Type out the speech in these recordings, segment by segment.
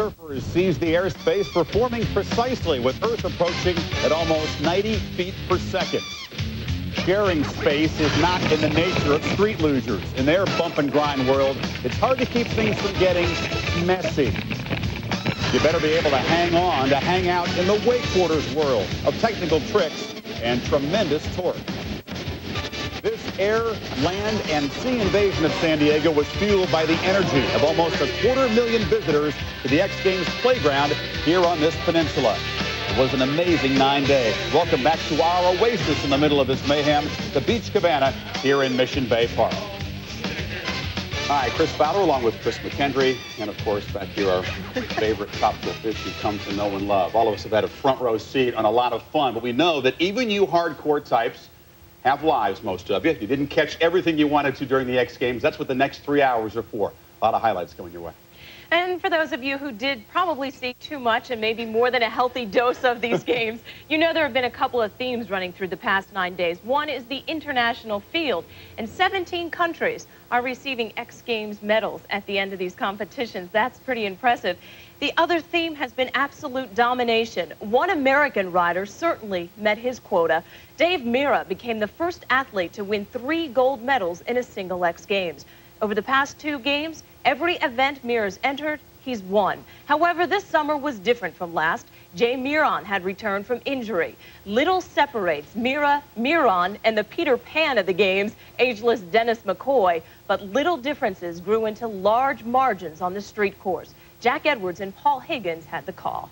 surfers seized the airspace, performing precisely with Earth approaching at almost 90 feet per second. Sharing space is not in the nature of street lugers. In their bump and grind world, it's hard to keep things from getting messy. You better be able to hang on to hang out in the wakeboarders world of technical tricks and tremendous torque. This air, land, and sea invasion of San Diego was fueled by the energy of almost 250,000 visitors to the X Games playground here on this peninsula. It was an amazing 9 days. Welcome back to our oasis in the middle of this mayhem, the Beach Cabana here in Mission Bay Park. Hi, Chris Fowler along with Chris McKendry, and of course back here our favorite tropical fish you come to know and love. All of us have had a front row seat on a lot of fun, but we know that even you hardcore types have lives, most of you. You didn't catch everything you wanted to during the X Games. That's what the next 3 hours are for. A lot of highlights going your way. And for those of you who did probably see too much and maybe more than a healthy dose of these games, you know there have been a couple of themes running through the past 9 days. One is the international field, and 17 countries are receiving X Games medals at the end of these competitions. That's pretty impressive. The other theme has been absolute domination. One American rider certainly met his quota. Dave Mirra became the first athlete to win 3 gold medals in a single X Games. Over the past 2 games, every event Mirra's entered, he's won. However, this summer was different from last. Miron had returned from injury. Little separates Mirra, Miron, and the Peter Pan of the games, ageless Dennis McCoy, but little differences grew into large margins on the street course. Jack Edwards and Paul Higgins had the call.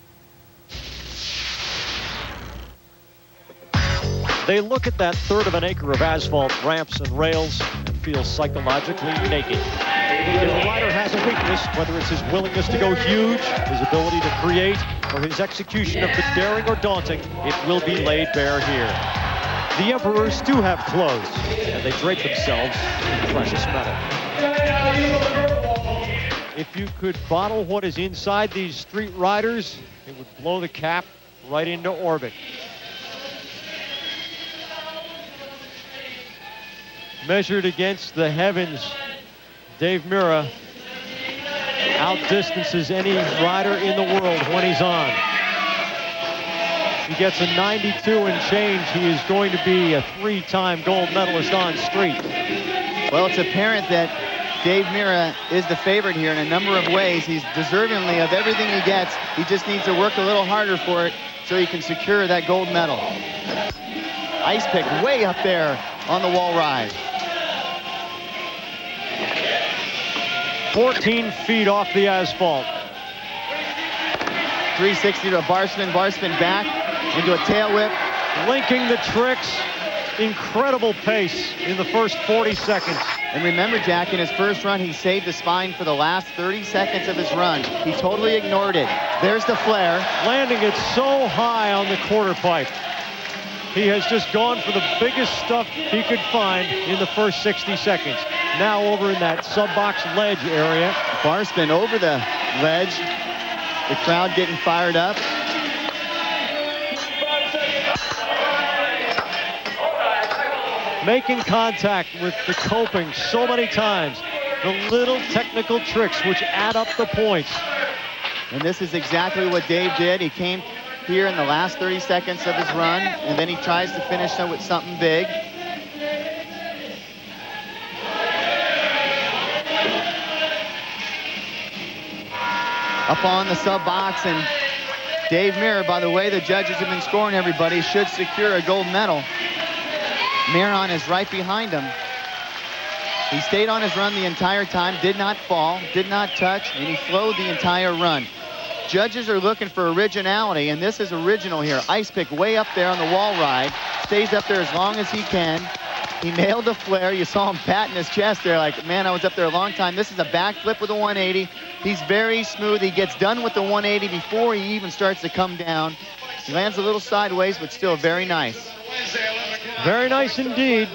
They look at that third of an acre of asphalt, ramps, and rails and feel psychologically naked. If a rider has a weakness, whether it's his willingness to go huge, his ability to create, or his execution of the daring or daunting, it will be laid bare here. The emperors do have clothes, and they drape themselves in precious metal. If you could bottle what is inside these street riders, it would blow the cap right into orbit. Measured against the heavens, Dave Mirra outdistances any rider in the world when he's on. He gets a 92 and change. He is going to be a 3-time gold medalist on street. Well, it's apparent that Dave Mirra is the favorite here in a number of ways. He's deservingly of everything he gets. He just needs to work a little harder for it so he can secure that gold medal. Ice pick way up there on the wall ride. 14 feet off the asphalt. 360 to a bar spin back into a tail whip. Linking the tricks. Incredible pace in the first 40 seconds. And remember, Jack, in his first run, he saved the spine for the last 30 seconds of his run. He totally ignored it. There's the flare. Landing it so high on the quarter pipe. He has just gone for the biggest stuff he could find in the first 60 seconds. Now over in that sub-box ledge area. Bar spin over the ledge. The crowd getting fired up. Making contact with the coping so many times. The little technical tricks which add up the points. And this is exactly what Dave did. He came here in the last 30 seconds of his run, and then he tries to finish with something big. Up on the sub box, and Dave Mirra, by the way, the judges have been scoring everybody, should secure a gold medal. Miron is right behind him. He stayed on his run the entire time, did not fall, did not touch, and he flowed the entire run. Judges are looking for originality, and this is original here. Ice pick way up there on the wall ride. Stays up there as long as he can. He nailed the flare. You saw him patting his chest there like, man, I was up there a long time. This is a backflip with a 180. He's very smooth. He gets done with the 180 before he even starts to come down. He lands a little sideways, but still very nice. Very nice indeed.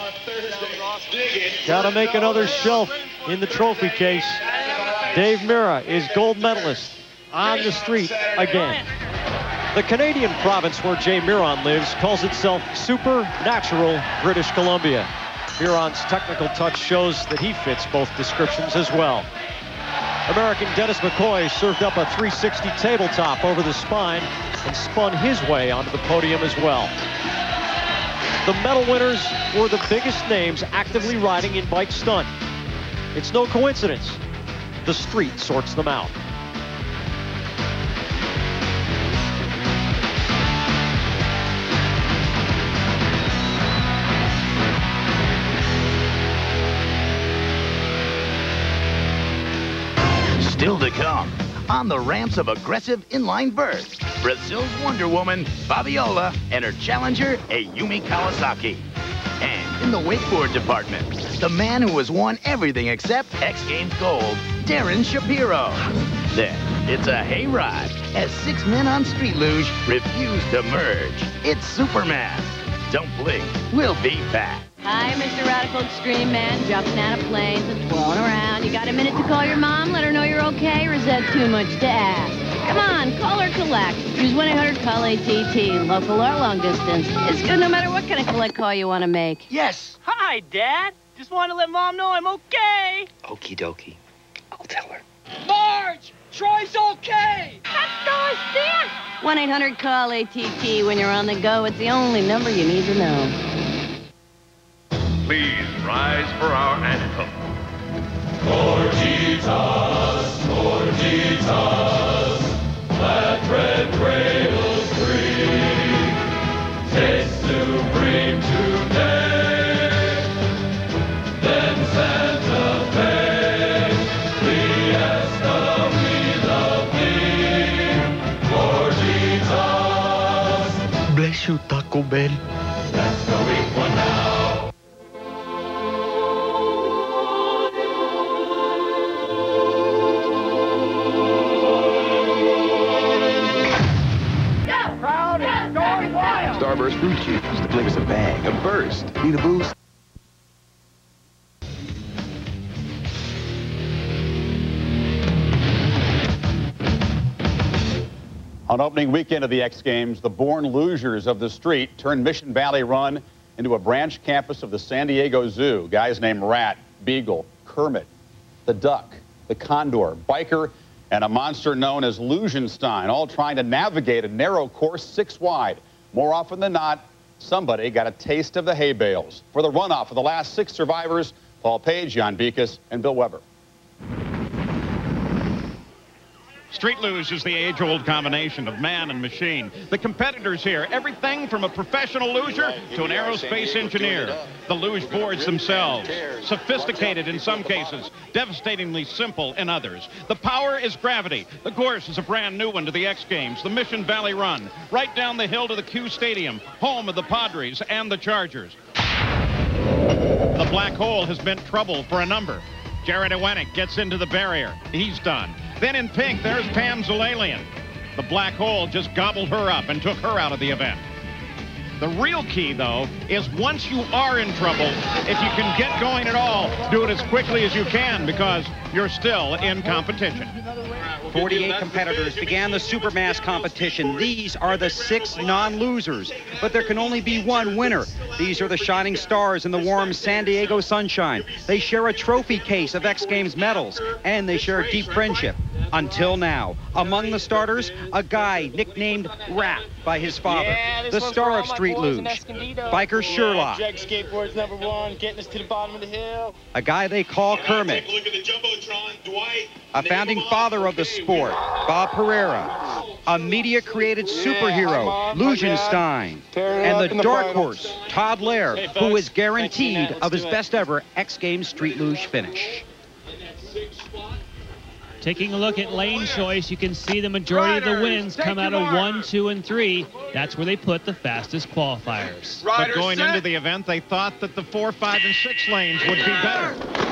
Got to make another shelf in the trophy case. Dave Mirra is gold medalist on the street again. The Canadian province where Miron lives calls itself Supernatural British Columbia. Miron's technical touch shows that he fits both descriptions as well. American Dennis McCoy served up a 360 tabletop over the spine and spun his way onto the podium as well. The medal winners were the biggest names actively riding in bike stunt. It's no coincidence. The street sorts them out. Still to come, on the ramps of aggressive inline Vert, Brazil's Wonder Woman, Fabiola, and her challenger, Ayumi Kawasaki. And in the wakeboard department, the man who has won everything except X Games gold, Darin Shapiro. Then, it's a hayride as 6 men on street luge refuse to merge. It's Supermass. Don't blink, we'll be back. Hi, Mr. Radical Extreme Man, jumping out of planes and twirling around. You got a minute to call your mom, let her know you're okay, or is that too much to ask? Come on, call or collect. Use 1-800-CALL-ATT, local or long distance. It's good no matter what kind of collect call you want to make. Yes. Hi, Dad. Just wanted to let Mom know I'm okay. Okie dokie. I'll tell her. Marge, Troy's okay. Let's go, Stan. 1-800-CALL-ATT. When you're on the go, it's the only number you need to know. Please rise for our anthem. Gorgitas, Gorgitas, flat red cradles free, taste supreme today. Then Santa Fe, Fiesta, we love thee. Gorgitas. Bless you, Taco Bell. That's the weak one now. Starburst fruit juice. The flavor's a bang, a burst. Need a boost? On opening weekend of the X Games, the born losers of the street turned Mission Valley Run into a branch campus of the San Diego Zoo. Guys named Rat, Beagle, Kermit, the Duck, the Condor, Biker, and a monster known as Lugenstein, all trying to navigate a narrow course 6 wide. More often than not, somebody got a taste of the hay bales. For the runoff of the last 6 survivors, Paul Page, Jan Beekes, and Bill Weber. Street luge is the age-old combination of man and machine. The competitors here, everything from a professional luger to an aerospace engineer. The luge boards themselves, sophisticated in some cases, devastatingly simple in others. The power is gravity. The course is a brand new one to the X Games, the Mission Valley Run, right down the hill to the Q Stadium, home of the Padres and the Chargers. The black hole has meant trouble for a number. Jared Iwanek gets into the barrier. He's done. Then in pink, there's Pam Zalalian. The black hole just gobbled her up and took her out of the event. The real key, though, is once you are in trouble, if you can get going at all, do it as quickly as you can because you're still in competition. 48 competitors began the Supermass competition. These are the 6 non-losers, but there can only be one winner. These are the shining stars in the warm San Diego sunshine. They share a trophy case of X Games medals, and they share a deep friendship. Until now, among the starters, a guy nicknamed Rat by his father, the star of Street Luge, Biker Sherlock, Jag skateboards #1, getting us to the bottom of the hill. a guy they call Kermit, a founding father of the sport, Bob Pereira, a media-created superhero, Lugenstein, and the dark horse, Todd Lair, who is guaranteed of his best ever X Games Street Luge finish. Taking a look at lane choice, you can see the majority of the wins come out of 1, 2, and 3. That's where they put the fastest qualifiers. But going into the event, they thought that the 4, 5, and 6 lanes would be better.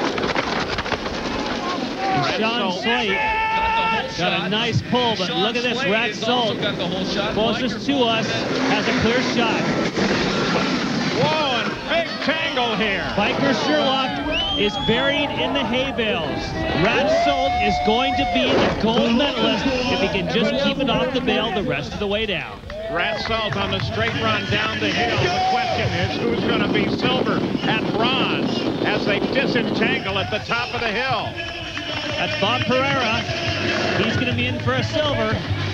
Sean Slate got a nice pull, but look at this. Rat Salt, closest to us, has a clear shot. Whoa, and big tangle here. Biker Sherlock is buried in the hay bales. Rat Salt is going to be the gold medalist if he can just keep it off the bale the rest of the way down. Rat Salt on the straight run down the hill. The question is who's going to be silver and bronze as they disentangle at the top of the hill. That's Bob Pereira. He's going to be in for a silver.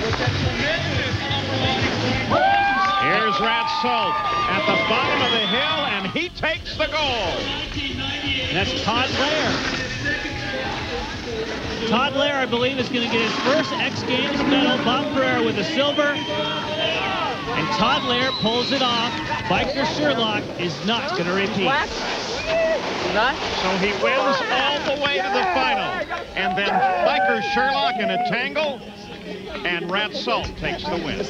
Here's Rat Salt at the bottom of the hill, and he takes the goal. And that's Todd Lair. Todd Lair, I believe, is going to get his first X Games medal. Bob Pereira with a silver. And Todd Lair pulls it off. Biker Sherlock is not going to repeat. So he wins all the way to the final. And then Biker Sherlock in a tangle, and Rat Salt takes the win.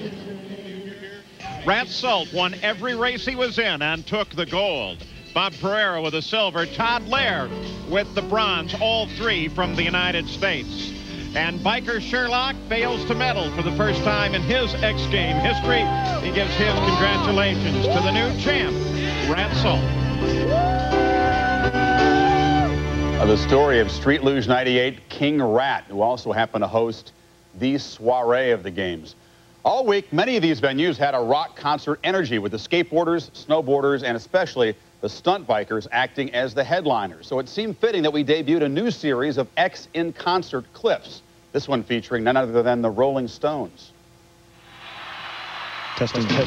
Rat Salt won every race he was in and took the gold. Bob Pereira with the silver, Todd Lair with the bronze, all three from the United States. And Biker Sherlock fails to medal for the first time in his X Game history. He gives his congratulations to the new champ, Rat Salt. The story of Street Luge 98 King Rat, who also happened to host the soiree of the games. All week, many of these venues had a rock concert energy with the skateboarders, snowboarders, and especially the stunt bikers acting as the headliners. So it seemed fitting that we debuted a new series of X in concert clips. This one featuring none other than the Rolling Stones. Testing. Check.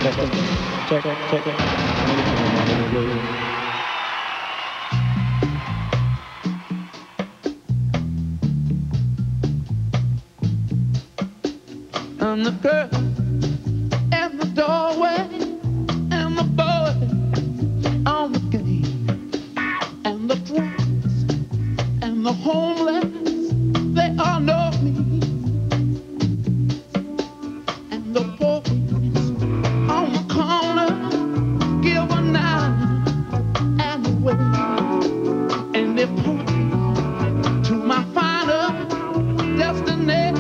And the girl and the doorway and the boy on the game and the drugs and the homeless, they all know me. And the police on the corner give a nine and away, and they point me to my final destination.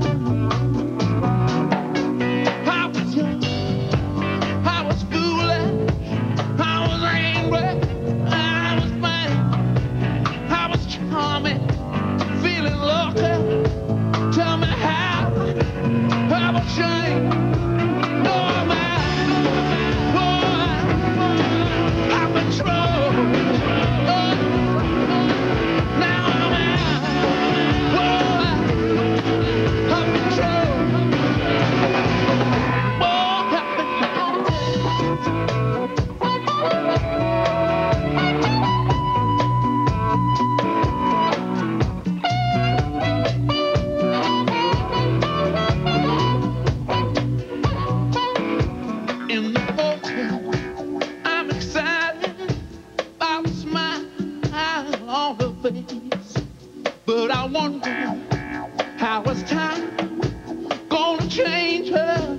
But I wonder how is time gonna change her?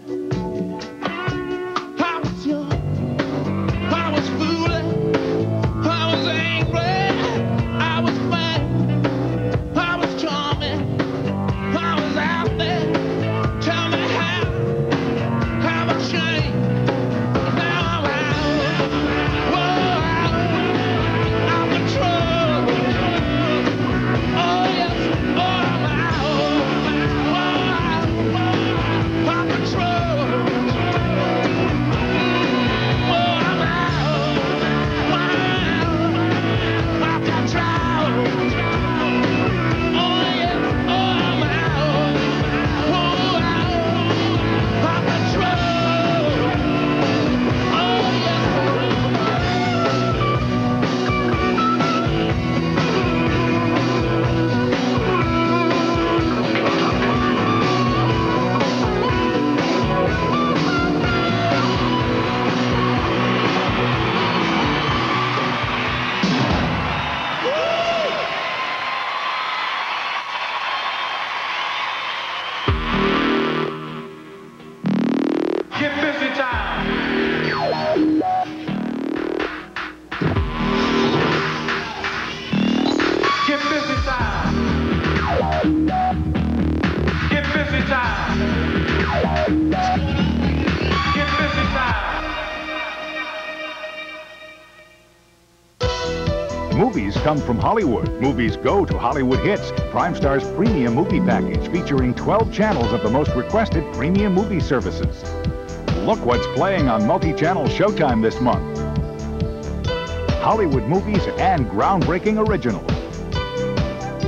I was young, I was foolish, I was angry, I was fine, I was charming, I was out there. Tell me how much change? Now I'm out, out of control. Oh yes, I'm out, out of control. Oh, I'm out, out of control. Oh yes, I'm out, out of control. Oh yes. Get busy time. Get busy time. Get busy time. Get busy time. Movies come from Hollywood. Movies go to Hollywood Hits, Prime Star's premium movie package featuring 12 channels of the most requested premium movie services. Look what's playing on multi-channel Showtime this month. Hollywood movies and groundbreaking originals.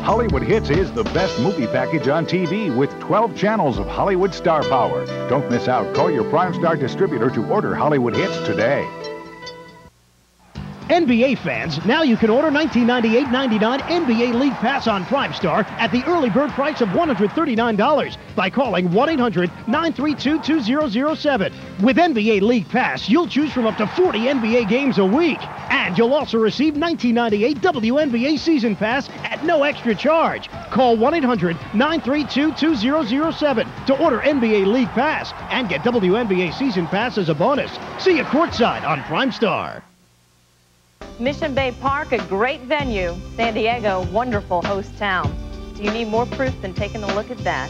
Hollywood Hits is the best movie package on TV with 12 channels of Hollywood star power. Don't miss out. Call your Prime Star distributor to order Hollywood Hits today. NBA fans, now you can order $1998.99 NBA League Pass on Prime Star at the early bird price of $139 by calling 1-800-932-2007. With NBA League Pass, you'll choose from up to 40 NBA games a week. And you'll also receive $19.98 WNBA Season Pass at no extra charge. Call 1-800-932-2007 to order NBA League Pass and get WNBA Season Pass as a bonus. See you courtside on Prime Star. Mission Bay Park, a great venue. San Diego, wonderful host town. Do you need more proof than taking a look at that?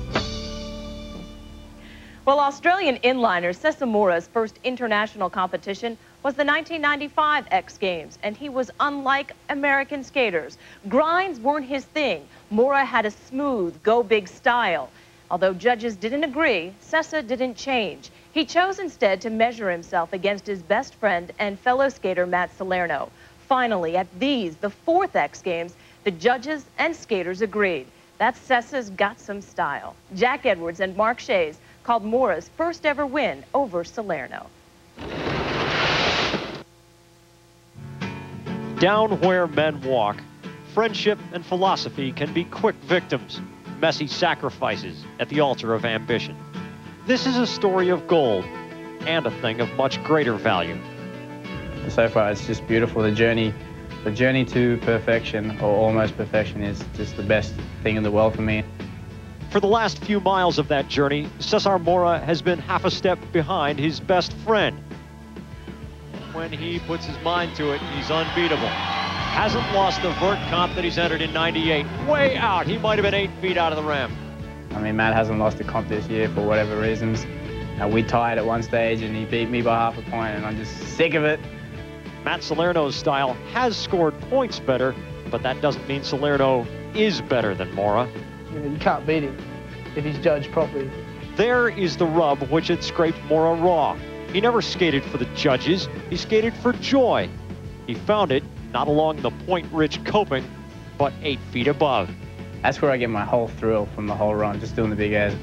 Well, Australian inliner Cesar Mora's first international competition was the 1995 X Games, and he was unlike American skaters. Grinds weren't his thing. Mora had a smooth, go-big style. Although judges didn't agree, Cesar didn't change. He chose instead to measure himself against his best friend and fellow skater Matt Salerno. Finally, at the fourth X Games, the judges and skaters agreed. That's Cesar's got some style. Jack Edwards and Mark Shays called Mora's first ever win over Salerno. Down where men walk, friendship and philosophy can be quick victims, messy sacrifices at the altar of ambition. This is a story of gold and a thing of much greater value. So far, it's just beautiful. The journey to perfection, or almost perfection, is just the best thing in the world for me. For the last few miles of that journey, Cesar Mora has been half a step behind his best friend. When he puts his mind to it, he's unbeatable. Hasn't lost the Vert comp that he's entered in '98. Way out. He might have been 8 feet out of the ramp. I mean, Matt hasn't lost a comp this year for whatever reasons. We tied at one stage and he beat me by half a point, and I'm just sick of it. Matt Salerno's style has scored points better, but that doesn't mean Salerno is better than Mora. You can't beat him if he's judged properly. There is the rub which had scraped Mora raw. He never skated for the judges, he skated for joy. He found it not along the point-rich coping, but 8 feet above. That's where I get my whole thrill from the whole run, just doing the big airs.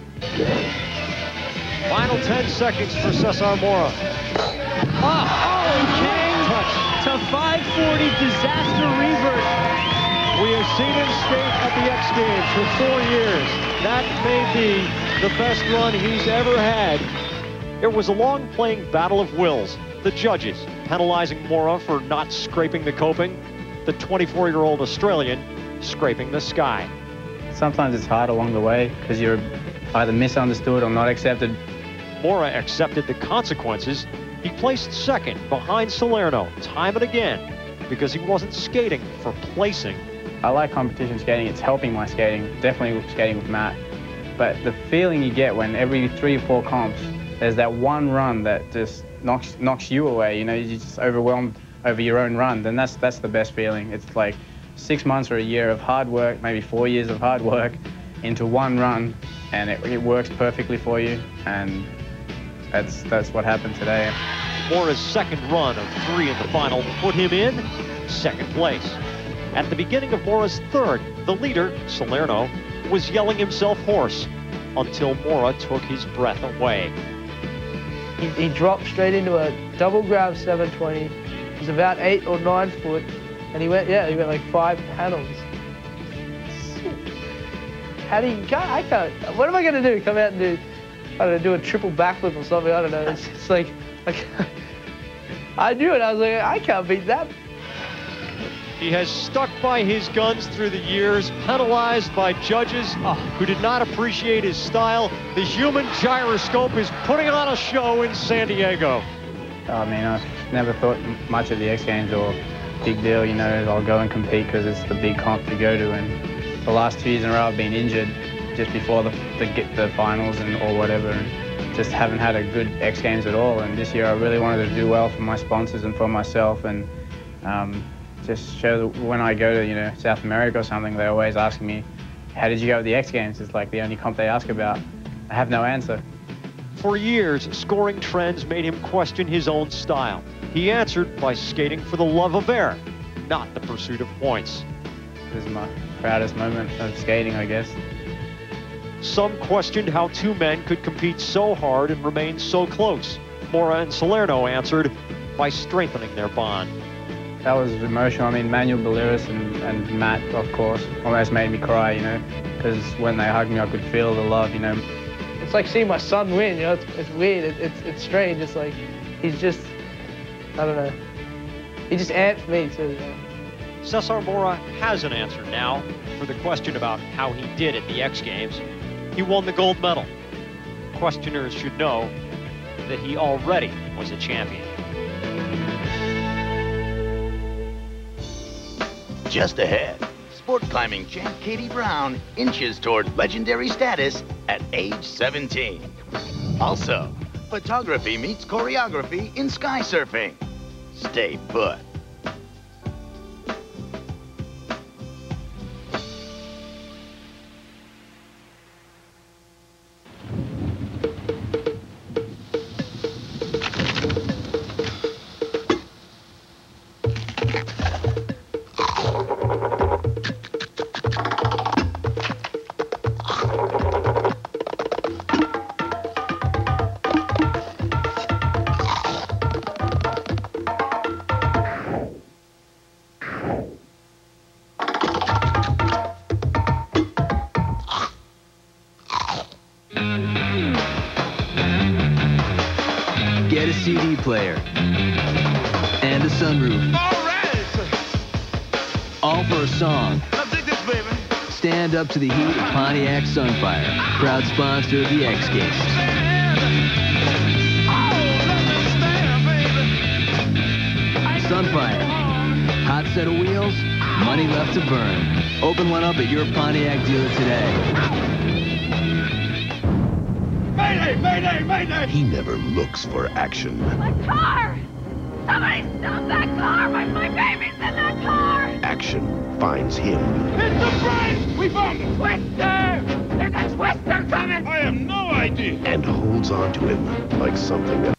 Final 10 seconds for Cesar Mora. Oh, he came to 540 disaster revert. We have seen him skate at the X Games for 4 years. That may be the best run he's ever had. It was a long playing battle of wills. The judges penalizing Mora for not scraping the coping. The 24-year-old Australian scraping the sky. Sometimes it's hard along the way because you're either misunderstood or not accepted. Mora accepted the consequences. He placed second behind Salerno time and again because he wasn't skating for placing. I like competition skating. It's helping my skating, definitely skating with Matt. But the feeling you get when every 3 or 4 comps, there's that one run that just knocks you away, you know, you're just overwhelmed over your own run, then that's the best feeling. It's like 6 months or a year of hard work, maybe 4 years of hard work into one run, and it works perfectly for you, and that's what happened today. Mora's second run of 3 in the final put him in second place. At the beginning of Mora's third, the leader, Salerno, was yelling himself hoarse until Mora took his breath away. He dropped straight into a double grab 720. It was about 8 or 9 foot, and he went like 5 panels. How do you? I can't. What am I gonna do? Come out and do? I don't know, do a triple backflip or something. I don't know. It's like I knew it. I was like, I can't beat that. He has stuck by his guns through the years, penalized by judges who did not appreciate his style. The human gyroscope is putting on a show in San Diego. I mean, I've never thought much of the X Games or big deal, you know, I'll go and compete because it's the big comp to go to. And the last 2 years in a row I've been injured just before the finals or whatever. And just haven't had a good X Games at all. And this year I really wanted to do well for my sponsors and for myself, and just show that when I go to, you know, South America or something, they're always asking me, how did you go at the X Games? It's like the only comp they ask about. I have no answer. For years, scoring trends made him question his own style. He answered by skating for the love of air, not the pursuit of points. This is my proudest moment of skating, I guess. Some questioned how two men could compete so hard and remain so close. Mora and Salerno answered by strengthening their bond. That was emotional. I mean, Manuel Balearis and Matt, of course, almost made me cry, you know, because when they hugged me, I could feel the love, you know. It's like seeing my son win, you know, it's weird, it's strange. It's like, he's just, I don't know, he just amps me too, you know. Cesar Mora has an answer now for the question about how he did at the X Games. He won the gold medal. Questioners should know that he already was a champion. Just ahead, sport climbing champ Katie Brown inches toward legendary status at age 17. Also, photography meets choreography in sky surfing. Stay put. Get a CD player and a sunroof. All for a song. Stand up to the heat of Pontiac Sunfire, proud sponsor of the X Games. Sunfire, hot set of wheels, money left to burn. Open one up at your Pontiac dealer today. Mayday, mayday, mayday! He never looks for action. My car! Somebody stop that car! My baby's in that car! Action finds him. It's the brake! We found a twister! There's a twister coming! I have no idea! And holds on to him like something else.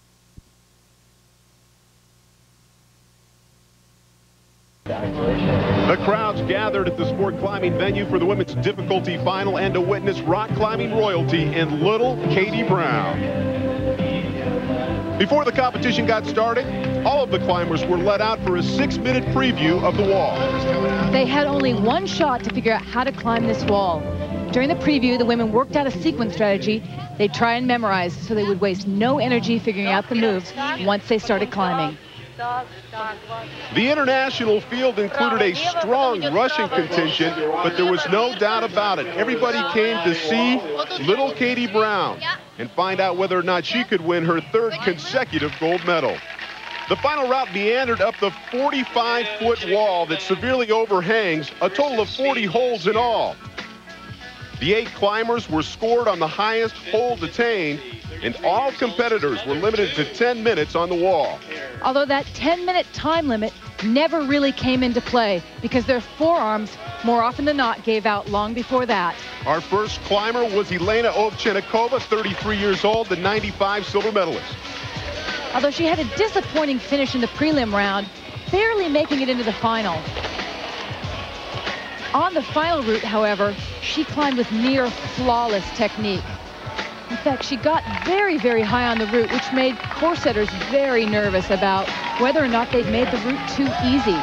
The crowds gathered at the sport climbing venue for the women's difficulty final and to witness rock climbing royalty in little Katie Brown. Before the competition got started, all of the climbers were let out for a 6-minute preview of the wall. They had only one shot to figure out how to climb this wall. During the preview, the women worked out a sequence strategy they'd try and memorize so they would waste no energy figuring out the moves once they started climbing. The international field included a strong Russian contingent, but there was no doubt about it. Everybody came to see little Katie Brown and find out whether or not she could win her 3rd consecutive gold medal. The final route meandered up the 45-foot wall that severely overhangs, a total of 40 holes in all. The 8 climbers were scored on the highest hold attained, and all competitors were limited to 10 minutes on the wall. Although that 10-minute time limit never really came into play because their forearms, more often than not, gave out long before that. Our first climber was Elena Ovchennikova, 33 years old, the 95 silver medalist. Although she had a disappointing finish in the prelim round, barely making it into the final. On the final route, however, she climbed with near flawless technique. In fact, she got very, very high on the route, which made course setters very nervous about whether or not they'd made the route too easy.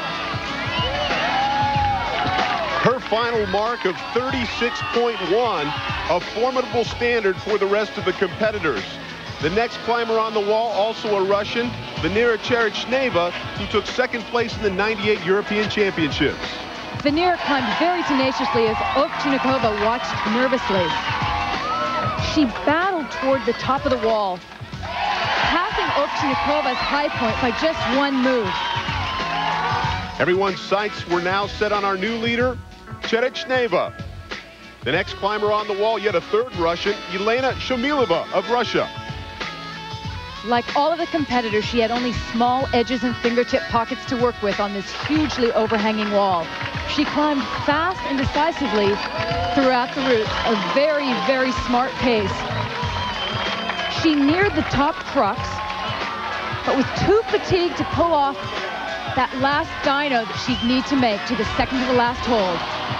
Her final mark of 36.1, a formidable standard for the rest of the competitors. The next climber on the wall, also a Russian, Venera Cherichneva, who took 2nd place in the '98 European Championships. Venera climbed very tenaciously as Ovchennikova watched nervously. She battled toward the top of the wall, passing Ovchenikova's high point by just one move. Everyone's sights were now set on our new leader, Cherichneva. The next climber on the wall, yet a 3rd Russian, Elena Shumilova of Russia. Like all of the competitors, she had only small edges and fingertip pockets to work with on this hugely overhanging wall. She climbed fast and decisively throughout the route, a very, very smart pace. She neared the top crux, but was too fatigued to pull off that last dyno that she'd need to make to the second to the last hold.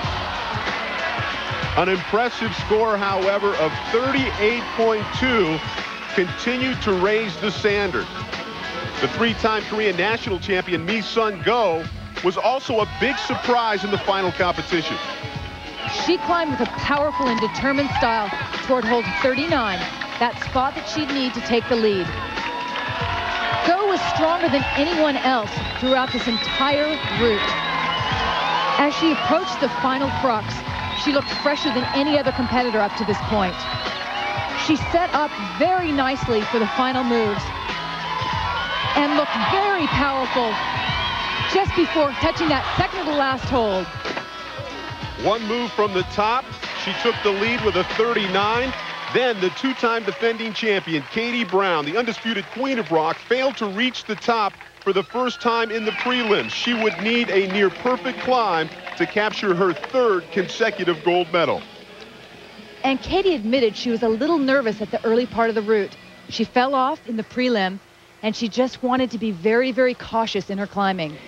An impressive score, however, of 38.2 continued to raise the standard. The three-time Korean national champion, Mi-sun Go, was also a big surprise in the final competition. She climbed with a powerful and determined style toward hold 39, that spot that she'd need to take the lead. Go was stronger than anyone else throughout this entire route. As she approached the final crux, she looked fresher than any other competitor up to this point. She set up very nicely for the final moves and looked very powerful just before touching that second to the last hold. One move from the top, she took the lead with a 39. Then the two-time defending champion, Katie Brown, the undisputed queen of rock, failed to reach the top for the first time in the prelims. She would need a near-perfect climb to capture her third consecutive gold medal. And Katie admitted she was a little nervous at the early part of the route. She fell off in the prelim, and she just wanted to be very, very cautious in her climbing.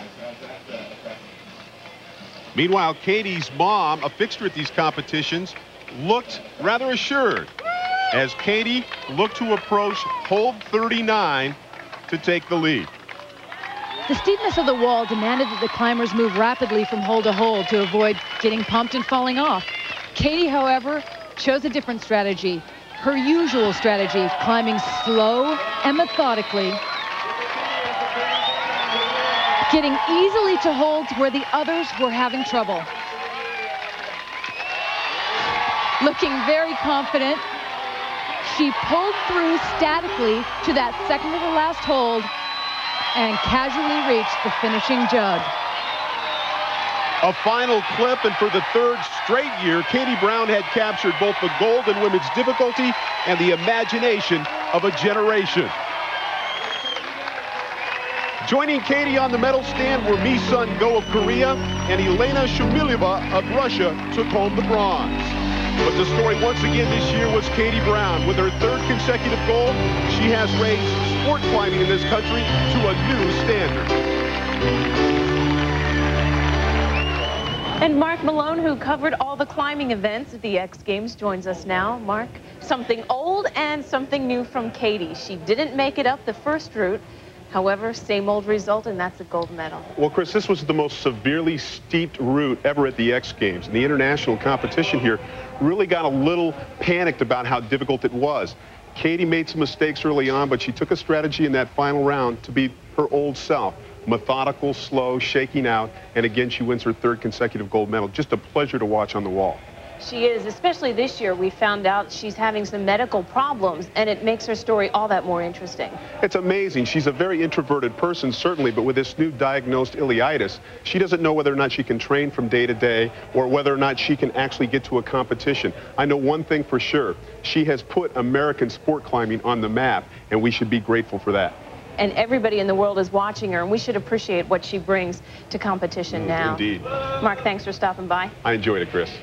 Meanwhile, Katie's mom, a fixture at these competitions, looked rather assured as Katie looked to approach hold 39 to take the lead. The steepness of the wall demanded that the climbers move rapidly from hold to hold to avoid getting pumped and falling off. Katie, however, chose a different strategy. Her usual strategy, climbing slow and methodically, getting easily to holds where the others were having trouble. Looking very confident, she pulled through statically to that second to the last hold and casually reached the finishing jug. A final clip, and for the third straight year, Katie Brown had captured both the gold in women's difficulty and the imagination of a generation. Joining Katie on the medal stand were Mi-sun Go of Korea, and Elena Shumileva of Russia took home the bronze. But the story once again this year was Katie Brown. With her third consecutive gold, she has raised sport climbing in this country to a new standard. And Mark Malone, who covered all the climbing events at the X Games, joins us now. Mark, something old and something new from Katie. She didn't make it up the first route. However, same old result, and that's a gold medal. Well, Chris, this was the most severely steeped route ever at the X Games. And the international competition here really got a little panicked about how difficult it was. Katie made some mistakes early on, but she took a strategy in that final round to be her old self. Methodical, slow, shaking out, and again, she wins her third consecutive gold medal. Just a pleasure to watch on the wall. She is, especially this year. We found out she's having some medical problems, and it makes her story all that more interesting. It's amazing. She's a very introverted person, certainly, but with this new diagnosed ileitis, she doesn't know whether or not she can train from day to day or whether or not she can actually get to a competition. I know one thing for sure. She has put American sport climbing on the map, and we should be grateful for that. And everybody in the world is watching her, and we should appreciate what she brings to competition now. Indeed. Mark, thanks for stopping by. I enjoyed it, Chris.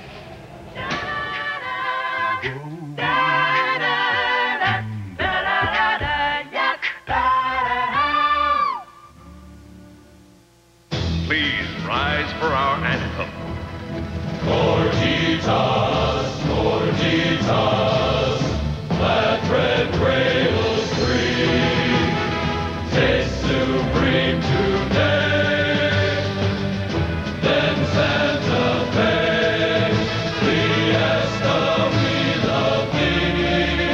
Please rise for our anthem. Gorgitas, Gorgitas, flat red cradles green, taste supreme today. Then Santa Fe, Fiesta, we love thee.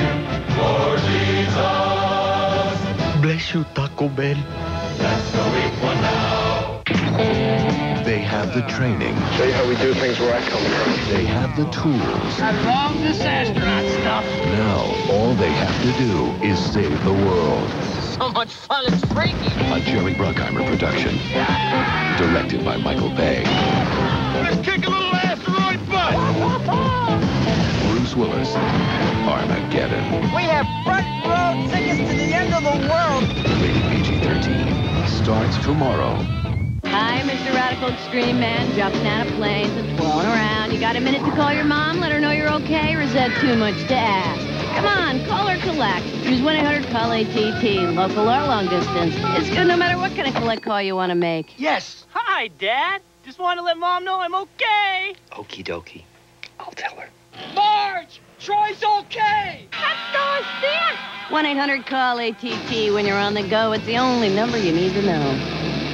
Gorgitas. Bless you, Taco Bell. Let's go eat one now. They have the training. Show you how we do things where I come from. They have the tools. I love this astronaut stuff. Now, all they have to do is save the world. So much fun, it's freaky. A Jerry Bruckheimer production. Directed by Michael Bay. Let's kick a little asteroid butt. Bruce Willis. Armageddon. We have front row tickets to the end of the world. Rated PG-13. Starts tomorrow. Hi, Mr. Radical Extreme Man, jumping out of planes and twirling around. You got a minute to call your mom, let her know you're okay, or is that too much to ask? Come on, call or collect. Use 1-800-CALL-ATT, local or long distance. It's good no matter what kind of collect call you want to make. Yes. Hi, Dad. Just wanted to let Mom know I'm okay. Okie dokie. I'll tell her. Marge! Troy's okay! Let's go see it! 1-800-CALL-ATT. When you're on the go, it's the only number you need to know.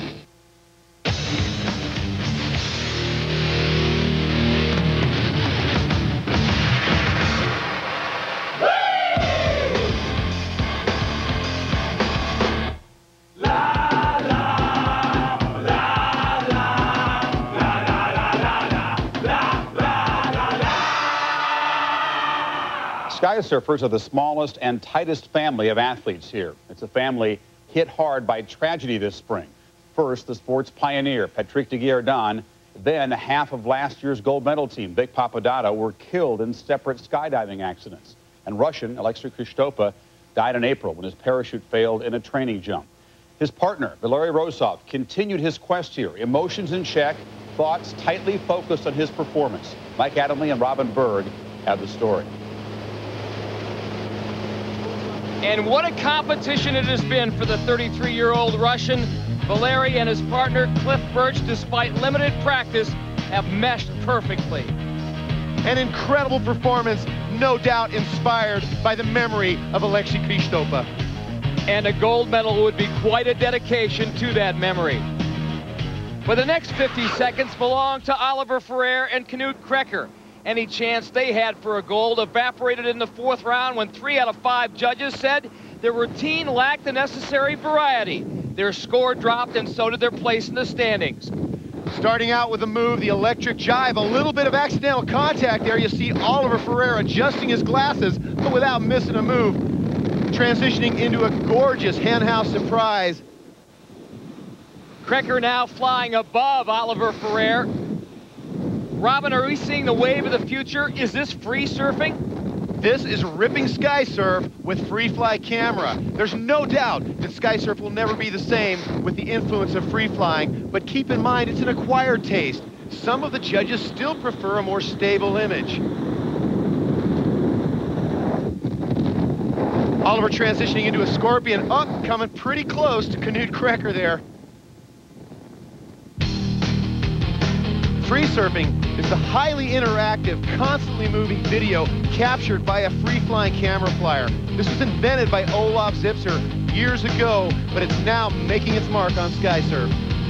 Sky surfers are the smallest and tightest family of athletes here. It's a family hit hard by tragedy this spring. First, the sport's pioneer, Patrick de Guiardon, then half of last year's gold medal team, Vic Papadotto, were killed in separate skydiving accidents. And Russian Alexei Kristopa died in April when his parachute failed in a training jump. His partner, Valery Rosov, continued his quest here, emotions in check, thoughts tightly focused on his performance. Mike Adamle and Robin Berg have the story. And what a competition it has been for the 33-year-old Russian. Valery and his partner, Cliff Birch, despite limited practice, have meshed perfectly. An incredible performance, no doubt inspired by the memory of Alexei Kristopa. And a gold medal would be quite a dedication to that memory. But the next 50 seconds belong to Oliver Ferrer and Knut Krecker. Any chance they had for a gold evaporated in the fourth round when 3 out of 5 judges said their routine lacked the necessary variety. Their score dropped, and so did their place in the standings. Starting out with a move, the electric jive, a little bit of accidental contact there. You see Oliver Ferrer adjusting his glasses, but without missing a move. Transitioning into a gorgeous henhouse surprise. Krecker now flying above Oliver Ferrer. Robin, are we seeing the wave of the future? Is this free surfing? This is ripping sky surf with free fly camera. There's no doubt that sky surf will never be the same with the influence of free flying, but keep in mind it's an acquired taste. Some of the judges still prefer a more stable image. Oliver transitioning into a scorpion, up, coming pretty close to Knut Krecker there. Free surfing is the highly interactive, constantly moving video captured by a free-flying camera flyer. This was invented by Olaf Zipser years ago, but it's now making its mark on sky surf.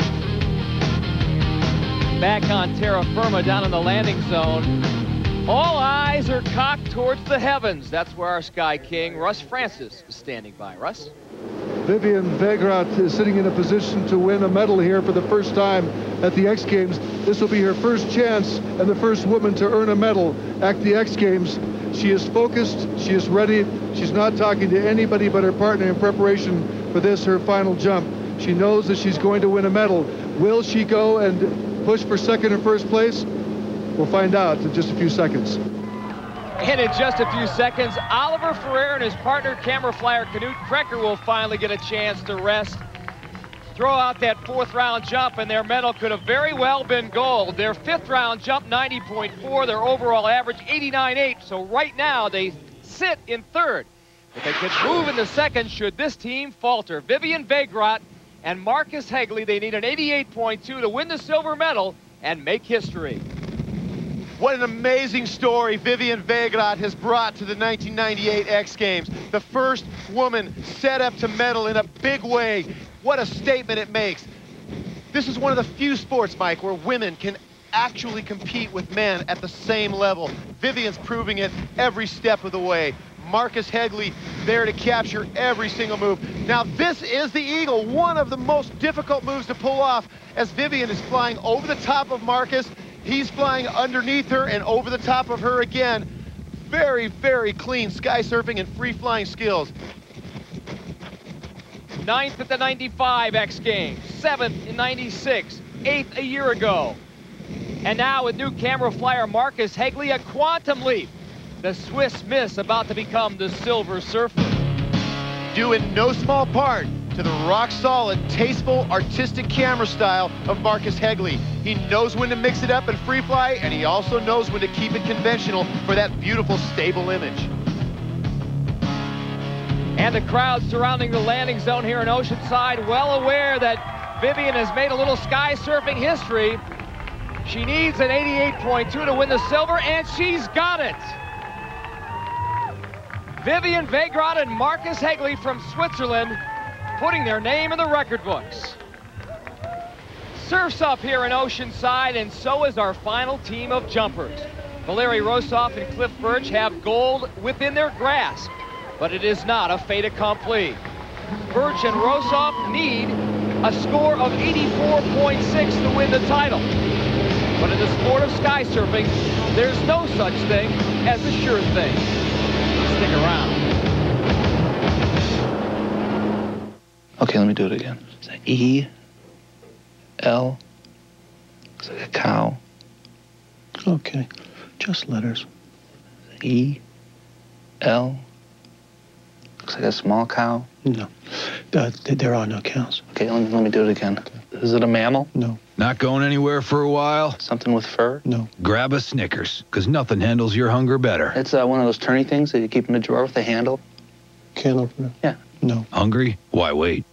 Back on terra firma down in the landing zone. All eyes are cocked towards the heavens. That's where our Sky King, Russ Francis, is standing by. Russ? Vivian Vegrat is sitting in a position to win a medal here for the first time at the X Games. This will be her first chance and the first woman to earn a medal at the X Games. She is focused, she is ready. She's not talking to anybody but her partner in preparation for this, her final jump. She knows that she's going to win a medal. Will she go and push for second or first place? We'll find out in just a few seconds. And in just a few seconds, Oliver Ferrer and his partner, camera flyer Knut Krecker, will finally get a chance to rest. Throw out that fourth round jump, and their medal could have very well been gold. Their fifth round jump, 90.4, their overall average, 89.8. So right now, they sit in third. But they could move into second should this team falter. Vivian Vegrat and Marcus Hegley, they need an 88.2 to win the silver medal and make history. What an amazing story Vivian Vegrat has brought to the 1998 X Games. The first woman set up to medal in a big way. What a statement it makes. This is one of the few sports, Mike, where women can actually compete with men at the same level. Vivian's proving it every step of the way. Marcus Hegley there to capture every single move. Now this is the Eagle, one of the most difficult moves to pull off, as Vivian is flying over the top of Marcus. He's flying underneath her and over the top of her again. Very, very clean sky surfing and free flying skills. 9th at the 95 X Games, 7th in 96, 8th a year ago. And now with new camera flyer Marcus Hegley, a quantum leap. The Swiss Miss about to become the Silver Surfer. Due in no small part to the rock-solid, tasteful, artistic camera style of Marcus Hegley. He knows when to mix it up and free fly, and he also knows when to keep it conventional for that beautiful, stable image. And the crowd surrounding the landing zone here in Oceanside, well aware that Vivian has made a little sky surfing history. She needs an 88.2 to win the silver, and she's got it. Vivian Wegrad and Marcus Hegley from Switzerland putting their name in the record books. Surf's up here in Oceanside, and so is our final team of jumpers. Valery Rosoff and Cliff Birch have gold within their grasp, but it is not a fait accompli. Birch and Rosoff need a score of 84.6 to win the title. But in the sport of sky surfing, there's no such thing as a sure thing. Stick around. Okay, let me do it again. It's E, L, looks like a cow. Okay, just letters. E, L, looks like a small cow. No, there are no cows. Okay, let me do it again. Is it a mammal? No. Not going anywhere for a while? Something with fur? No. Grab a Snickers, because nothing handles your hunger better. It's one of those turny things that you keep in the drawer with a handle. Can opener? Yeah. No. Hungry? Why wait?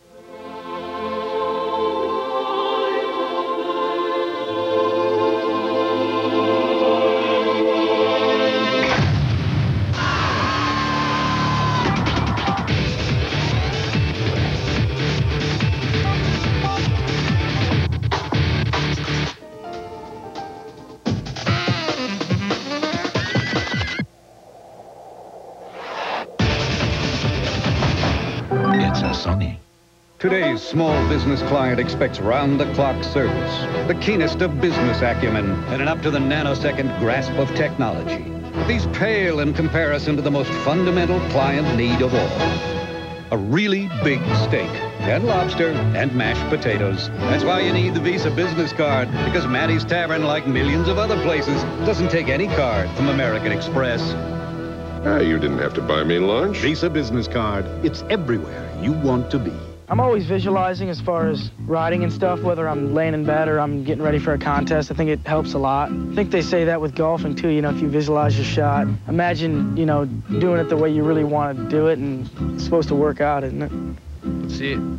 Today's small business client expects round-the-clock service, the keenest of business acumen, and an up-to-the-nanosecond grasp of technology. These pale in comparison to the most fundamental client need of all. A really big steak, and lobster, and mashed potatoes. That's why you need the Visa business card, because Maddie's Tavern, like millions of other places, doesn't take any card from American Express. You didn't have to buy me lunch. Visa business card. It's everywhere you want to be. I'm always visualizing as far as riding and stuff, whether I'm laying in bed or I'm getting ready for a contest. I think it helps a lot. I think they say that with golfing too, you know, if you visualize your shot. Imagine, you know, doing it the way you really want to do it, and it's supposed to work out, isn't it? Let's see it.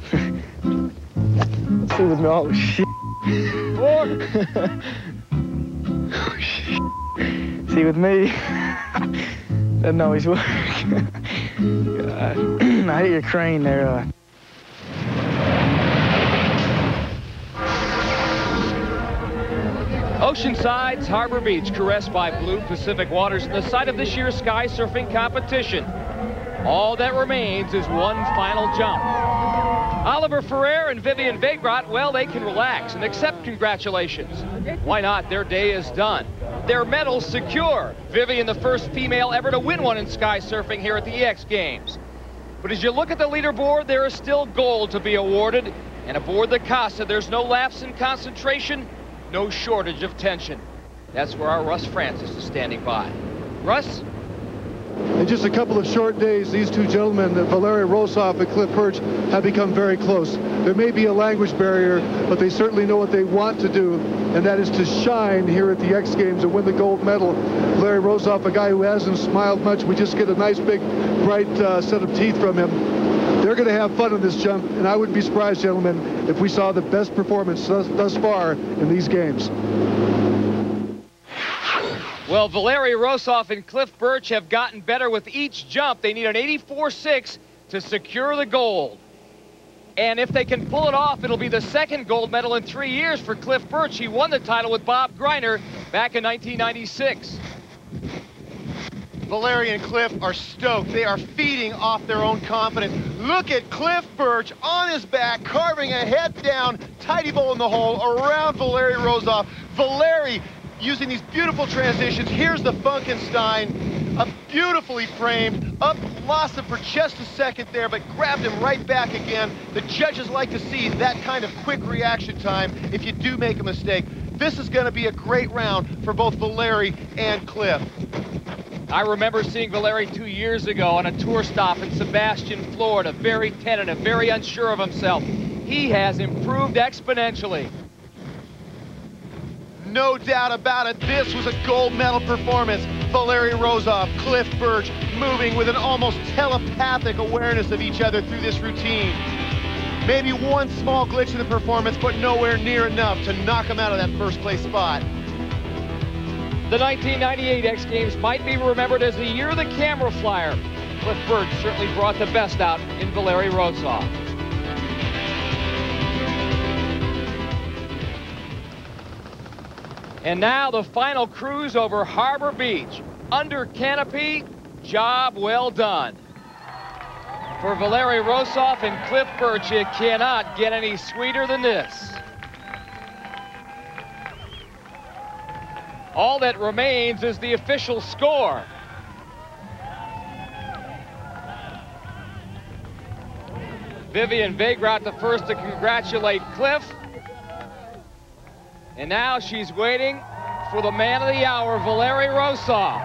Let's see with me. Oh, shit. Oh, shit. See with me. Doesn't always work. God. I hit your crane there. Oceanside's Harbor Beach, caressed by blue Pacific waters, and the site of this year's sky surfing competition. All that remains is one final jump. Oliver Ferrer and Vivian Wegrad, well, they can relax and accept congratulations. Why not? Their day is done. Their medals secure. Vivian, the first female ever to win one in sky surfing here at the EX Games. But as you look at the leaderboard, there is still gold to be awarded. And aboard the Casa, there's no lapse in concentration, no shortage of tension. That's where our Russ Francis is standing by. Russ? In just a couple of short days, these two gentlemen, Valery Rosoff and Cliff Birch, have become very close. There may be a language barrier, but they certainly know what they want to do, and that is to shine here at the X Games and win the gold medal. Valery Rosoff, a guy who hasn't smiled much. We just get a nice big bright set of teeth from him. They're going to have fun in this jump, and I wouldn't be surprised, gentlemen, if we saw the best performance thus far in these games. Well, Valery Rosoff and Cliff Birch have gotten better with each jump. They need an 84.6 to secure the gold. And if they can pull it off, it'll be the second gold medal in 3 years for Cliff Birch. He won the title with Bob Greiner back in 1996. Valery and Cliff are stoked. They are feeding off their own confidence. Look at Cliff Birch on his back, carving a head down, tidy bowl in the hole around Valery Rosoff. Valery using these beautiful transitions. Here's the Funkenstein, beautifully framed, up, lost him for just a second there, but grabbed him right back again. The judges like to see that kind of quick reaction time if you do make a mistake. This is going to be a great round for both Valery and Cliff. I remember seeing Valery 2 years ago on a tour stop in Sebastian, Florida. Very tentative, very unsure of himself. He has improved exponentially. No doubt about it, this was a gold medal performance. Valeri Rozov, Cliff Birch, moving with an almost telepathic awareness of each other through this routine. Maybe one small glitch in the performance, but nowhere near enough to knock them out of that first place spot. The 1998 X Games might be remembered as the year of the camera flyer. Cliff Birch certainly brought the best out in Valeri Rozov. And now the final cruise over Harbor Beach. Under canopy, job well done. For Valeri Rozov and Cliff Birch, it cannot get any sweeter than this. All that remains is the official score. Vivian Vegrat the first to congratulate Cliff. And now she's waiting for the man of the hour, Valeri Rozov.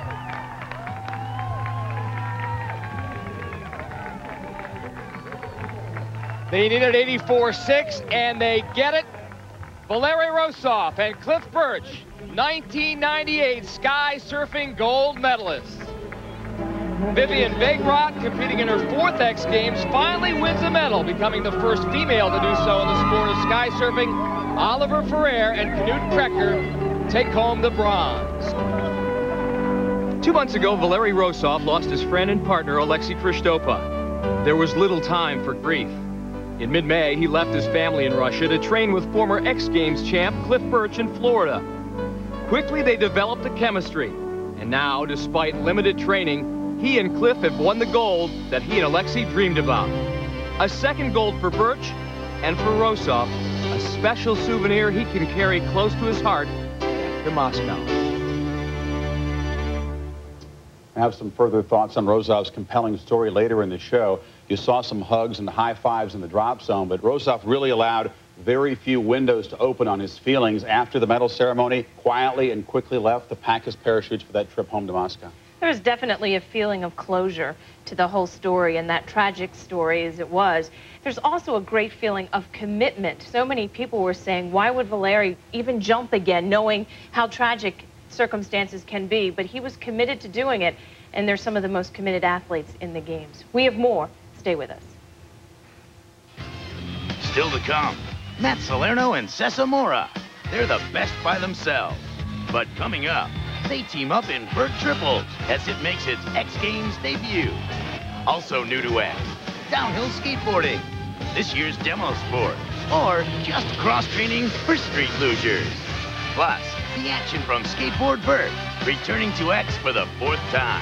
They needed 84.6, and they get it. Valeri Rozov and Cliff Birch, 1998 sky surfing gold medalists. Vivian Vegrat, competing in her 4th X Games, finally wins a medal, becoming the first female to do so in the sport of sky surfing. Oliver Ferrer and Knut Krecker take home the bronze. 2 months ago, Valeri Rozov lost his friend and partner, Alexei Kristopa. There was little time for grief. In mid-May, he left his family in Russia to train with former X Games champ Cliff Birch in Florida. Quickly, they developed a chemistry. And now, despite limited training, he and Cliff have won the gold that he and Alexei dreamed about. A second gold for Birch, and for Rozov, a special souvenir he can carry close to his heart to Moscow. I have some further thoughts on Rozov's compelling story later in the show. You saw some hugs and high fives in the drop zone, but Rozov really allowed very few windows to open on his feelings after the medal ceremony, quietly and quickly left to pack his parachutes for that trip home to Moscow. There's definitely a feeling of closure to the whole story, and that tragic story as it was. There's also a great feeling of commitment. So many people were saying, why would Valeri even jump again, knowing how tragic circumstances can be? But he was committed to doing it, and they're some of the most committed athletes in the games. We have more. Stay with us. Still to come, Matt Salerno and Cesar Mora. They're the best by themselves. But coming up, they team up in Vert triples as it makes its X Games debut. Also new to X, downhill skateboarding, this year's demo sport, or just cross-training for street lugers. Plus, the action from Skateboard Vert, returning to X for the 4th time.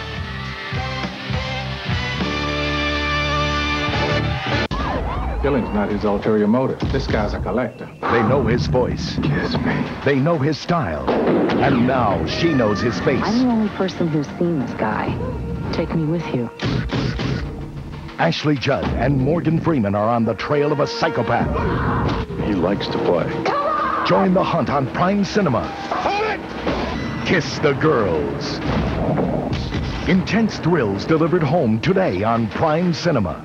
Killing's not his ulterior motive. This guy's a collector. They know his voice. Kiss me. They know his style. And now she knows his face. I'm the only person who's seen this guy. Take me with you. Ashley Judd and Morgan Freeman are on the trail of a psychopath. He likes to play. Join the hunt on Prime Cinema. Hold it! Kiss the Girls. Intense thrills delivered home today on Prime Cinema.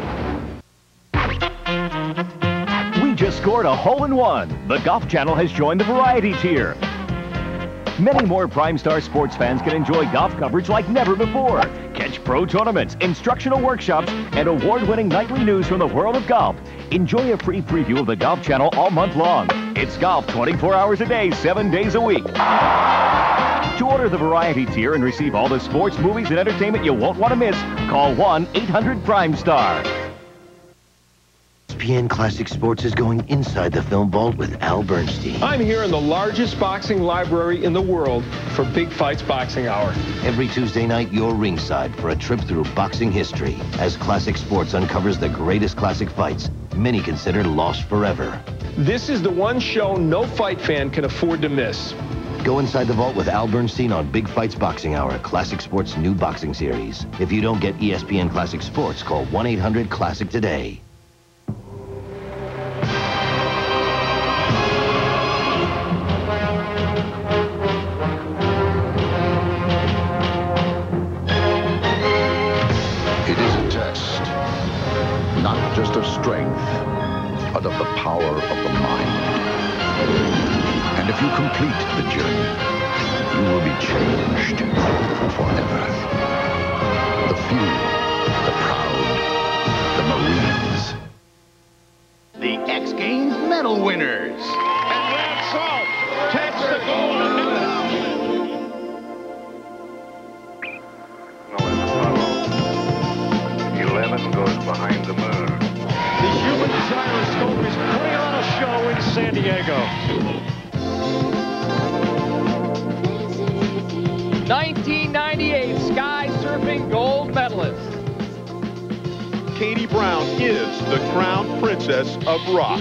Just scored a hole-in-one. The Golf Channel has joined the variety tier. Many more Prime Star sports fans can enjoy golf coverage like never before. Catch pro tournaments, instructional workshops, and award-winning nightly news from the world of golf. Enjoy a free preview of the Golf Channel all month long. It's golf 24 hours a day, 7 days a week. To order the variety tier and receive all the sports, movies, and entertainment you won't want to miss, call 1-800-PRIME-STAR. ESPN Classic Sports is going inside the film vault with Al Bernstein. I'm here in the largest boxing library in the world for Big Fights Boxing Hour. Every Tuesday night, you're ringside for a trip through boxing history as Classic Sports uncovers the greatest classic fights, many considered lost forever. This is the one show no fight fan can afford to miss. Go inside the vault with Al Bernstein on Big Fights Boxing Hour, Classic Sports' new boxing series. If you don't get ESPN Classic Sports, call 1-800-CLASSIC today. Not just of strength, but of the power of the mind. And if you complete the journey, you will be changed forever. The few, the proud, the Marines. The X Games medal winners. And Lansall takes the gold medal. 11 goes behind the moon. The human gyroscope is putting on a show in San Diego. 1998 sky surfing gold medalist. Katie Brown is the crown princess of rock.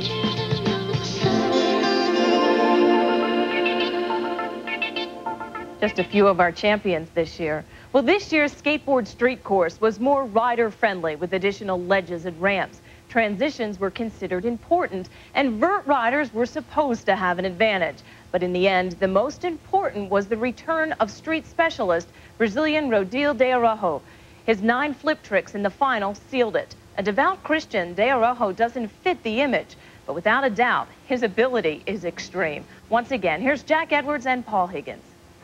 Just a few of our champions this year. Well, this year's skateboard street course was more rider-friendly with additional ledges and ramps. Transitions were considered important, and vert riders were supposed to have an advantage. But in the end, the most important was the return of street specialist Brazilian Rodil de Araújo. His 9 flip tricks in the final sealed it. A devout Christian, de Araújo doesn't fit the image, but without a doubt, his ability is extreme. Once again, here's Jack Edwards and Paul Higgins.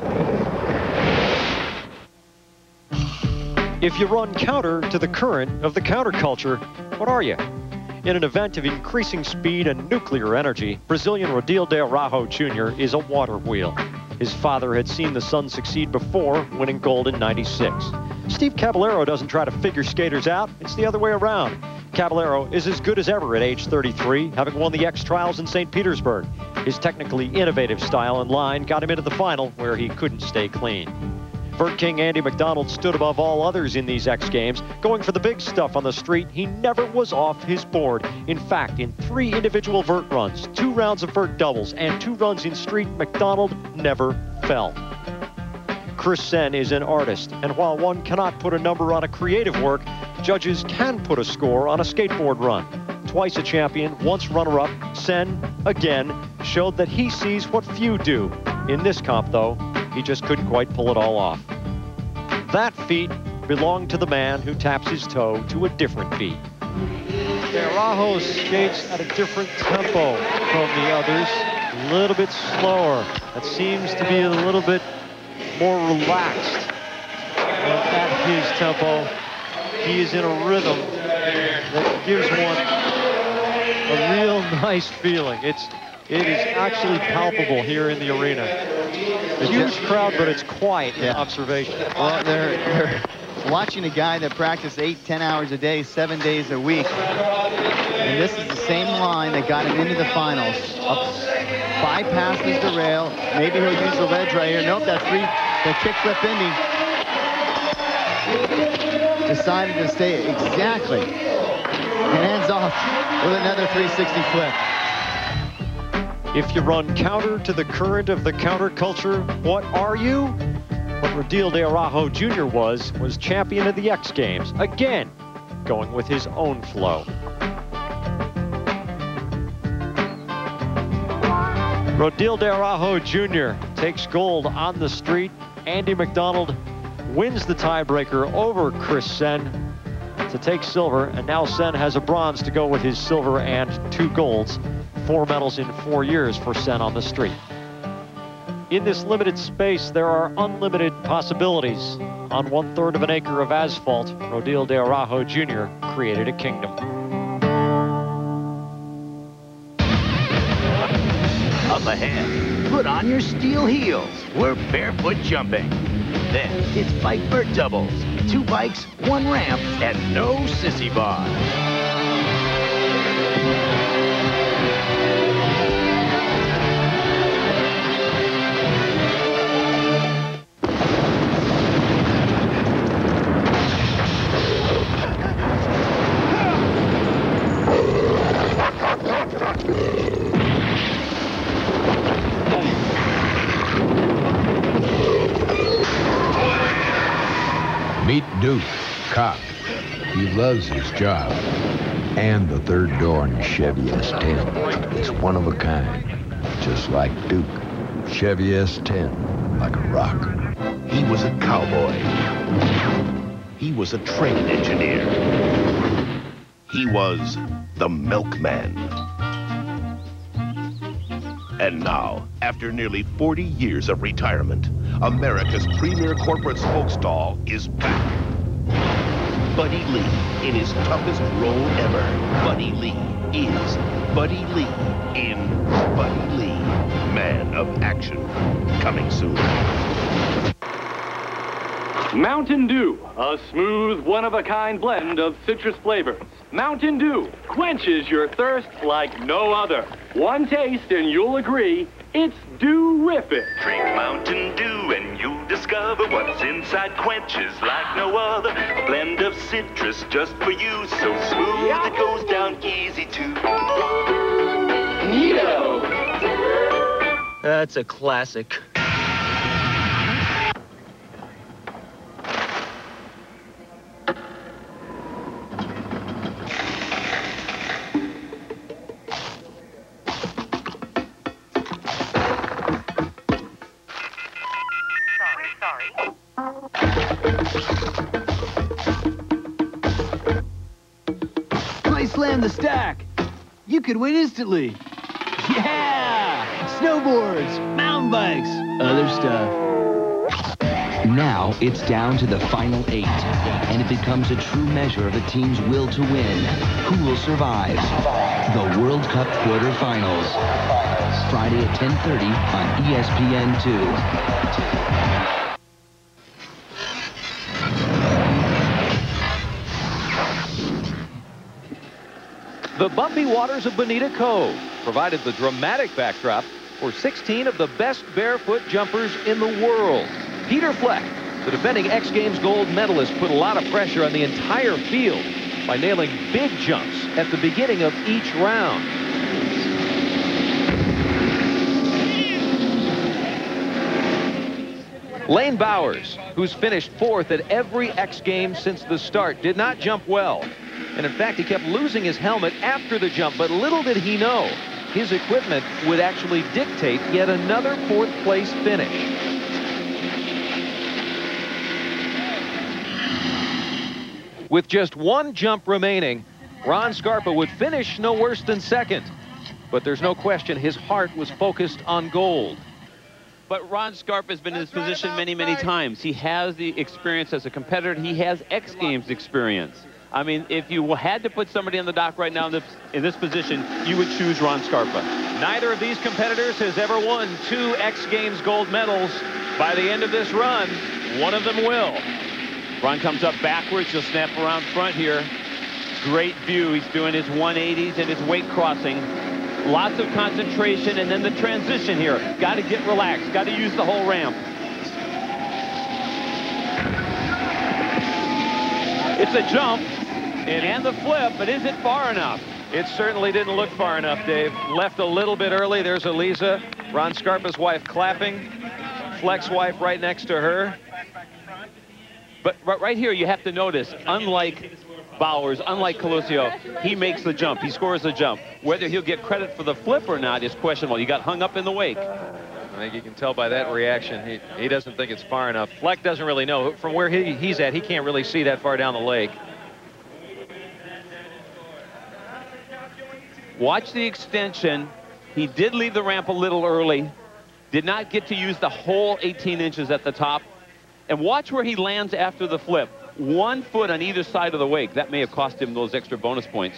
If you run counter to the current of the counterculture, what are you? In an event of increasing speed and nuclear energy, Brazilian Rodil de Araújo Jr. is a water wheel. His father had seen the son succeed before, winning gold in '96. Steve Caballero doesn't try to figure skaters out, it's the other way around. Caballero is as good as ever at age 33, having won the X Trials in St. Petersburg. His technically innovative style and line got him into the final, where he couldn't stay clean. Vert King Andy Macdonald stood above all others in these X Games, going for the big stuff on the street. He never was off his board. In fact, in 3 individual vert runs, 2 rounds of vert doubles, and 2 runs in street, Macdonald never fell. Chris Sen is an artist, and while one cannot put a number on a creative work, judges can put a score on a skateboard run. Twice a champion, once runner-up, Sen, again, showed that he sees what few do. In this comp, though, he just couldn't quite pull it all off. That feat belonged to the man who taps his toe to a different beat. Araújo skates at a different tempo from the others, a little bit slower. That seems to be a little bit more relaxed. And at his tempo, he is in a rhythm that gives one a real nice feeling. It is actually palpable here in the arena. A huge crowd, but it's quiet in observation. Well, they're watching a guy that practiced 8-10 hours a day, 7 days a week. And this is the same line that got him into the finals. Bypasses the rail. Maybe he'll use the ledge right here. Nope, that's the kickflip ending. Decided to stay exactly. And ends off with another 360 flip. If you run counter to the current of the counterculture, what are you? What Rodil de Araújo Jr. was champion of the X Games. Again, going with his own flow. Rodil de Araújo Jr. takes gold on the street. Andy Macdonald wins the tiebreaker over Chris Sen to take silver, and now Sen has a bronze to go with his silver and 2 golds. 4 medals in 4 years for Sen on the street. In this limited space, there are unlimited possibilities. On 1/3 of an acre of asphalt, Rodil de Araújo Jr. created a kingdom. Up ahead, put on your steel heels. We're barefoot jumping. Then it's bike vert doubles. 2 bikes, 1 ramp, and no sissy bar. Meet Duke, cop. He loves his job. And the third door in Chevy S10. It's one of a kind. Just like Duke. Chevy S10, like a rock. He was a cowboy. He was a train engineer. He was the milkman. And now, after nearly 40 years of retirement, America's premier corporate spokesdoll is back. Buddy Lee in his toughest role ever. Buddy Lee is Buddy Lee in Buddy Lee, Man of Action. Coming soon. Mountain Dew, a smooth, one-of-a-kind blend of citrus flavors. Mountain Dew quenches your thirst like no other. One taste and you'll agree, it's dew-rific. Drink Mountain Dew and you'll discover what's inside quenches like no other. A blend of citrus just for you, so smooth it goes down easy too. Neato. That's a classic. Slam the stack. You could win instantly. Yeah! Snowboards, mountain bikes, other stuff. Now it's down to the final 8, and it becomes a true measure of a team's will to win. Who will survive? The World Cup quarterfinals. Friday at 10:30 on ESPN2. The bumpy waters of Bonita Cove provided the dramatic backdrop for 16 of the best barefoot jumpers in the world. Peter Fleck, the defending X Games gold medalist, put a lot of pressure on the entire field by nailing big jumps at the beginning of each round. Lane Bowers, who's finished 4th at every X Games since the start, did not jump well. And in fact, he kept losing his helmet after the jump, but little did he know his equipment would actually dictate yet another 4th place finish. With just 1 jump remaining, Ron Scarpa would finish no worse than 2nd. But there's no question his heart was focused on gold. But Ron Scarpa has been in this position many, many times. He has the experience as a competitor. He has X Games experience. I mean, if you had to put somebody on the dock right now in this position, you would choose Ron Scarpa. Neither of these competitors has ever won 2 X Games gold medals. By the end of this run, one of them will. Ron comes up backwards. He'll snap around front here. Great view. He's doing his 180s and his weight crossing. Lots of concentration, and then the transition here. Got to get relaxed. Got to use the whole ramp. It's a jump. And the flip, but is it far enough? It certainly didn't look far enough, Dave. Left a little bit early. There's Eliza, Ron Scarpa's wife, clapping. Fleck's wife right next to her. But right here, you have to notice, unlike Bowers, unlike Colosio, he makes the jump. He scores the jump. Whether he'll get credit for the flip or not is questionable. He got hung up in the wake. I think you can tell by that reaction. He doesn't think it's far enough. Fleck doesn't really know. From where he's at, he can't really see that far down the lake. Watch the extension. He did leave the ramp a little early. Did not get to use the whole 18 inches at the top. And watch where he lands after the flip. 1 foot on either side of the wake. That may have cost him those extra bonus points.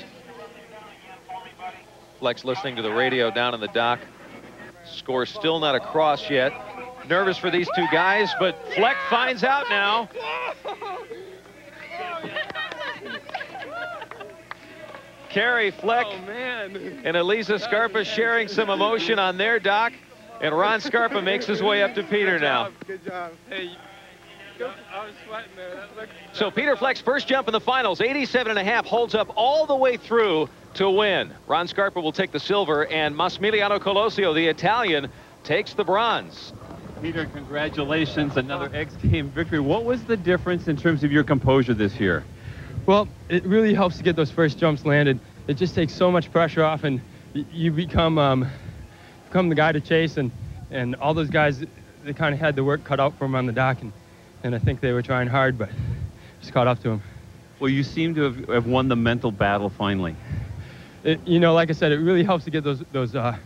Fleck's listening to the radio down in the dock. Score still not across yet. Nervous for these 2 guys, but Fleck finds out now. Carrie Fleck and Elisa Scarpa sharing some emotion on their dock, and Ron Scarpa makes his way up to Peter now. Good job. Hey, I was sweating there. So Peter Fleck's first jump in the finals, 87.5, holds up all the way through to win. Ron Scarpa will take the silver, and Massimiliano Colosio, the Italian, takes the bronze. Peter, congratulations, another X Games victory. What was the difference in terms of your composure this year? Well, it really helps to get those first jumps landed. It just takes so much pressure off, and you become the guy to chase, and all those guys, they kind of had the work cut out for them on the dock, and I think they were trying hard, but just caught up to them. Well, you seem to have won the mental battle finally. You know, like I said, it really helps to get those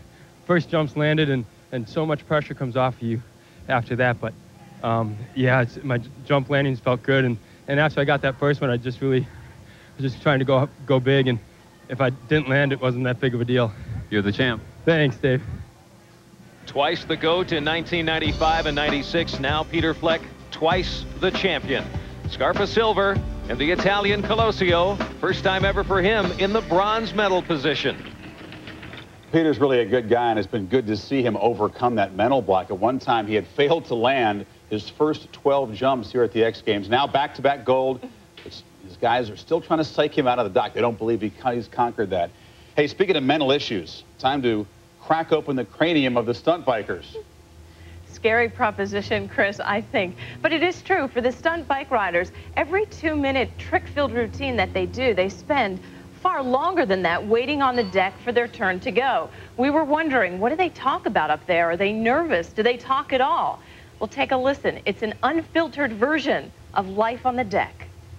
first jump's landed, and so much pressure comes off of you after that. But yeah, my jump landings felt good, and after I got that first one, I just really was just trying to go big, and if I didn't land, it wasn't that big of a deal. You're the champ. Thanks, Dave. Twice the GOAT in 1995 and 96. Now Peter Fleck, twice the champion. Scarpa silver and the Italian Colosio. First time ever for him in the bronze medal position. Peter's really a good guy, and it's been good to see him overcome that mental block. At one time, he had failed to land his first 12 jumps here at the X Games. Now back-to-back gold. His guys are still trying to psych him out of the dock. They don't believe he's conquered that. Hey, speaking of mental issues, time to crack open the cranium of the stunt bikers. Scary proposition, Chris, I think. But it is true for the stunt bike riders. Every 2-minute trick-filled routine that they do, they spend far longer than that waiting on the deck for their turn to go. We were wondering, what do they talk about up there? Are they nervous? Do they talk at all? Well, take a listen. It's an unfiltered version of life on the deck.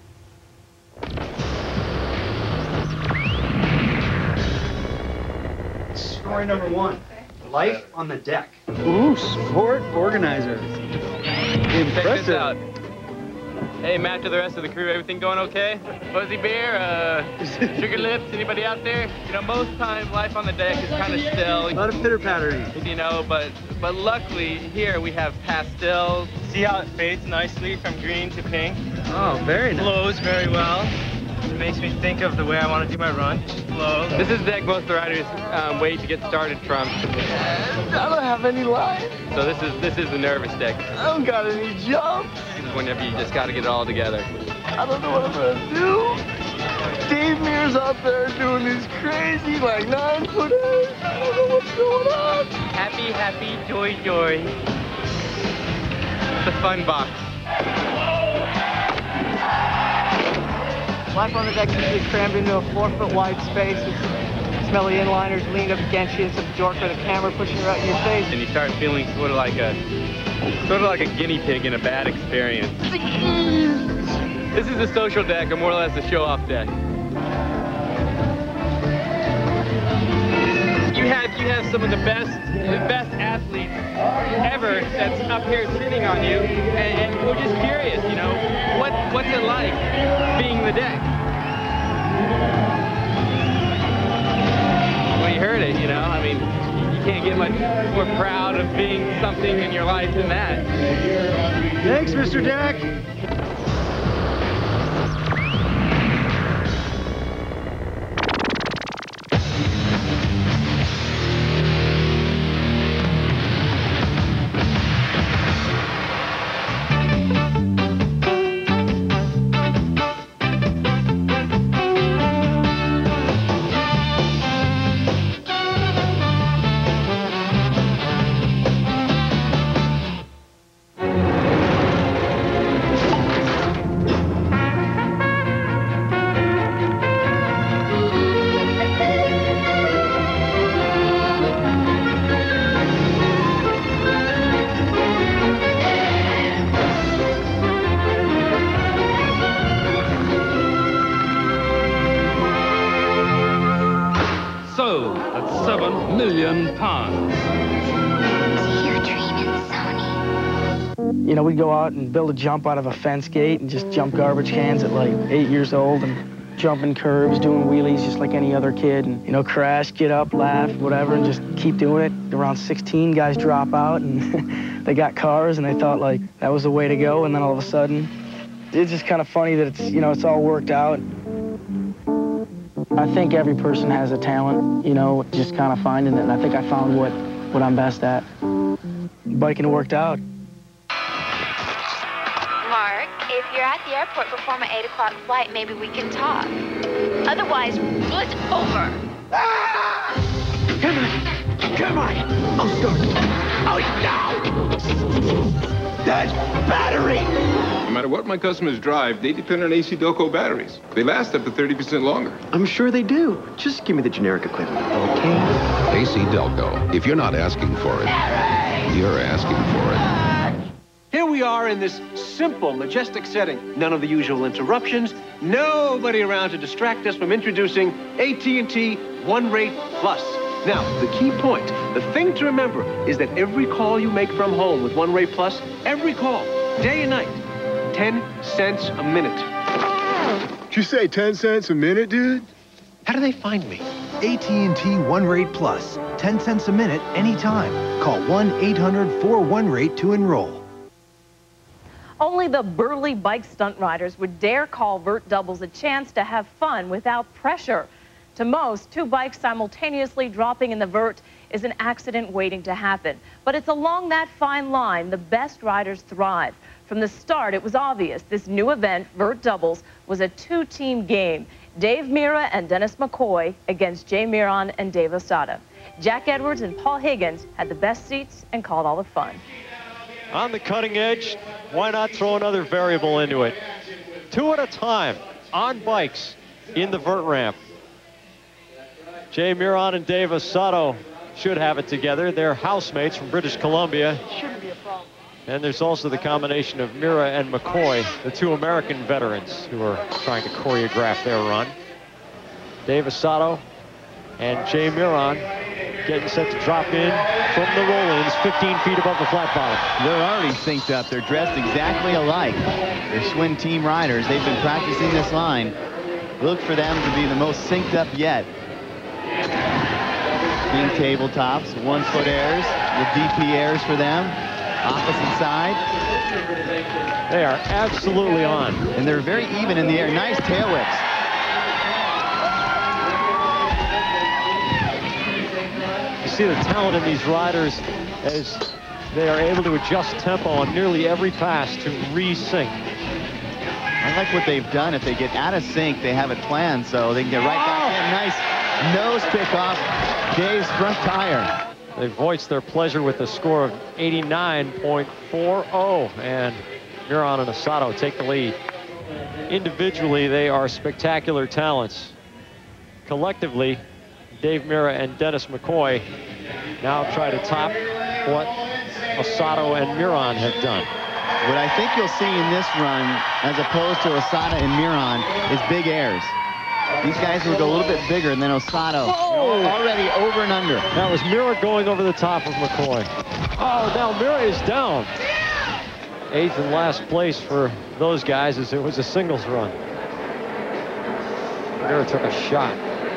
Story number 1, life on the deck. Ooh, sport organizer. Check this out. Hey, Matt, to the rest of the crew, everything going okay? Fuzzy bear, sugar lips, anybody out there? You know, most times life on the deck is kind of still. A lot of pitter-pattering. You know, but luckily here we have pastels. See how it fades nicely from green to pink? Oh, very nice. Flows very well. It makes me think of the way I want to do my run. Just flow. This is the deck most of the riders wait to get started from. I don't have any lines. So this is the nervous deck. I don't got any jumps. This is whenever you just got to get it all together. I don't know what I'm going to do. Dave Mirra's out there doing these crazy, like, 9-footers. I don't know what's going on. Happy, happy, joy, joy. The fun box. Life on the deck is usually crammed into a 4-foot wide space with smelly inliners leaned up against you. It's a dork with a camera pushing right in your face. And you start feeling sort of like a guinea pig in a bad experience. This is the social deck, or more or less the show-off deck. You have some of the best athletes ever that's up here sitting on you, and we're just curious, you know, what's it like being the deck? Well, you heard it, you know, I mean, you can't get much more proud of being something in your life than that. Thanks, Mr. Deck. You know, we'd go out and build a jump out of a fence gate and just jump garbage cans at like 8 years old and jumping curves, doing wheelies just like any other kid. And, you know, crash, get up, laugh, whatever, and just keep doing it. Around 16, guys drop out and they got cars and they thought like that was the way to go. And then all of a sudden, it's just kind of funny that it's, you know, it's all worked out. I think every person has a talent, you know, just kind of finding it. And I think I found what I'm best at. Biking worked out. Mark, if you're at the airport before my 8 o'clock flight, maybe we can talk. Otherwise, it's over. Ah! Come on! I'll start. Out now! That battery! No matter what my customers drive, they depend on AC Delco batteries. They last up to 30% longer. I'm sure they do. Just give me the generic equivalent, okay? AC Delco. If you're not asking for it, you're asking for it. Here we are in this simple, majestic setting. None of the usual interruptions. Nobody around to distract us from introducing AT&T One Rate Plus. Now, the key point, the thing to remember is that every call you make from home with One Rate Plus, every call, day and night, 10 cents a minute. Did you say 10 cents a minute, dude? How do they find me? AT&T One Rate Plus. 10 cents a minute, anytime. Call 1-800-41-RATE to enroll. Only the burly bike stunt riders would dare call vert doubles a chance to have fun without pressure. To most, 2 bikes simultaneously dropping in the vert is an accident waiting to happen. But it's along that fine line the best riders thrive. From the start, it was obvious this new event, vert doubles, was a 2-team game. Dave Mirra and Dennis McCoy against Jay Miron and Dave Osada. Jack Edwards and Paul Higgins had the best seats and called all the fun. On the cutting edge, why not throw another variable into it? 2 at a time, on bikes, in the vert ramp. Jay Miron and Dave Osada should have it together. They're housemates from British Columbia. Shouldn't be a problem. And there's also the combination of Mirra and McCoy, the 2 American veterans who are trying to choreograph their run. Dave Osada and Jay Miron getting set to drop in from the roll-ins 15 feet above the flat bottom. They're already synced up. They're dressed exactly alike. They're Schwinn team riders. They've been practicing this line. Look for them to be the most synced up yet. Swing tabletops, 1-foot airs, the DP airs for them. Opposite side. They are absolutely on. And they're very even in the air. Nice tail whips. You see the talent in these riders as they are able to adjust tempo on nearly every pass to re-sync. I like what they've done. If they get out of sync, they have it planned so they can get right back in. Nice nose pick off Dave's front tire. They voiced their pleasure with a score of 89.40, and Miron and Osada take the lead. Individually, they are spectacular talents. Collectively, Dave Mirra and Dennis McCoy now try to top what Osada and Miron have done. What I think you'll see in this run, as opposed to Osada and Miron, is big airs. These guys will go a little bit bigger, and then Osada already over and under. That was Mirra going over the top of McCoy. Oh, now Mirra is down. 8th and last place for those guys as it was a singles run. Mirra took a shot.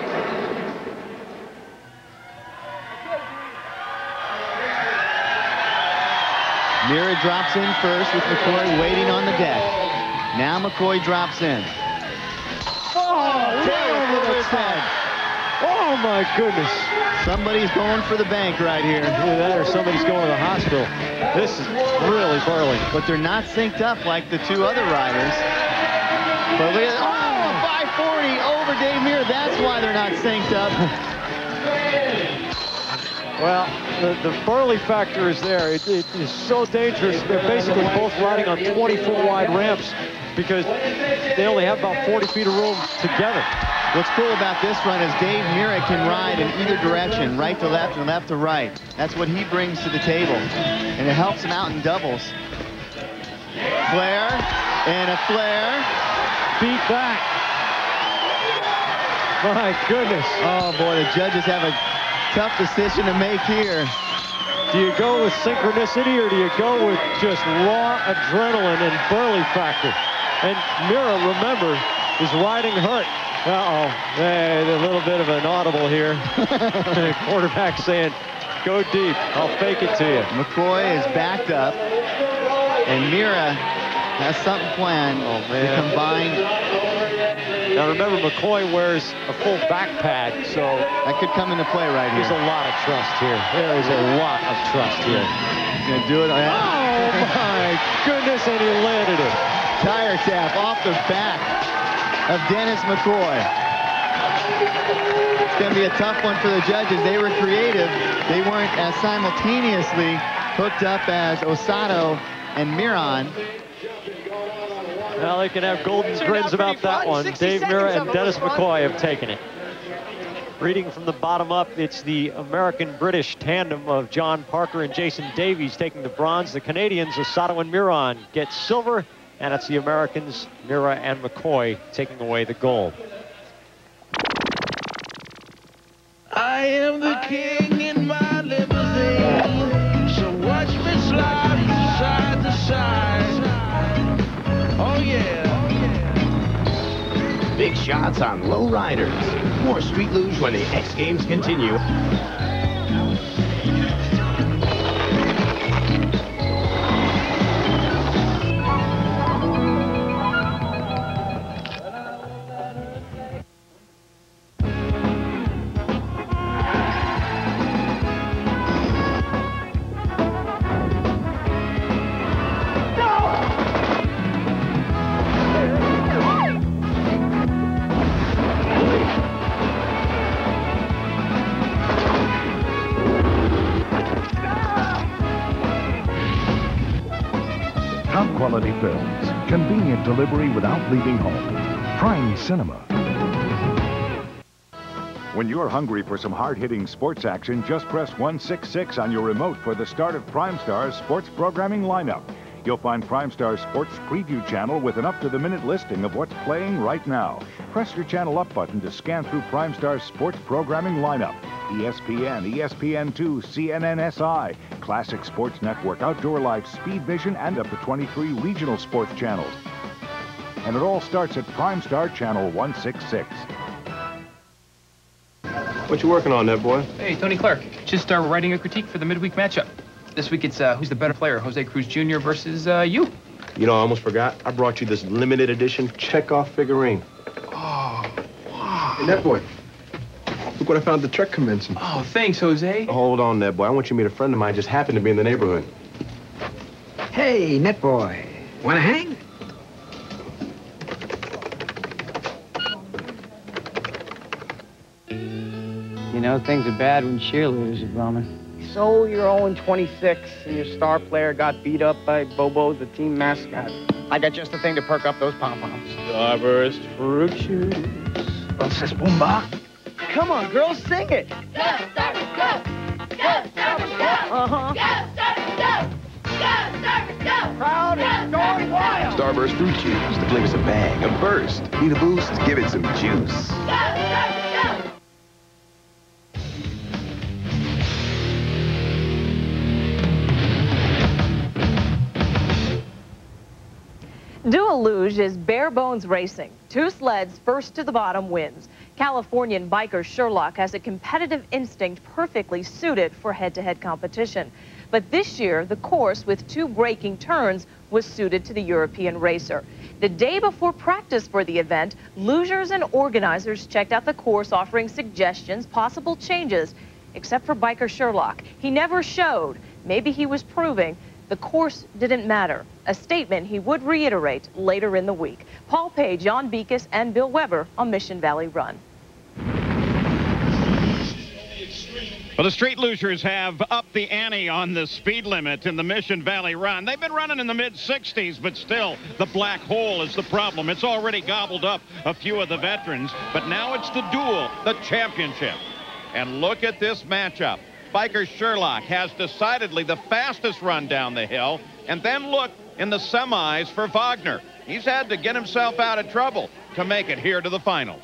Mirra drops in first with McCoy waiting on the deck. Now McCoy drops in. Over his head. Oh my goodness. Somebody's going for the bank right here. Either that or somebody's going to the hospital. This is really burly. But they're not synced up like the 2 other riders. But look at, a 540 over Dave Mirra. That's why they're not synced up. Well, the burly factor is there. It is so dangerous. They're basically both riding on 20-foot wide ramps because they only have about 40 feet of room together. What's cool about this run is Dave Mirra can ride in either direction, right to left and left to right. That's what he brings to the table, and it helps him out in doubles. Flare, and a flare. Beat back. My goodness. Oh boy, the judges have a tough decision to make here. Do you go with synchronicity or do you go with just raw adrenaline and burly factor? And Mirra, remember, is riding hurt. Uh-oh, hey, a little bit of an audible here. Quarterback saying, go deep, I'll fake it to you. McCoy is backed up, and Mirra has something planned to combine. Now remember, McCoy wears a full back pad, so that could come into play right here. There's a lot of trust here. There is a lot of trust here. He's gonna do it. Oh my goodness, and he landed it. Tire tap off the back of Dennis McCoy. It's going to be a tough one for the judges. They were creative. They weren't as simultaneously hooked up as Osada and Miron. Well, they can have golden grins about that one. Dave Mirra and Dennis McCoy have taken it. Reading from the bottom up, it's the American-British tandem of John Parker and Jason Davies taking the bronze. The Canadians, Osada and Miron, get silver. And it's the Americans, Mirra and McCoy, taking away the gold. I I am the king in my limousine. So watch me slide from side to side. Oh yeah. Big shots on low riders. More Street Luge when the X Games continue. Quality films, convenient delivery without leaving home. Prime Cinema. When you're hungry for some hard-hitting sports action, just press 166 on your remote for the start of Prime Star's sports programming lineup. You'll find Prime Star's sports preview channel with an up-to-the-minute listing of what's playing right now. Press your channel up button to scan through Prime Star's sports programming lineup. ESPN, ESPN2, CNN-SI, Classic Sports Network, Outdoor Life, Speed Vision, and up to 23 regional sports channels. And it all starts at Prime Star Channel 166. What you working on there, boy? Hey, Tony Clark. Just writing a critique for the midweek matchup. This week it's who's the better player, Jose Cruz Jr. versus you. You know, I almost forgot. I brought you this limited edition Chekhov figurine. Oh, wow. Hey, that boy. Look what I found at the Trek convention. Oh, thanks, Jose. Hold on there, boy. I want you to meet a friend of mine just happened to be in the neighborhood. Hey, net boy. Wanna hang? You know, things are bad when cheerleaders are bumming. So you're 0-26, and your star player got beat up by Bobo, the team mascot. I got just the thing to perk up those pom-poms. Starburst fruit juice. Entonces, Pumba. Come on, girls, sing it. Go, Starburst, go! Go, Starburst, go! Uh-huh. Go, Starburst, go! Go, Starburst, go! Crowd is going wild. Starburst fruit juice. The flavor's a bang, a burst. Need a boost? Give it some juice. Go, Starburst, go! Dual Luge is bare bones racing. Two sleds, first to the bottom wins. Californian biker Sherlock has a competitive instinct perfectly suited for head-to-head competition. But this year, the course with two braking turns was suited to the European racer. The day before practice for the event, lugers and organizers checked out the course, offering suggestions, possible changes, except for biker Sherlock. He never showed. Maybe he was proving the course didn't matter, a statement he would reiterate later in the week. Paul Page, Jan Beekes, and Bill Weber on Mission Valley Run. Well, the street lugers have upped the ante on the speed limit in the Mission Valley Run. They've been running in the mid-60s, but still, the black hole is the problem. It's already gobbled up a few of the veterans, but now it's the duel, the championship. And look at this matchup. Biker Sherlock has decidedly the fastest run down the hill. And then look in the semis for Wagner. He's had to get himself out of trouble to make it here to the finals.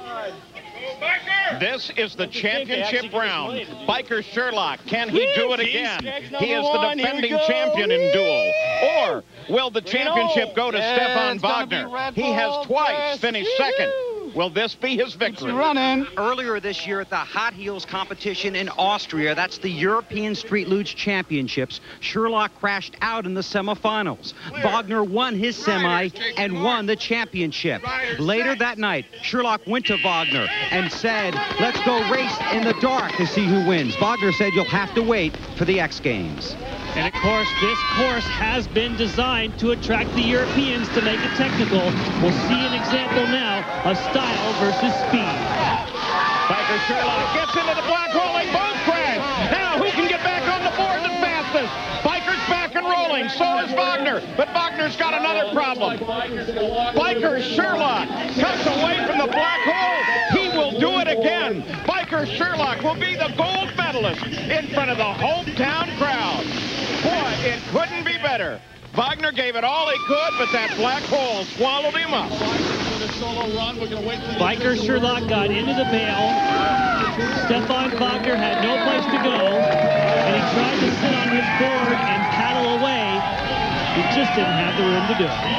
This is the championship round. Biker Sherlock, can he do it again? He is the defending champion in duel. Or will the championship go to Stefan Wagner? He has twice finished second. Will this be his victory? Earlier this year at the Hot Heels competition in Austria, that's the European Street Luge Championships, Sherlock crashed out in the semifinals. Wagner won his semi and won the championship. Later that night, Sherlock went to Wagner and said, let's go race in the dark to see who wins. Wagner said, you'll have to wait for the X Games. And of course, this course has been designed to attract the Europeans to make it technical. We'll see an example now of style versus speed. Biker Sherlock gets into the black hole. They both crash. Now, who can get back on the board the fastest? Biker's back and rolling. So is Wagner. But Wagner's got another problem. Biker Sherlock cuts away from the black hole. He will do it again. Biker Sherlock will be the gold medalist in front of the hometown crowd. Boy, it couldn't be better. Wagner gave it all he could, but that black hole swallowed him up. Biker Sherlock got into the bail. Stefan Wagner had no place to go, and he tried to sit on his board and paddle away. He just didn't have the room to do it.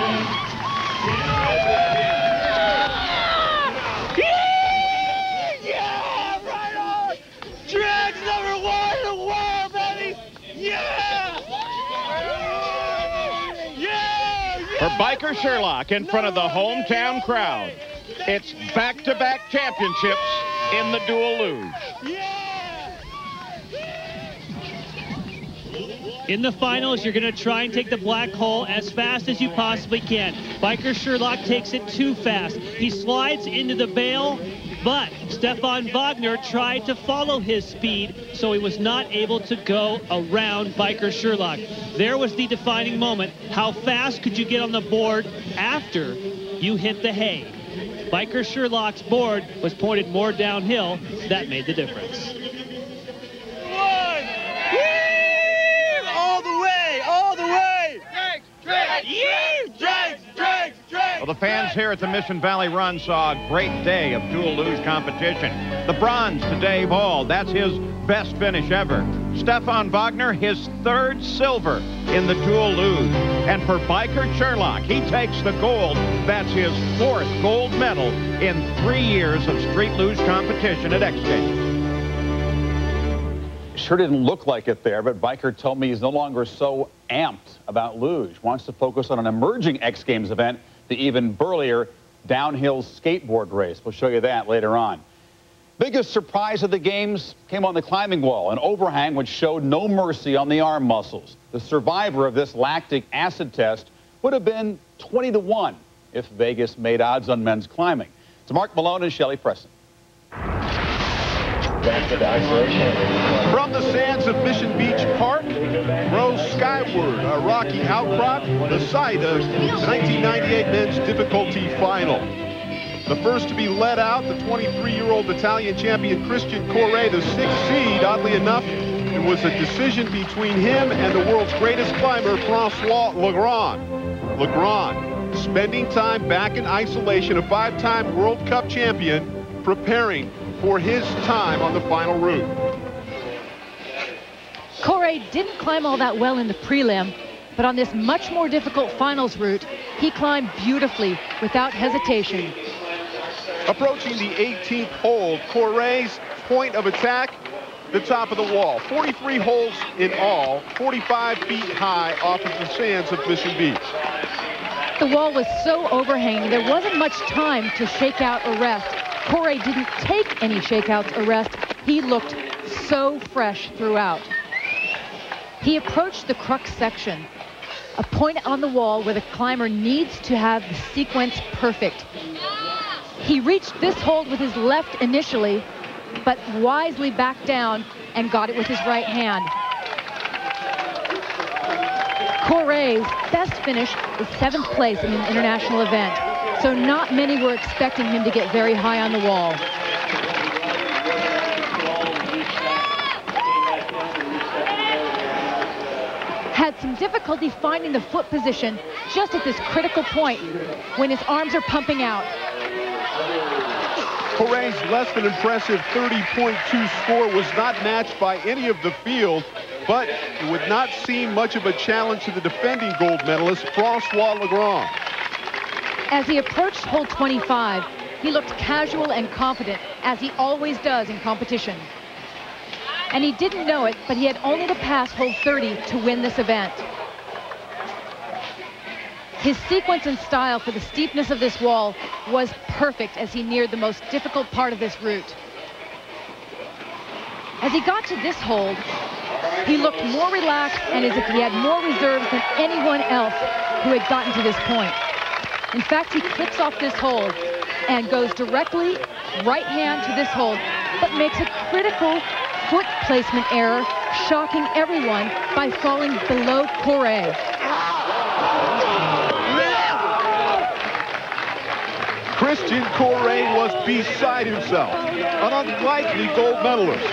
Yeah, right on! Drags #1 in the world, baby! Yeah! For Biker Sherlock in front of the hometown crowd, it's back-to-back championships in the dual luge. In the finals, you're going to try and take the black hole as fast as you possibly can. Biker Sherlock takes it too fast. He slides into the bail, but Stefan Wagner tried to follow his speed, so he was not able to go around Biker Sherlock. There was the defining moment. How fast could you get on the board after you hit the hay? Biker Sherlock's board was pointed more downhill. That made the difference. All the way! Drags! Well, the fans here at the Mission Valley Run saw a great day of dual luge competition. The bronze to Dave Hall, that's his best finish ever. Stefan Wagner, his third silver in the dual luge. And for Biker Sherlock, he takes the gold. That's his fourth gold medal in 3 years of street luge competition at X Games. Sure didn't look like it there, but Biker told me he's no longer so amped about luge. Wants to focus on an emerging X Games event, the even burlier downhill skateboard race. We'll show you that later on. Biggest surprise of the games came on the climbing wall, an overhang which showed no mercy on the arm muscles. The survivor of this lactic acid test would have been 20-1 if Vegas made odds on men's climbing. It's Mark Malone and Shelley Preston. From the sands of Mission Beach Park, rose skyward a rocky outcrop, the site of the 1998 men's difficulty final. The first to be let out, the 23-year-old Italian champion Christian Corre, the 6th seed. Oddly enough, it was a decision between him and the world's greatest climber, Francois Legrand, spending time back in isolation, a 5-time World Cup champion, preparing for his time on the final route. Corre didn't climb all that well in the prelim, but on this much more difficult finals route, he climbed beautifully without hesitation. Approaching the 18th hole, Corre's point of attack, the top of the wall. 43 holes in all, 45 feet high off of the sands of Mission Beach. The wall was so overhanging, there wasn't much time to shake out or rest. Corre didn't take any shakeouts or rest. He looked so fresh throughout. He approached the crux section, a point on the wall where the climber needs to have the sequence perfect. He reached this hold with his left initially, but wisely backed down and got it with his right hand. Corre's best finish is 7th place in an international event, so not many were expecting him to get very high on the wall. Had some difficulty finding the foot position just at this critical point when his arms are pumping out. Corre's less than impressive 30.2 score was not matched by any of the field, but it would not seem much of a challenge to the defending gold medalist, Francois Legrand. As he approached hole 25, he looked casual and confident, as he always does in competition. And he didn't know it, but he had only to pass hole 30 to win this event. His sequence and style for the steepness of this wall was perfect as he neared the most difficult part of this route. As he got to this hold, he looked more relaxed and as if he had more reserves than anyone else who had gotten to this point. In fact, he clips off this hold and goes directly right hand to this hold, but makes a critical foot placement error, shocking everyone by falling below Corre. Christian Corre was beside himself, an unlikely gold medalist.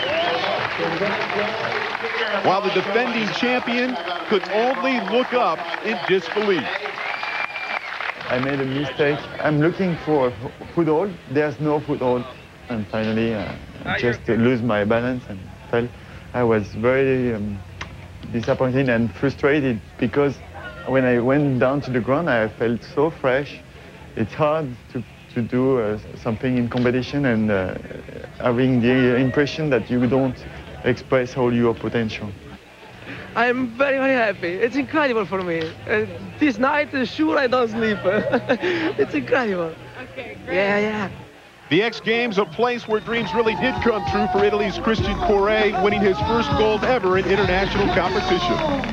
While the defending champion could only look up in disbelief. I made a mistake. I'm looking for a foothold. There's no foothold. and finally just lose my balance and fell. I was very disappointed and frustrated because when I went down to the ground, I felt so fresh. It's hard to do something in competition and having the impression that you don't express all your potential. I'm very, very happy. It's incredible for me. This night, sure, I don't sleep. It's incredible. Okay, great. Yeah. The X Games, a place where dreams really did come true for Italy's Christian Corre, winning his first gold ever in international competition.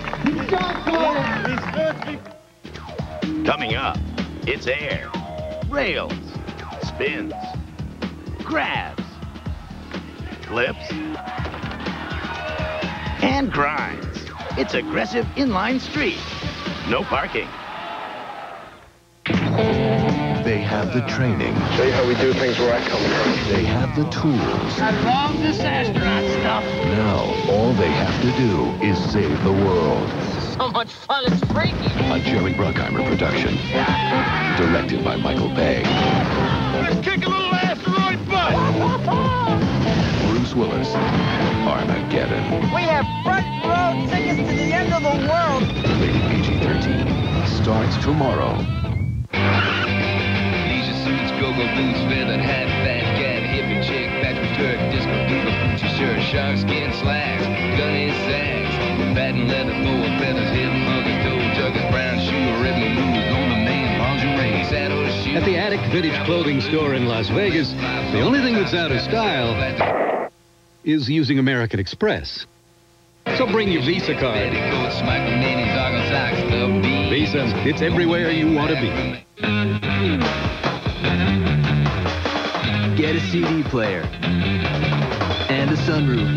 Coming up, it's air, rails, spins, grabs, flips, and grinds. It's aggressive inline street. No parking. They have the training. Show you how we do things where I come from. They have the tools. I love this astronaut stuff. Now, all they have to do is save the world. So much fun, it's freaky. A Jerry Bruckheimer production. Directed by Michael Bay. Let's kick a little asteroid butt. Bruce Willis. Armageddon. We have front row tickets to the end of the world. Rated PG-13. Starts tomorrow. Go-go boots, feathered hat, fat cat, hippie chick, Patrick Turk, disco diva, Gucci shirt, shark skin slacks, gunny sags, patent leather, boa feathers, hip hugger, toe tugger, brown shoe, ribbon blue, golden mane, lingerie, saddle shoe. At the Attic Vintage Clothing Store in Las Vegas, the only thing that's out of style is using American Express. So bring your Visa card. Visa, it's everywhere you want to be. Get a CD player and a sunroof.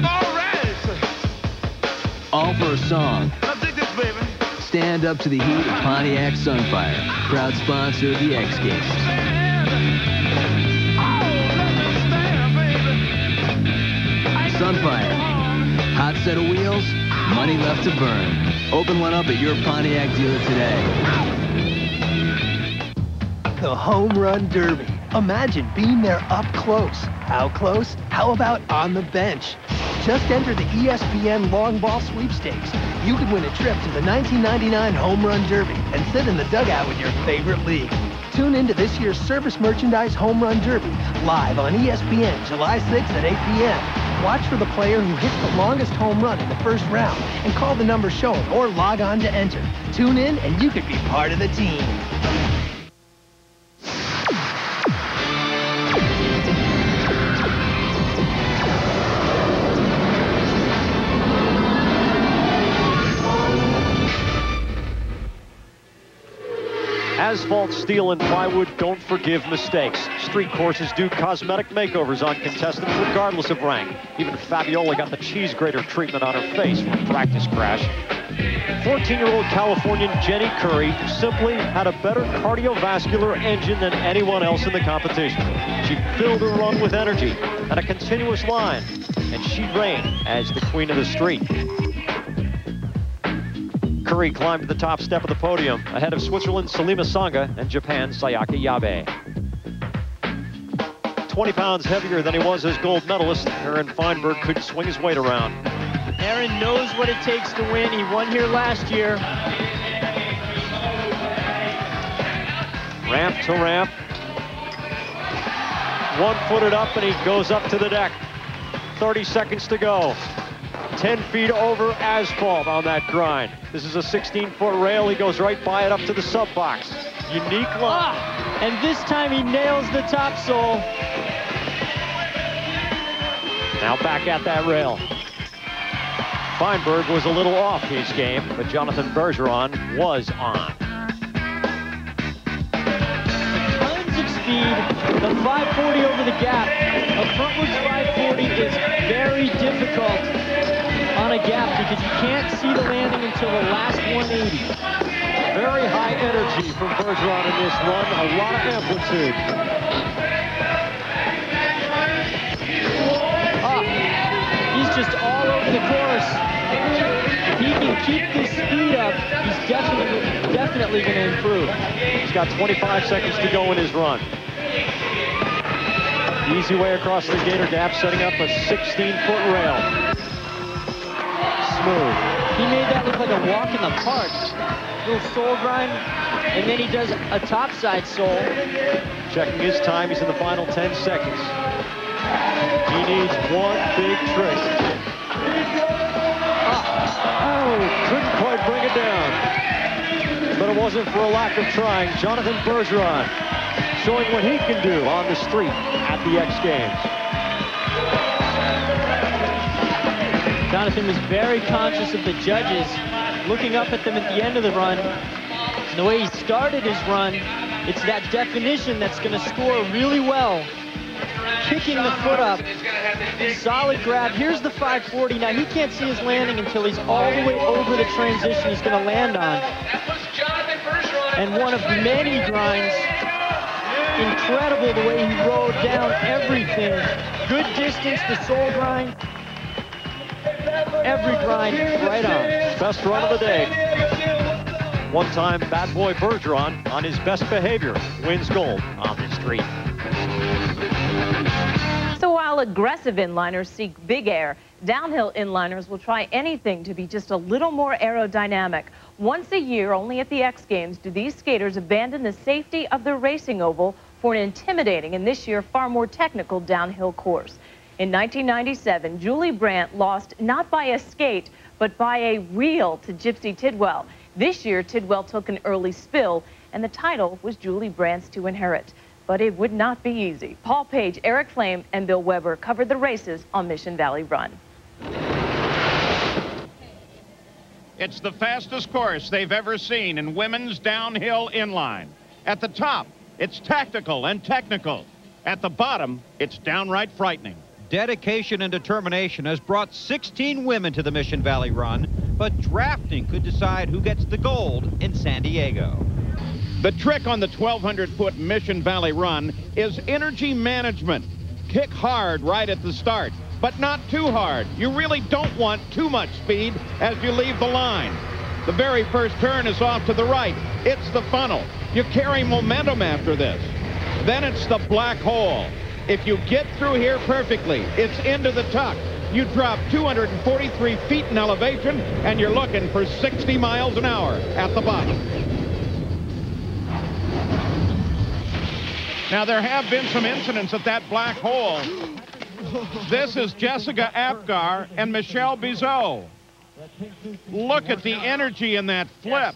All for a song. Stand up to the heat of Pontiac Sunfire, proud sponsor of the X Games. Sunfire, hot set of wheels, money left to burn. Open one up at your Pontiac dealer today. The Home Run Derby. Imagine being there up close. How close? How about on the bench? Just enter the ESPN Long Ball Sweepstakes. You could win a trip to the 1999 Home Run Derby and sit in the dugout with your favorite league. Tune into this year's Service Merchandise Home Run Derby live on ESPN July 6th at 8 p.m. Watch for the player who hits the longest home run in the first round and call the number shown or log on to enter. Tune in and you could be part of the team. Asphalt, steel, and plywood don't forgive mistakes. Street courses do cosmetic makeovers on contestants regardless of rank. Even Fabiola got the cheese grater treatment on her face from a practice crash. 14-year-old Californian Jenny Curry simply had a better cardiovascular engine than anyone else in the competition. She filled her run with energy and a continuous line, and she reigned as the queen of the street. Curry climbed to the top step of the podium ahead of Switzerland's Salima Sanga and Japan's Sayaka Yabe. 20 pounds heavier than he was as gold medalist, Aaron Feinberg could swing his weight around. Aaron knows what it takes to win. He won here last year. Ramp to ramp. One-footed up, and he goes up to the deck. 30 seconds to go. 10 feet over asphalt on that grind. This is a 16-foot rail. He goes right by it up to the sub box. Unique line. And this time he nails the top sole. Now back at that rail. Feinberg was a little off his game, but Jonathan Bergeron was on. Tons of speed. The 540 over the gap. A frontwards 540 is very difficult on a gap because you can't see the landing until the last 180. Very high energy from Bergeron in this run, a lot of amplitude. He's just all over the course. If he can keep this speed up, he's definitely going to improve. He's got 25 seconds to go in his run. Easy way across the gator gap, setting up a 16-foot rail. Smooth. He made that look like a walk in the park. Little soul grind, and then he does a topside soul. Checking his time, he's in the final 10 seconds. He needs one big trick. Oh, couldn't quite bring it down. But it wasn't for a lack of trying. Jonathan Bergeron showing what he can do on the street at the X Games. Jonathan was very conscious of the judges, looking up at them at the end of the run. And the way he started his run, it's that definition that's going to score really well. Kicking the foot up, solid grab. Here's the 540. Now he can't see his landing until he's all the way over the transition he's going to land on. And one of many grinds. Incredible the way he rode down everything. Good distance, the soul grind. Every grind right on. Best run of the day. One-time bad boy Bergeron on his best behavior wins gold on the street. So while aggressive inliners seek big air, downhill inliners will try anything to be just a little more aerodynamic. Once a year, only at the X Games, do these skaters abandon the safety of their racing oval for an intimidating and this year far more technical downhill course. In 1997, Julie Brandt lost not by a skate, but by a wheel to Gypsy Tidwell. This year, Tidwell took an early spill, and the title was Julie Brandt's to inherit. But it would not be easy. Paul Page, Eric Flame, and Bill Weber covered the races on Mission Valley Run. It's the fastest course they've ever seen in women's downhill inline. At the top, it's tactical and technical. At the bottom, it's downright frightening. Dedication and determination has brought 16 women to the Mission Valley Run, but drafting could decide who gets the gold in San Diego. The trick on the 1,200-foot Mission Valley Run is energy management. Kick hard right at the start, but not too hard. You really don't want too much speed as you leave the line. The very first turn is off to the right. It's the funnel. You carry momentum after this. Then it's the black hole. If you get through here perfectly, it's into the tuck. You drop 243 feet in elevation, and you're looking for 60 miles an hour at the bottom. Now, there have been some incidents at that black hole. This is Jessica Apgar and Michelle Bizot. Look at the energy in that flip.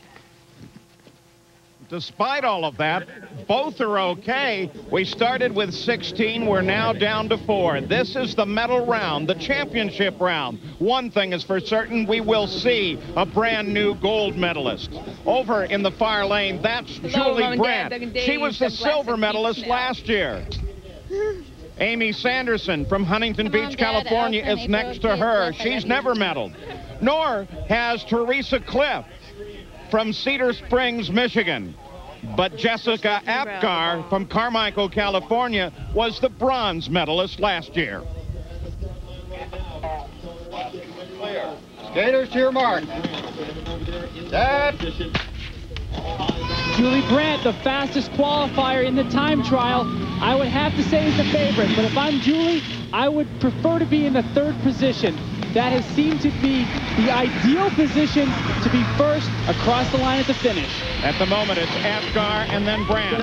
Despite all of that, both are okay. We started with 16. We're now down to 4. This is the medal round, the championship round. One thing is for certain, we will see a brand new gold medalist. Over in the far lane, that's Julie Brandt. She was the silver medalist last year. Amy Sanderson from Huntington Beach, California is next to her. She's never medaled. Nor has Teresa Cliff from Cedar Springs, Michigan. But Jessica Apgar from Carmichael, California was the bronze medalist last year. Skaters to your mark. Set. Julie Brandt, the fastest qualifier in the time trial, I would have to say is the favorite. But if I'm Julie, I would prefer to be in the third position. That has seemed to be the ideal position to be first across the line at the finish. At the moment, it's Apgar and then Brandt.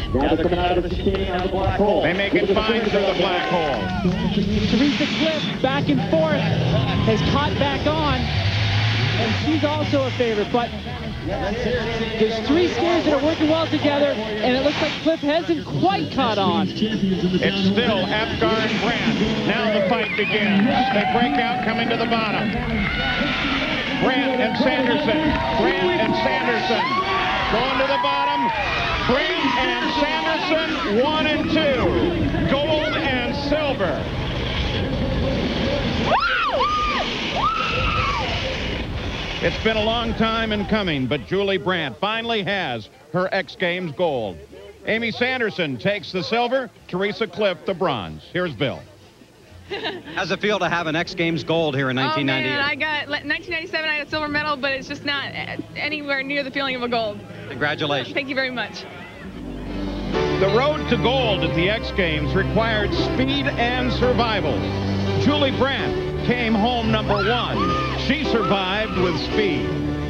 They make it fine through the black hole. Teresa Cliff back and forth has caught back on, and she's also a favorite. But there's three skaters that are working well together, and it looks like Cliff hasn't quite caught on. It's still Apgar and Brandt. Now the fight begins. They break out, coming to the bottom. Brandt and Sanderson. Brandt and Sanderson. Going to the bottom. Brandt and Sanderson, 1 and 2. Gold and silver. It's been a long time in coming, but Julie Brandt finally has her X Games gold. Amy Sanderson takes the silver, Teresa Cliff the bronze. Here's Bill. How's it feel to have an X Games gold here in 1998? Oh, man, I got 1997, I had a silver medal, but it's just not anywhere near the feeling of a gold. Congratulations. Thank you very much. The road to gold at the X Games required speed and survival. Julie Brandt came home #1. She survived with speed.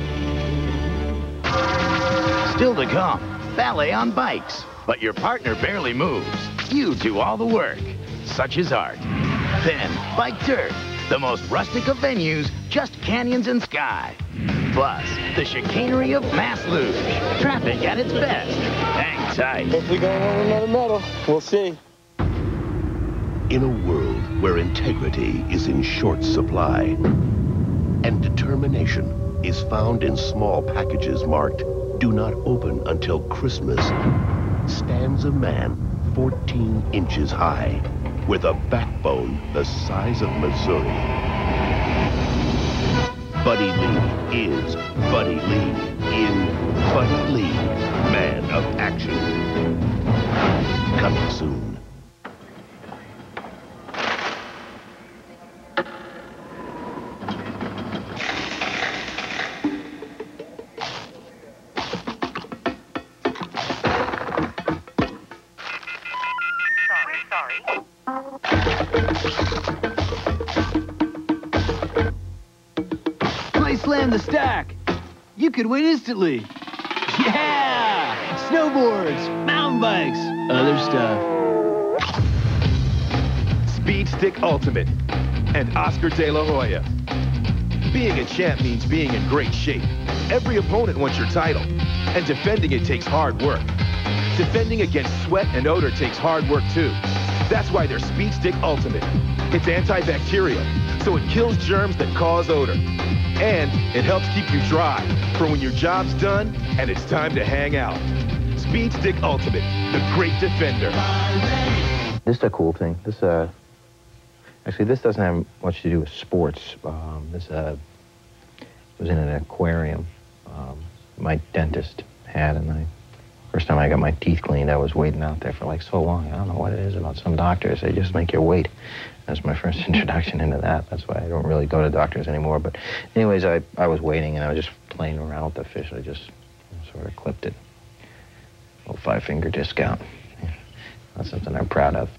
Still to come, ballet on bikes. But your partner barely moves. You do all the work. Such is art. Then, bike dirt. The most rustic of venues, just canyons and sky. Plus, the chicanery of mass luge. Traffic at its best. Hang tight. Hopefully going on another medal. We'll see. In a world where integrity is in short supply and determination is found in small packages marked "Do not open until Christmas," stands a man 14 inches high with a backbone the size of Missouri. Buddy Lee is Buddy Lee in Buddy Lee, Man of Action. Coming soon. Slam the stack. You could win instantly. Yeah! Snowboards, mountain bikes, other stuff. Speed Stick Ultimate and Oscar De La Hoya. Being a champ means being in great shape. Every opponent wants your title, and defending it takes hard work. Defending against sweat and odor takes hard work too. That's why they're Speed Stick Ultimate. It's antibacterial, so it kills germs that cause odor. And it helps keep you dry for when your job's done and it's time to hang out. Speed Stick Ultimate, the great defender. This is a cool thing. Actually, this doesn't have much to do with sports. This was in an aquarium my dentist had, and first time I got my teeth cleaned, I was waiting out there for like so long. I don't know what it is about some doctors. They just make you wait. That's my first introduction into that. That's why I don't really go to doctors anymore. But anyways, I was waiting, and I was just playing around with the fish. I just sort of clipped it. A little 5-finger discount. Yeah. That's something I'm proud of.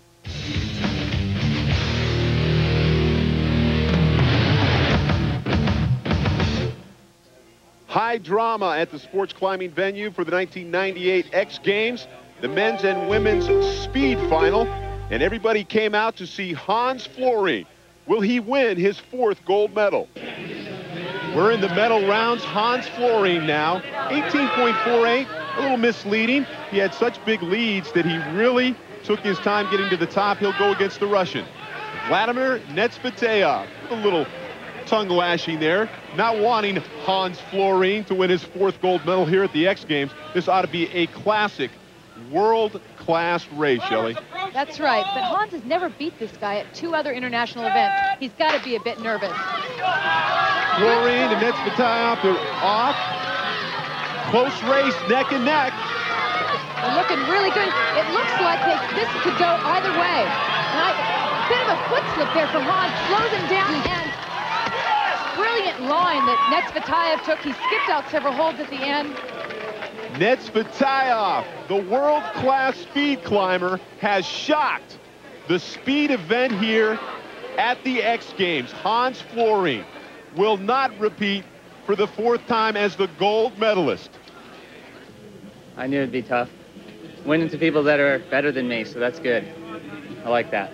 High drama at the sports climbing venue for the 1998 X Games, the men's and women's speed final, and everybody came out to see Hans Florijn. Will he win his 4th gold medal? We're in the medal rounds. Hans Florijn now, 18.48, a little misleading. He had such big leads that he really took his time getting to the top. He'll go against the Russian. Vladimir Netsvitaev, a little tongue lashing there, not wanting Hans Florijn to win his 4th gold medal here at the X Games. This ought to be a classic world-class race, Shelley. That's right, but Hans has never beat this guy at 2 other international events. He's got to be a bit nervous. Florijn and Netsvitaev are off. Close race, neck and neck. They're looking really good. It looks like this could go either way. A bit of a foot slip there from Hans, slows him down, and brilliant line that Netsvitaev took. He skipped out several holds at the end. Netsvitaev, the world-class speed climber, has shocked the speed event here at the X Games. Hans Florijn will not repeat for the 4th time as the gold medalist. I knew it'd be tough. Winning to people that are better than me, so that's good. I like that.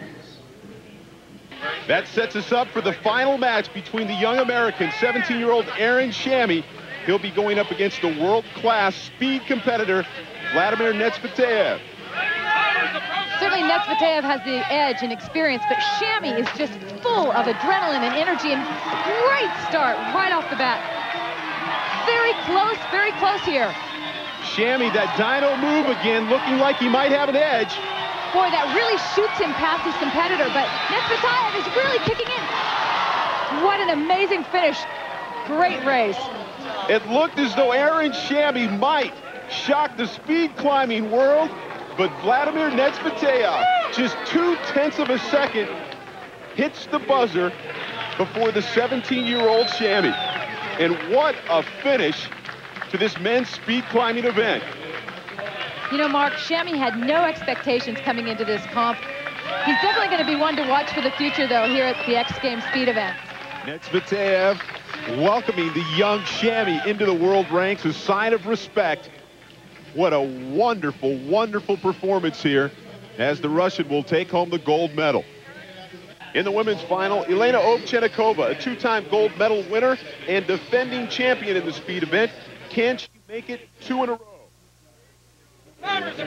That sets us up for the final match between the young American, 17-year-old Aaron Shammy. He'll be going up against the world-class speed competitor, Vladimir Netsvitaev. Certainly Netsvitaev has the edge and experience, but Shammy is just full of adrenaline and energy, and great start right off the bat. Very close here. Shammy, that dyno move again, looking like he might have an edge. Boy, that really shoots him past his competitor, but Netsvitaev is really kicking in. What an amazing finish. Great race. It looked as though Aaron Shammy might shock the speed climbing world, but Vladimir Netsvitaev, just 0.2 of a second, hits the buzzer before the 17-year-old Shammy. And what a finish to this men's speed climbing event. You know, Mark, Chamois had no expectations coming into this comp. He's definitely going to be one to watch for the future, though, here at the X Games speed event. Netsvitaev welcoming the young Chamois into the world ranks, a sign of respect. What a wonderful, wonderful performance here, as the Russian will take home the gold medal. In the women's final, Elena Ovchennikova, a two-time gold medal winner and defending champion in the speed event. Can she make it 2 in a row? But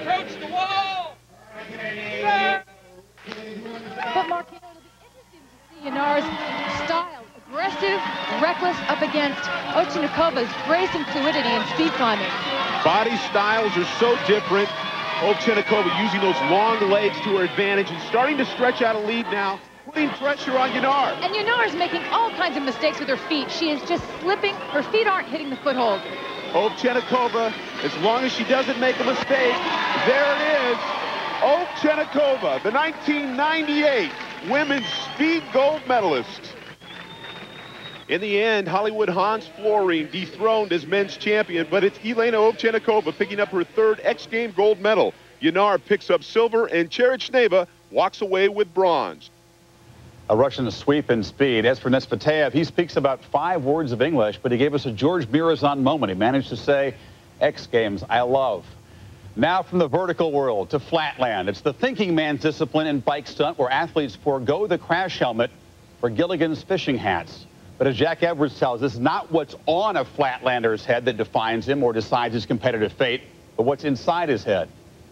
Mark, you know, it'll be interesting to see Yanar's style, aggressive, reckless, up against Ovchenikova's grace and fluidity in speed climbing. Body styles are so different. Ovchennikova using those long legs to her advantage and starting to stretch out a lead now, putting pressure on Yanar. And Yanar's making all kinds of mistakes with her feet. She is just slipping. Her feet aren't hitting the foothold. Ovchennikova, as long as she doesn't make a mistake, there it is. Ovchennikova, the 1998 women's speed gold medalist. In the end, Hollywood Hans Florine dethroned as men's champion, but it's Elena Ovchennikova picking up her 3rd X Game gold medal. Yanar picks up silver, and Cherichneva walks away with bronze. A Russian sweep in speed. As for Netsvitaev, he speaks about 5 words of English, but he gave us a George Mirazon moment. He managed to say, X Games, I love. Now from the vertical world to Flatland. It's the thinking man's discipline in bike stunt where athletes forego the crash helmet for Gilligan's fishing hats. But as Jack Edwards tells us, not what's on a Flatlander's head that defines him or decides his competitive fate, but what's inside his head.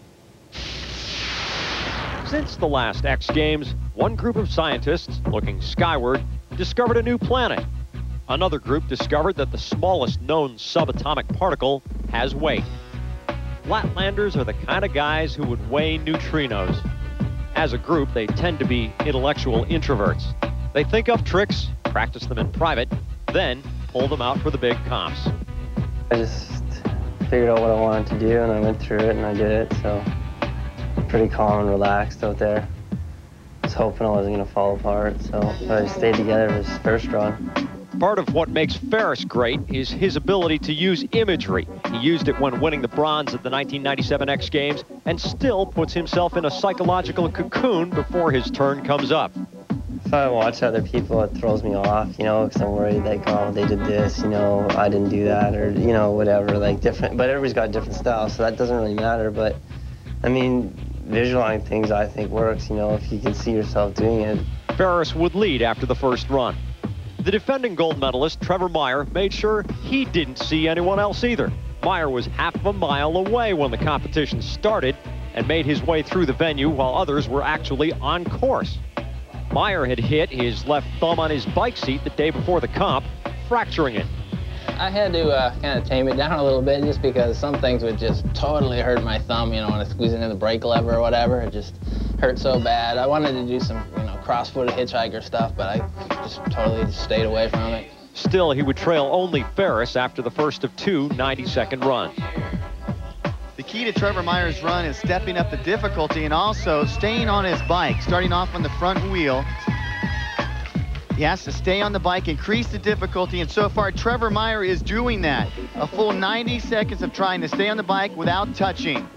Since the last X Games, one group of scientists looking skyward discovered a new planet. Another group discovered that the smallest known subatomic particle has weight. Flatlanders are the kind of guys who would weigh neutrinos. As a group, they tend to be intellectual introverts. They think up tricks, practice them in private, then pull them out for the big comps. I just figured out what I wanted to do, and I went through it, and I did it, so pretty calm and relaxed out there. I was hoping I wasn't going to fall apart, so I stayed together this first run. Part of what makes Ferris great is his ability to use imagery. He used it when winning the bronze at the 1997 X Games and still puts himself in a psychological cocoon before his turn comes up. If I watch other people, it throws me off, you know, because I'm worried, like, oh, they did this, you know, I didn't do that, or, you know, whatever, like, different, but everybody's got different styles, so that doesn't really matter, but, I mean, visualizing things, I think, works, you know, if you can see yourself doing it. Ferris would lead after the first run. The defending gold medalist, Trevor Meyer, made sure he didn't see anyone else either. Meyer was half a mile away when the competition started and made his way through the venue while others were actually on course. Meyer had hit his left thumb on his bike seat the day before the comp, fracturing it. I had to kind of tame it down a little bit just because some things would just totally hurt my thumb, you know, when I squeeze into the brake lever or whatever. It just hurt so bad. I wanted to do some, you know, cross-footed hitchhiker stuff, but I just totally stayed away from it. Still, he would trail only Ferris after the first of 2 90-second runs. The key to Trevor Meyer's run is stepping up the difficulty and also staying on his bike, starting off on the front wheel. He has to stay on the bike, increase the difficulty, and so far Trevor Meyer is doing that. A full 90 seconds of trying to stay on the bike without touching.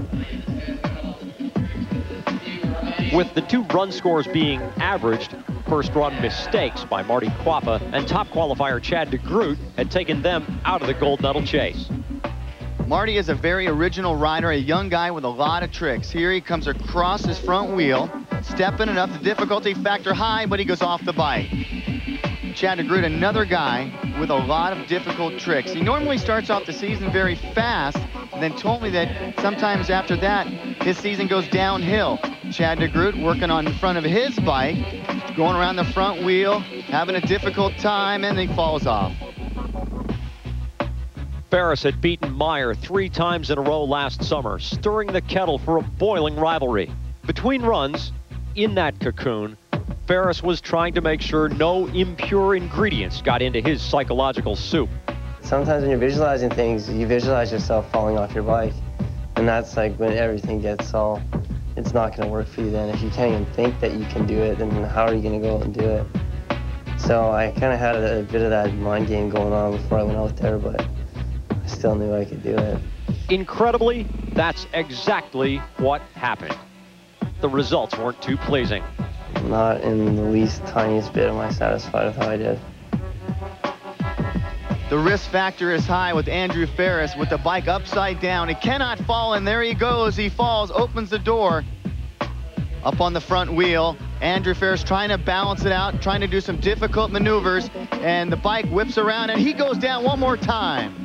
With the 2 run scores being averaged, first run mistakes by Marty Quappa and top qualifier Chad DeGroot had taken them out of the gold medal chase. Marty is a very original rider, a young guy with a lot of tricks. Here he comes across his front wheel, stepping it up, the difficulty factor high, but he goes off the bike. Chad DeGroot, another guy with a lot of difficult tricks. He normally starts off the season very fast, and then told me that sometimes after that, his season goes downhill. Chad DeGroot working on the front of his bike, going around the front wheel, having a difficult time, and then he falls off. Ferris had beaten Meyer 3 times in a row last summer, stirring the kettle for a boiling rivalry. Between runs, in that cocoon, Ferris was trying to make sure no impure ingredients got into his psychological soup. Sometimes when you're visualizing things, you visualize yourself falling off your bike. And that's like when everything gets all, it's not going to work for you then. If you can't even think that you can do it, then how are you going to go and do it? So I kind of had a bit of that mind game going on before I went out there, but I still knew I could do it. Incredibly, that's exactly what happened. The results weren't too pleasing. Not in the least tiniest bit am I satisfied with how I did. The risk factor is high with Andrew Ferris with the bike upside down. He cannot fall, and there he goes. He falls, opens the door up on the front wheel. Andrew Ferris trying to balance it out, trying to do some difficult maneuvers, and the bike whips around, and he goes down one more time.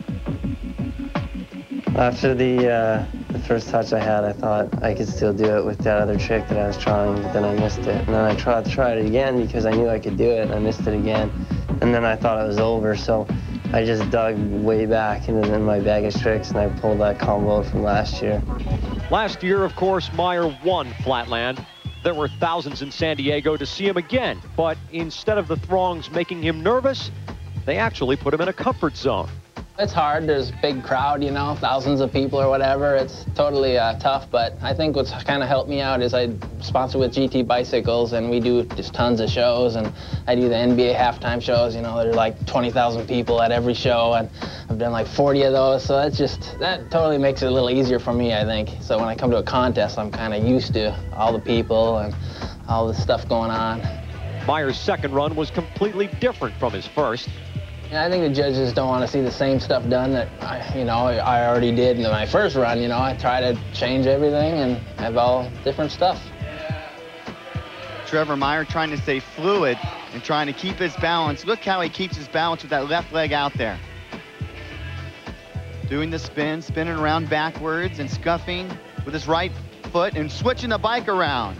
After the first touch I had, I thought I could still do it with that other trick that I was trying, but then I missed it. And then I tried it again because I knew I could do it, and I missed it again. And then I thought it was over, so I just dug way back into my bag of tricks, and I pulled that combo from last year. Last year, of course, Meyer won Flatland. There were thousands in San Diego to see him again, but instead of the throngs making him nervous, they actually put him in a comfort zone. It's hard. There's a big crowd, you know, thousands of people or whatever. It's totally tough, but I think what's kind of helped me out is I sponsor with GT Bicycles, and we do just tons of shows, and I do the NBA halftime shows. You know, there's like 20,000 people at every show, and I've done like 40 of those, so that totally makes it a little easier for me, I think. So when I come to a contest, I'm kind of used to all the people and all the stuff going on. Meyer's second run was completely different from his first. Yeah, I think the judges don't want to see the same stuff done that I already did in my first run. You know, I try to change everything and have all different stuff. Trevor Meyer trying to stay fluid and trying to keep his balance. Look how he keeps his balance with that left leg out there. Doing the spin, spinning around backwards and scuffing with his right foot and switching the bike around.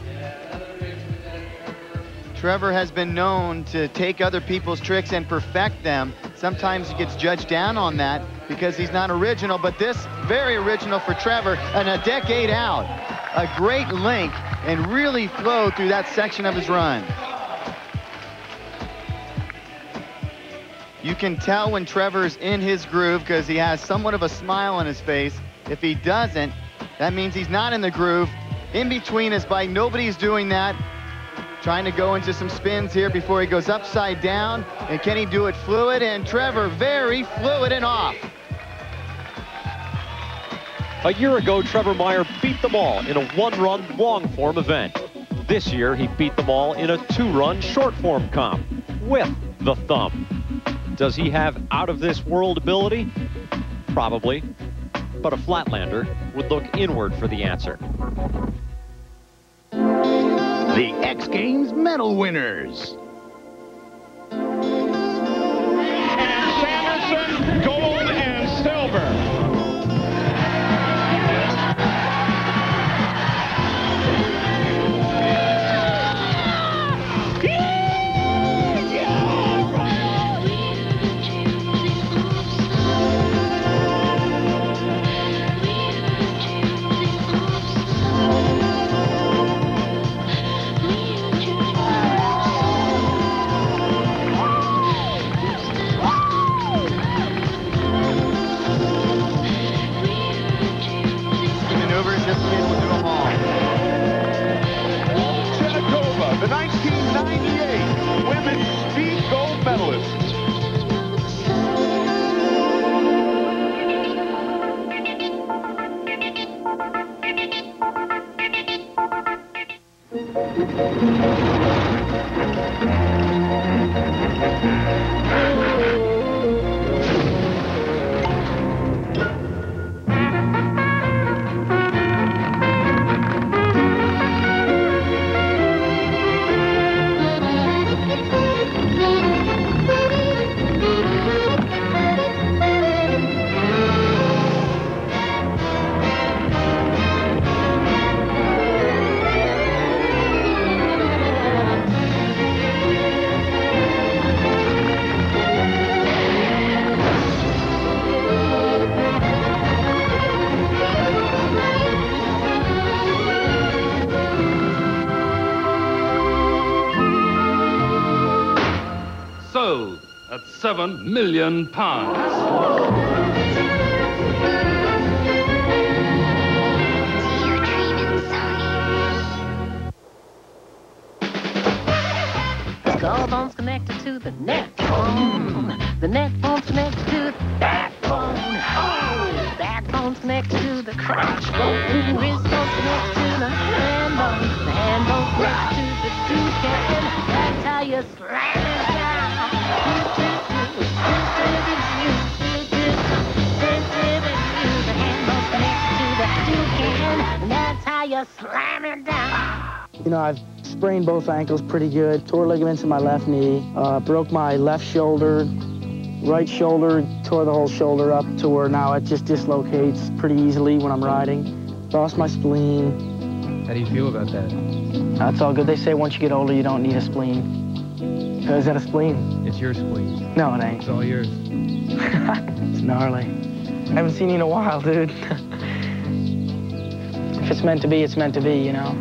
Trevor has been known to take other people's tricks and perfect them. Sometimes he gets judged down on that because he's not original, but this very original for Trevor, and a decade out. A great link and really flowed through that section of his run. You can tell when Trevor's in his groove because he has somewhat of a smile on his face. If he doesn't, that means he's not in the groove. In between his bike, nobody's doing that. Trying to go into some spins here before he goes upside down. And can he do it fluid? And Trevor very fluid and off. A year ago, Trevor Meyer beat them all in a one-run long-form event. This year, he beat them all in a two-run short-form comp with the thumb. Does he have out-of-this-world ability? Probably. But a Flatlander would look inward for the answer. The X Games medal winners. And Sanderson, gold and silver. The 1998 Women's Speed Gold Medalists. Sold at £7 million. Skull bone's connected to the neck bone. The neck bone's connected to the backbone. Oh, backbone's connected crotch bone. Wrist bone connect to the hand bone. The hand bone connect to the toucan. That's how you slam it down. The hand bone connect to the toucan. And that's how you slam it down. You know, I've sprained both ankles pretty good. Tore ligaments in my left knee. Broke my left shoulder. Right shoulder, tore the whole shoulder up to where now it just dislocates pretty easily when I'm riding. Lost my spleen. How do you feel about that? That's all good. They say once you get older, you don't need a spleen. Is that a spleen? It's your spleen. No, it ain't. It's all yours. It's gnarly. I haven't seen you in a while, dude. If it's meant to be, it's meant to be, you know.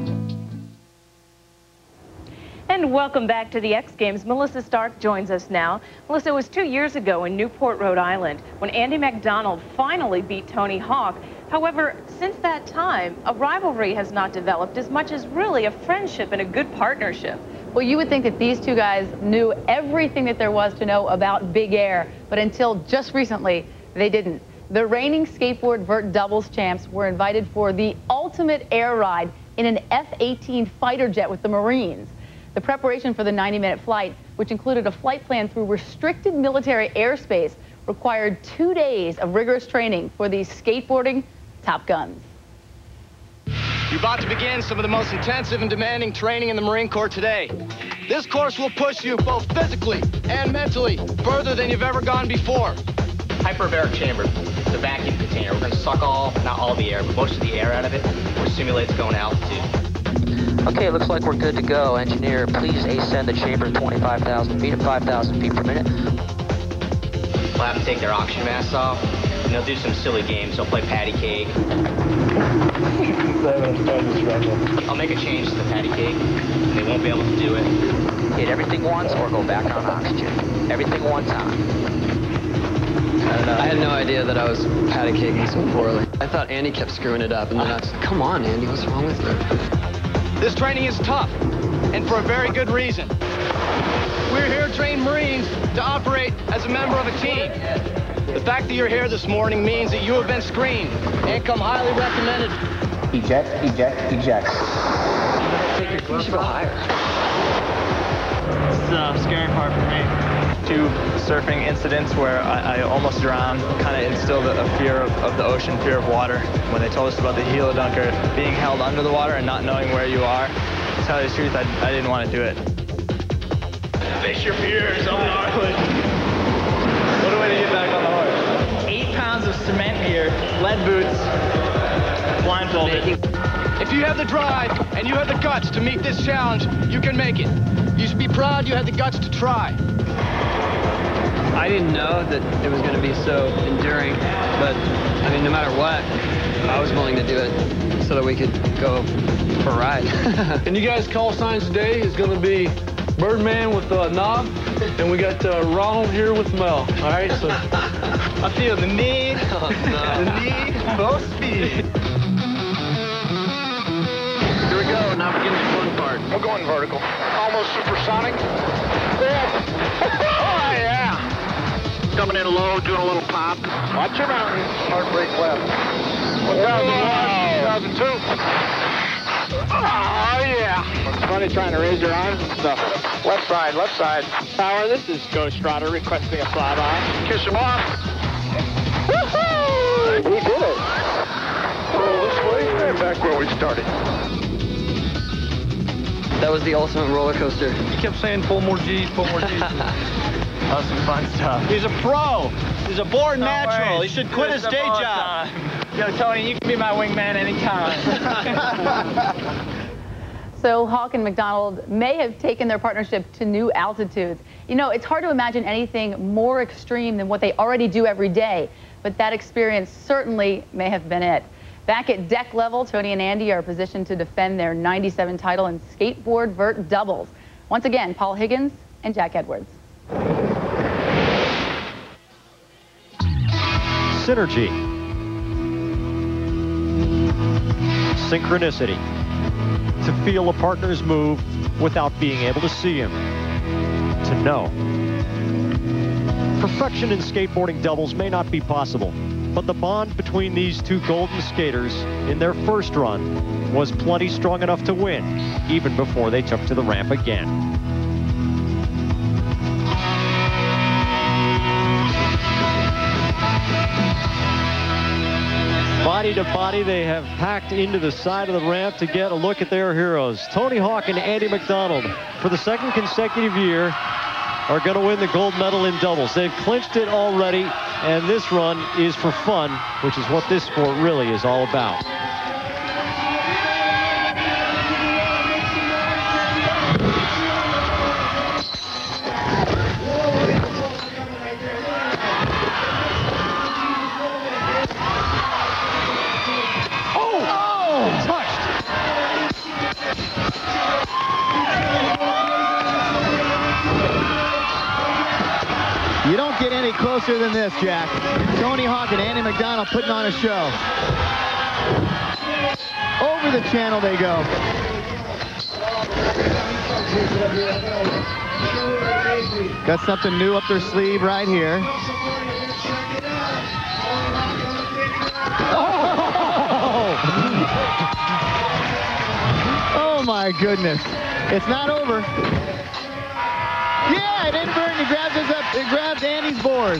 And welcome back to the X Games. Melissa Stark joins us now. Melissa, it was 2 years ago in Newport, Rhode Island, when Andy Macdonald finally beat Tony Hawk. However, since that time, a rivalry has not developed as much as really a friendship and a good partnership. Well, you would think that these two guys knew everything that there was to know about big air, but until just recently, they didn't. The reigning skateboard vert doubles champs were invited for the ultimate air ride in an F-18 fighter jet with the Marines. The preparation for the 90-minute flight, which included a flight plan through restricted military airspace, required 2 days of rigorous training for these skateboarding top guns. You're about to begin some of the most intensive and demanding training in the Marine Corps today. This course will push you both physically and mentally further than you've ever gone before. Hyperbaric chamber, the vacuum container. We're going to suck not all the air, but most of the air out of it, which simulates going to altitude. Okay, it looks like we're good to go. Engineer, please ascend the chamber 25,000 feet at 5,000 feet per minute. We'll have them take their oxygen masks off, and they'll do some silly games. They'll play patty cake. I'll make a change to the patty cake, and they won't be able to do it. Hit everything once or go back on oxygen. Everything one time. I don't know. I had no idea that I was patty caking so poorly. I thought Andy kept screwing it up, and then I was like, come on, Andy, what's wrong with you? This training is tough, and for a very good reason. We're here to train Marines to operate as a member of a team. The fact that you're here this morning means that you have been screened and come highly recommended. Eject, eject, eject. You should go higher. This is the scary part for me. 2 surfing incidents where I almost drowned kind of instilled a fear of the ocean, fear of water. When they told us about the helo dunker being held under the water and not knowing where you are, to tell you the truth, I didn't want to do it. Face your fears, I'm gnarly. What a way to get back on the horse. 8 pounds of cement gear, lead boots, blindfolded. If you have the drive and you have the guts to meet this challenge, you can make it. You should be proud you had the guts to try. I didn't know that it was going to be so enduring, but I mean, no matter what, I was willing to do it so that we could go for a ride. And you guys' call signs today is going to be Birdman with Knob, and we got Ronald here with Mel. All right, so I feel the need, the need for speed. Here we go, now begins the fun part. We're going vertical. Almost supersonic. Oh, yeah. Coming in low, doing a little pop. Watch your mountain. Hard brake left. 1001, 1002. Oh, yeah. It's funny trying to raise your arms and stuff. Left side, left side. Power, this is Ghost Rider requesting a flyby. Kiss him off. Woohoo! We did it. Roll this way and back where we started. That was the ultimate roller coaster. He kept saying 4 more G's, 4 more G's. That was some fun stuff. He's a pro. He's a born natural. Worries. He should quit his day job. Yo, Tony, you can be my wingman anytime. So Hawk and Macdonald may have taken their partnership to new altitudes. You know, it's hard to imagine anything more extreme than what they already do every day, but that experience certainly may have been it. Back at deck level, Tony and Andy are positioned to defend their 97 title in skateboard vert doubles. Once again, Paul Higgins and Jack Edwards. Synergy. Synchronicity. To feel a partner's move without being able to see him. To know. Perfection in skateboarding doubles may not be possible, But the bond between these two golden skaters in their first run was plenty strong enough to win, even before they took to the ramp again. Body to body, they have packed into the side of the ramp to get a look at their heroes. Tony Hawk and Andy Macdonald, for the second consecutive year, are going to win the gold medal in doubles. They've clinched it already, and this run is for fun, which is what this sport really is all about. You don't get any closer than this, Jack. Tony Hawk and Andy Macdonald putting on a show. Over the channel they go. Got something new up their sleeve right here. Oh my goodness. It's not over. Yeah, it inverted. It grabs Andy's board.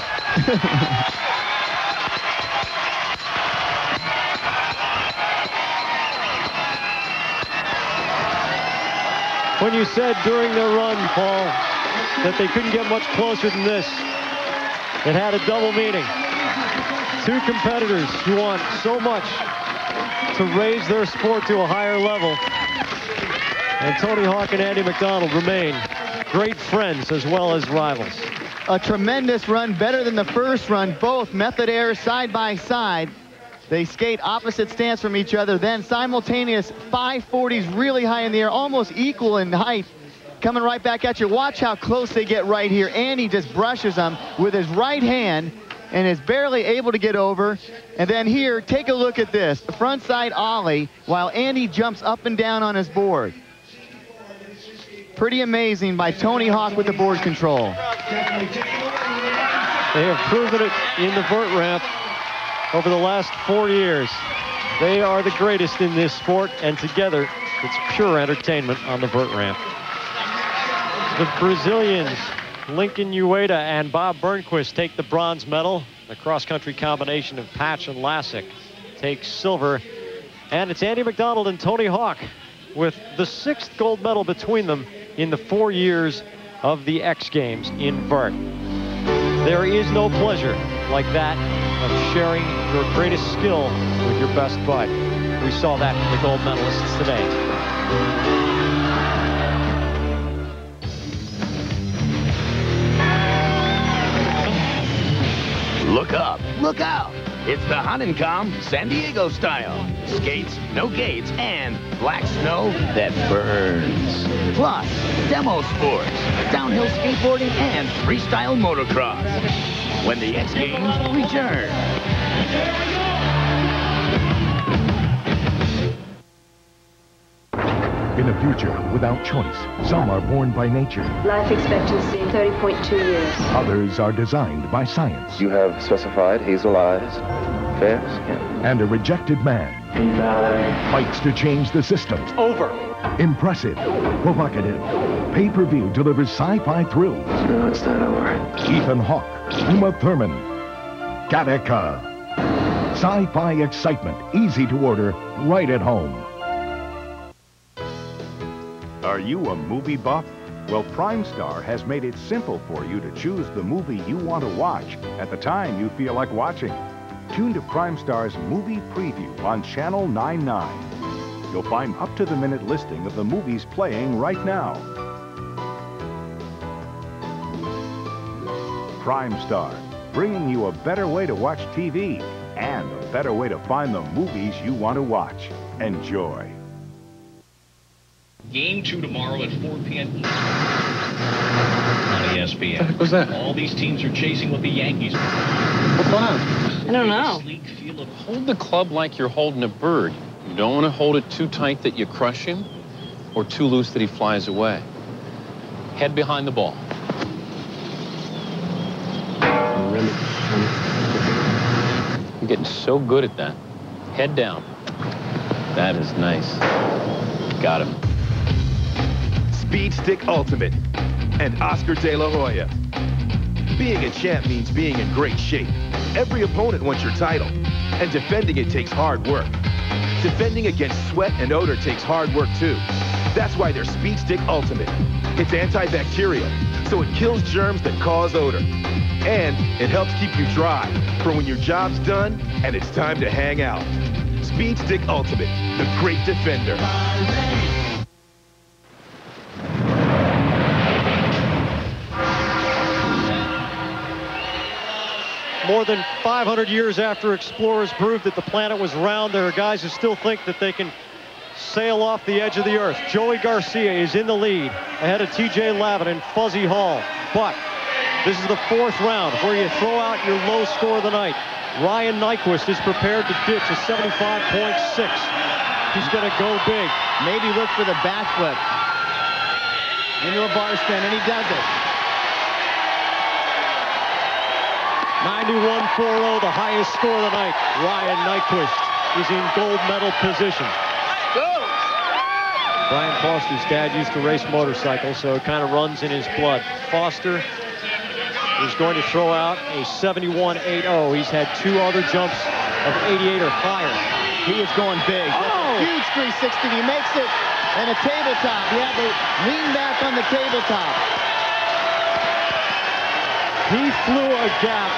When you said during their run, Paul, that they couldn't get much closer than this, it had a double meaning. Two competitors who want so much to raise their sport to a higher level. And Tony Hawk and Andy Macdonald remain great friends as well as rivals. A tremendous run, better than the first run. Both method airs side by side. They skate opposite stance from each other, then simultaneous 540s really high in the air, almost equal in height, coming right back at you. Watch how close they get right here. Andy just brushes them with his right hand and is barely able to get over. And then here, take a look at this. The front side ollie while Andy jumps up and down on his board. Pretty amazing by Tony Hawk with the board control. They have proven it in the vert ramp over the last 4 years. They are the greatest in this sport, and together, it's pure entertainment on the vert ramp. The Brazilians, Lincoln Ueda and Bob Burnquist, take the bronze medal. The cross-country combination of Patch and Lassick takes silver. And it's Andy Macdonald and Tony Hawk with the 6th gold medal between them in the 4 years of the X Games in Vert. There is no pleasure like that of sharing your greatest skill with your best bud. We saw that from the gold medalists today. Look up, look out. It's the Honeycomb San Diego style. Skates, no gates, and black snow that burns. Plus, demo sports, downhill skateboarding, and freestyle motocross. When the X Games return. In a future without choice, some are born by nature. Life expectancy, 30.2 years. Others are designed by science. You have specified hazel eyes, fair skin. And a rejected man fights to change the systems. Over. Impressive, provocative, pay-per-view delivers sci-fi thrills. No, it's not over. Ethan Hawke, Uma Thurman, Gattaca. Sci-fi excitement, easy to order, right at home. Are you a movie buff? Well, PrimeStar has made it simple for you to choose the movie you want to watch at the time you feel like watching. Tune to PrimeStar's movie preview on Channel 99. You'll find up-to-the-minute listing of the movies playing right now. PrimeStar, bringing you a better way to watch TV and a better way to find the movies you want to watch. Enjoy. Game 2 tomorrow at 4 p.m. on ESPN. What was that? All these teams are chasing with the Yankees. What's going on? I don't know. Hold the club like you're holding a bird. You don't want to hold it too tight that you crush him, or too loose that he flies away. Head behind the ball. I'm getting so good at that. Head down. That is nice. Got him. Speed Stick Ultimate and Oscar De La Hoya. Being a champ means being in great shape. Every opponent wants your title, and defending it takes hard work. Defending against sweat and odor takes hard work too. That's why there's Speed Stick Ultimate. It's antibacterial, so it kills germs that cause odor. And it helps keep you dry for when your job's done and it's time to hang out. Speed Stick Ultimate, the great defender. More than 500 years after explorers proved that the planet was round, there are guys who still think that they can sail off the edge of the earth. Joey Garcia is in the lead, ahead of TJ Lavin and Fuzzy Hall. But this is the 4th round where you throw out your low score of the night. Ryan Nyquist is prepared to ditch a 75.6. He's going to go big. Maybe look for the backflip into a bar spin, and he does it. 91.40, the highest score of the night. Ryan Nyquist is in gold medal position. Brian Foster's dad used to race motorcycles, so it kind of runs in his blood. Foster is going to throw out a 71.80. He's had 2 other jumps of 88 or higher. He is going big. Oh! Huge 360. He makes it, and a tabletop. He had to lean back on the tabletop. He flew a gap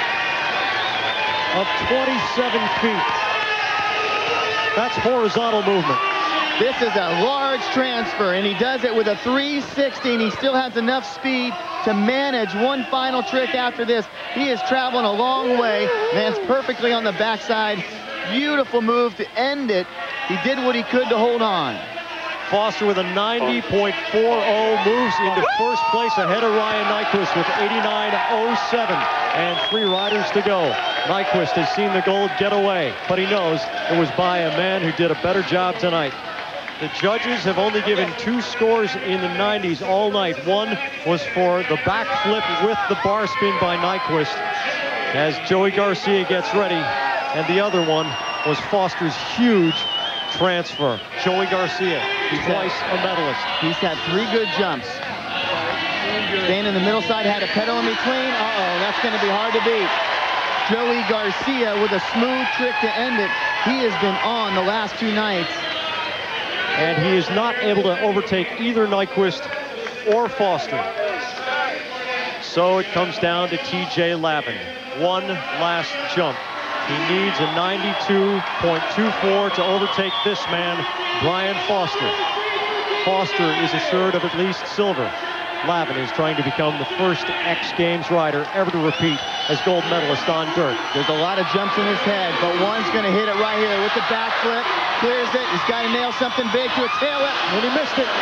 of 27 feet. That's horizontal movement. This is a large transfer, and he does it with a 360, and he still has enough speed to manage one final trick after this. He is traveling a long way, lands perfectly on the backside. Beautiful move to end it. He did what he could to hold on. Foster with a 90.40 moves into first place ahead of Ryan Nyquist with 89.07 and 3 riders to go. Nyquist has seen the gold get away, but he knows it was by a man who did a better job tonight. The judges have only given 2 scores in the 90s all night. One was for the backflip with the bar spin by Nyquist as Joey Garcia gets ready, and the other one was Foster's huge transfer. Joey Garcia, twice a medalist. He's had 3 good jumps. Staying in the middle side, had a pedal in between. Uh-oh, that's going to be hard to beat. Joey Garcia with a smooth trick to end it. He has been on the last 2 nights. And he is not able to overtake either Nyquist or Foster. So it comes down to TJ Lavin. One last jump. He needs a 92.24 to overtake this man, Brian Foster. Foster is assured of at least silver. Lavin is trying to become the first X Games rider ever to repeat as gold medalist on dirt. There's a lot of jumps in his head, but one's going to hit it right here with the backflip. Clears it. He's got to nail something big to a tail whip, and he missed it.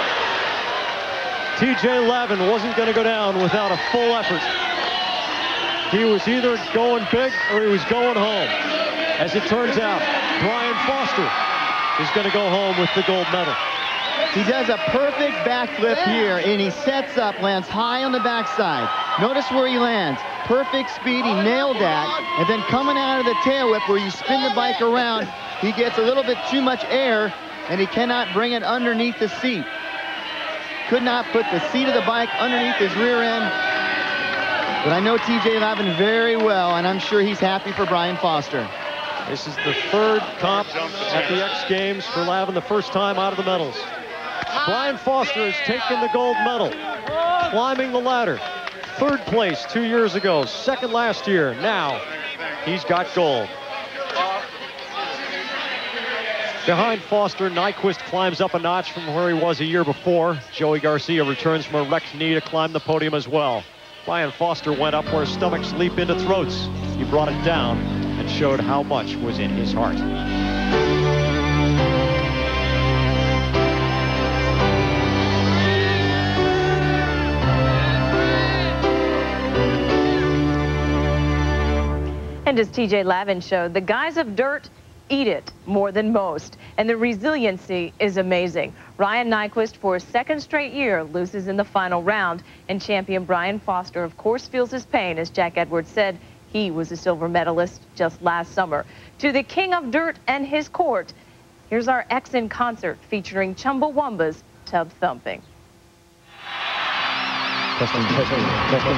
TJ Lavin wasn't going to go down without a full effort. He was either going big or he was going home. As it turns out, Brian Foster is going to go home with the gold medal. He does a perfect backflip here, and he sets up, lands high on the backside. Notice where he lands. Perfect speed, he nailed that. And then coming out of the tail whip where you spin the bike around, he gets a little bit too much air, and he cannot bring it underneath the seat. Could not put the seat of the bike underneath his rear end. But I know TJ Lavin very well, and I'm sure he's happy for Brian Foster. This is the 3rd comp at the X Games for Lavin, the first time out of the medals. Brian Foster has taken the gold medal, climbing the ladder. 3rd place 2 years ago, 2nd last year. Now he's got gold. Behind Foster, Nyquist climbs up a notch from where he was a year before. Joey Garcia returns from a wrecked knee to climb the podium as well. Brian Foster went up where stomachs leap into throats. He brought it down and showed how much was in his heart. And as TJ Lavin showed, the guys of dirt eat it more than most, and the resiliency is amazing. Ryan Nyquist, for a 2nd straight year, loses in the final round, and champion Brian Foster, of course, feels his pain. As Jack Edwards said, He was a silver medalist just last summer. To the king of dirt and his court, here's our X in concert featuring Chumbawamba's Tub Thumping. Testing, testing, testing,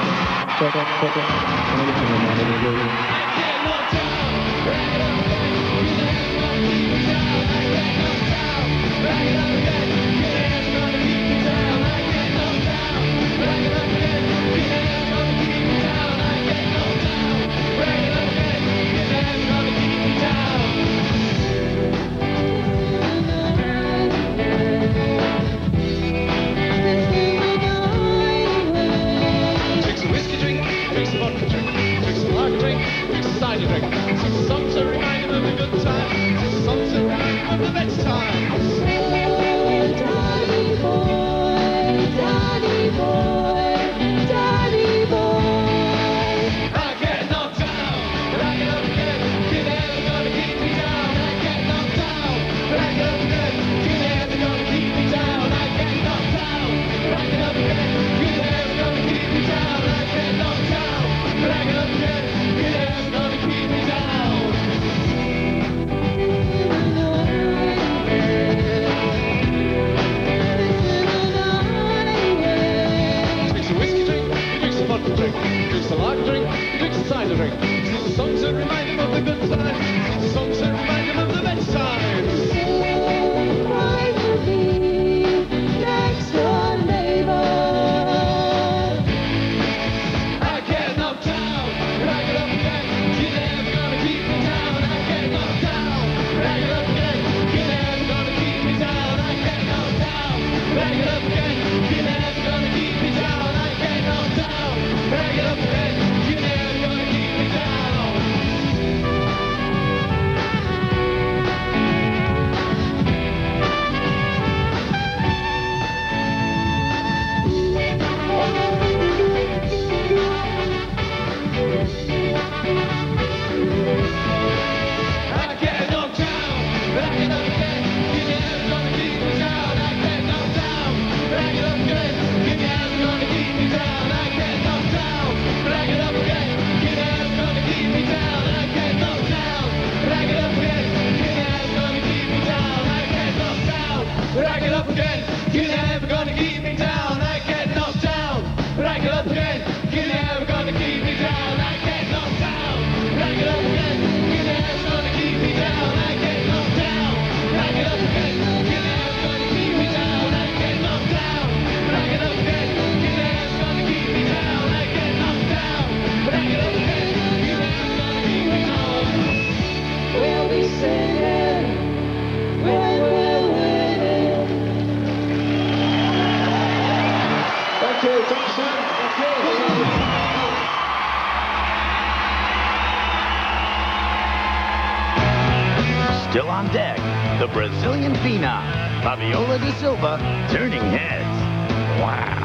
Still on deck, the Brazilian phenom, Fabiola da Silva, turning heads. Wow.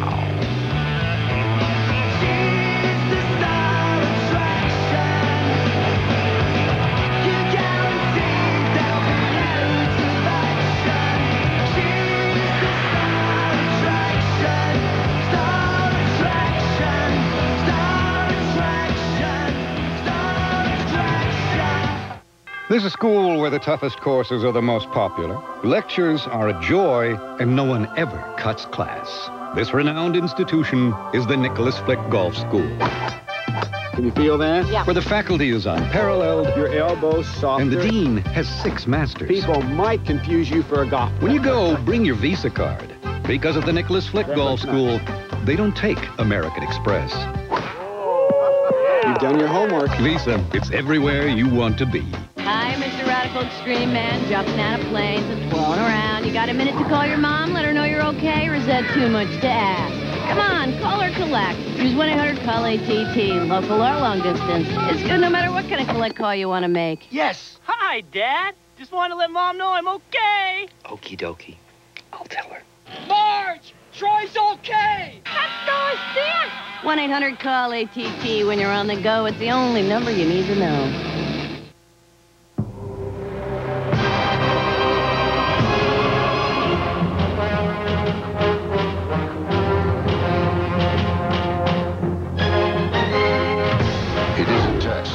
There's a school where the toughest courses are the most popular. Lectures are a joy, and no one ever cuts class. This renowned institution is the Nicholas Flick Golf School. Can you feel that? Yeah. Where the faculty is unparalleled. Your elbows softer. And the dean has 6 masters. People might confuse you for a golfer. When you go, bring your Visa card. Because of the Nicholas Flick Golf School, they don't take American Express. You've done your homework. Visa, it's everywhere you want to be. Hi, Mr. Radical Extreme Man, jumping out of planes and flown around. You got a minute to call your mom, let her know you're okay, or is that too much to ask? Come on, call or collect. Use 1-800-CALL-ATT, local or long distance. It's good no matter what kind of collect call you want to make. Yes. Hi, Dad. Just wanted to let Mom know I'm okay. Okie dokie. I'll tell her. Marge! Troy's okay! Let's go, Stan! 1-800-CALL-ATT. When you're on the go, it's the only number you need to know. It isn't Texas.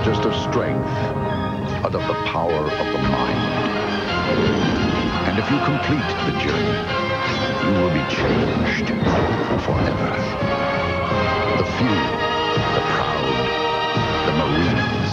just of strength, but of the power of the mind. And if you complete the journey, you will be changed forever. The few, the proud, the Marines.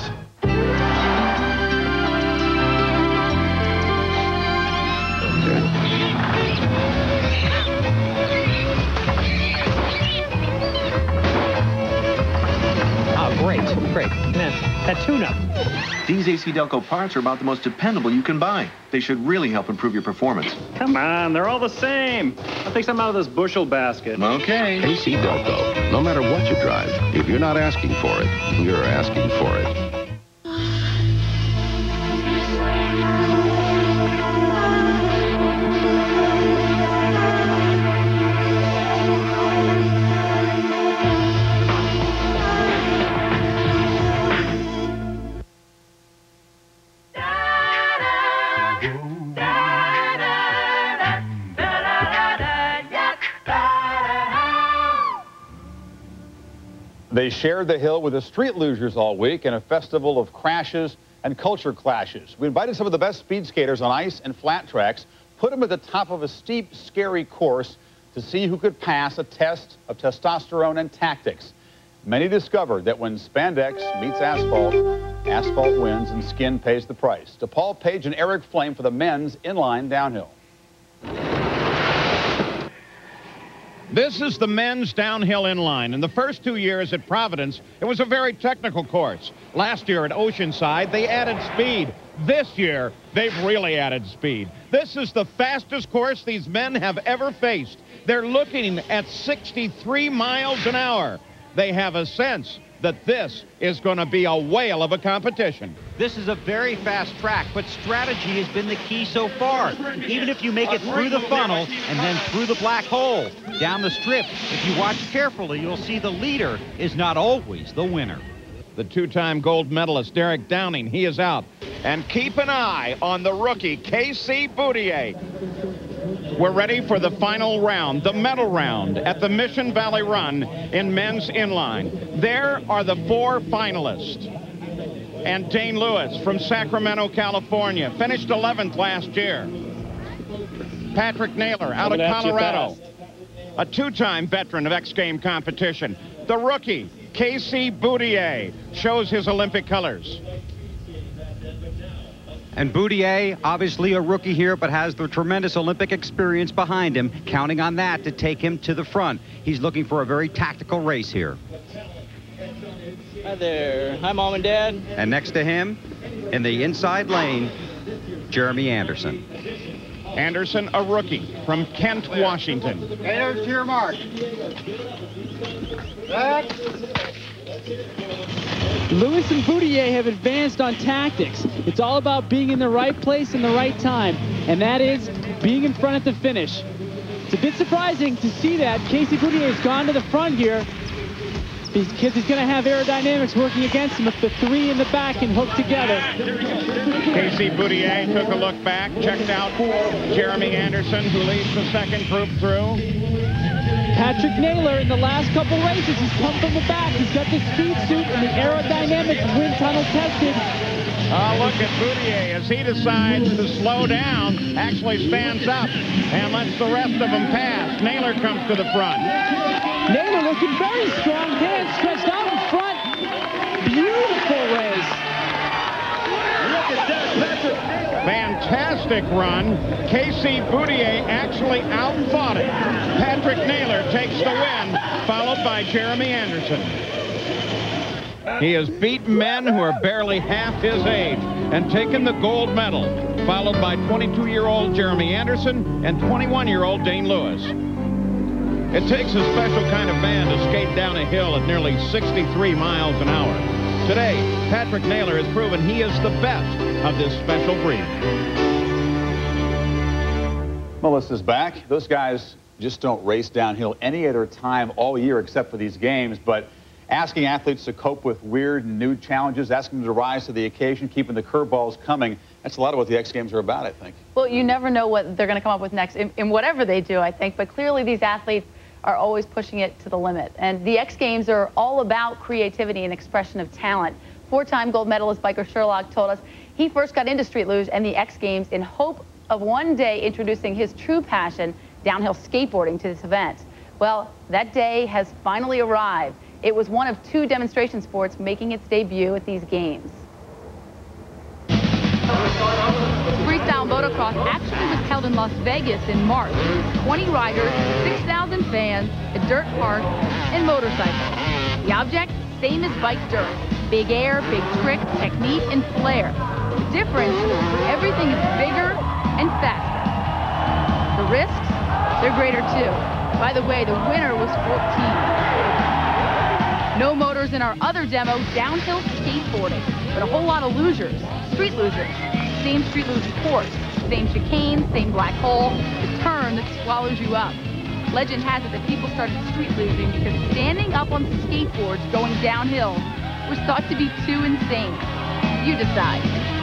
Great. Man, that tune-up. These AC Delco parts are about the most dependable you can buy. They should really help improve your performance. Come on, they're all the same. I'll take some out of this bushel basket. Okay. AC Delco. No matter what you drive, if you're not asking for it, you're asking for it. They shared the hill with the street lugers all week in a festival of crashes and culture clashes. We invited some of the best speed skaters on ice and flat tracks, put them at the top of a steep, scary course to see who could pass a test of testosterone and tactics. Many discovered that when spandex meets asphalt, asphalt wins and skin pays the price. DePaul Page and Eric Flame for the men's inline downhill. This is the men's downhill inline. In the first 2 years at Providence, it was a very technical course. Last year at Oceanside, they added speed. This year, they've really added speed. This is the fastest course these men have ever faced. They're looking at 63 miles an hour. They have a sense that this is going to be a whale of a competition. This is a very fast track, but strategy has been the key so far. Even if you make it through the funnel and then through the black hole, down the strip, if you watch carefully, you'll see the leader is not always the winner. The two-time gold medalist, Derek Downing, he is out. And keep an eye on the rookie, Casey Boudier. We're ready for the final round, the medal round, at the Mission Valley Run in men's inline. There are the 4 finalists. And Dane Lewis from Sacramento, California, finished 11th last year. Patrick Naylor out of Colorado, a 2-time veteran of X Game competition. The rookie, Casey Boudier, shows his Olympic colors. And Boudier, obviously a rookie here, but has the tremendous Olympic experience behind him, counting on that to take him to the front. He's looking for a very tactical race here. Hi there. Hi, Mom and Dad. And next to him, in the inside lane, Jeremy Anderson. Anderson, a rookie from Kent, Washington. Haters to your mark. Back. Lewis and Boudier have advanced on tactics. It's all about being in the right place in the right time, and that is being in front at the finish. It's a bit surprising to see that Casey Boudier has gone to the front here because he's going to have aerodynamics working against him if the 3 in the back can hook together. Casey Boudier took a look back, checked out Jeremy Anderson, who leads the second group through. Patrick Naylor, in the last couple races, he's come from the back. He's got the speed suit and the aerodynamics wind tunnel tested. Oh, look at Boudier as he decides to slow down, actually stands up and lets the rest of them pass. Naylor comes to the front. Naylor looking very strong, hands stretched out in front. Beautiful race. Look at that, fantastic run. Casey Boudier actually outfought it. Patrick Naylor takes the win, followed by Jeremy Anderson. He has beaten men who are barely half his age and taken the gold medal, followed by 22-year-old Jeremy Anderson and 21-year-old Dane Lewis. It takes a special kind of man to skate down a hill at nearly 63 miles an hour. Today, Patrick Naylor has proven he is the best of this special breed. Melissa's back. Those guys just don't race downhill any other time all year except for these games, but asking athletes to cope with weird and new challenges, asking them to rise to the occasion, keeping the curveballs coming, that's a lot of what the X Games are about, I think. Well, you never know what they're going to come up with next in whatever they do, I think, but clearly these athletes are always pushing it to the limit. And the X Games are all about creativity and expression of talent. Four-time gold medalist biker Sherlock told us he first got into street luge and the X Games in hope of one day introducing his true passion, downhill skateboarding, to this event. Well, that day has finally arrived. It was one of 2 demonstration sports making its debut at these games. Freestyle motocross actually was held in Las Vegas in March. 20 riders, 6,000 fans, a dirt park, and motorcycles. The object, same as bike dirt. Big air, big trick, technique, and flair. The difference, everything is bigger and faster. The risks, they're greater too. By the way, the winner was 14. No motors in our other demo, downhill skateboarding, but a whole lot of lugers, street lugers. Same street luge course, same chicane, same black hole, the turn that swallows you up. Legend has it that people started street luging because standing up on skateboards going downhill was thought to be too insane. You decide.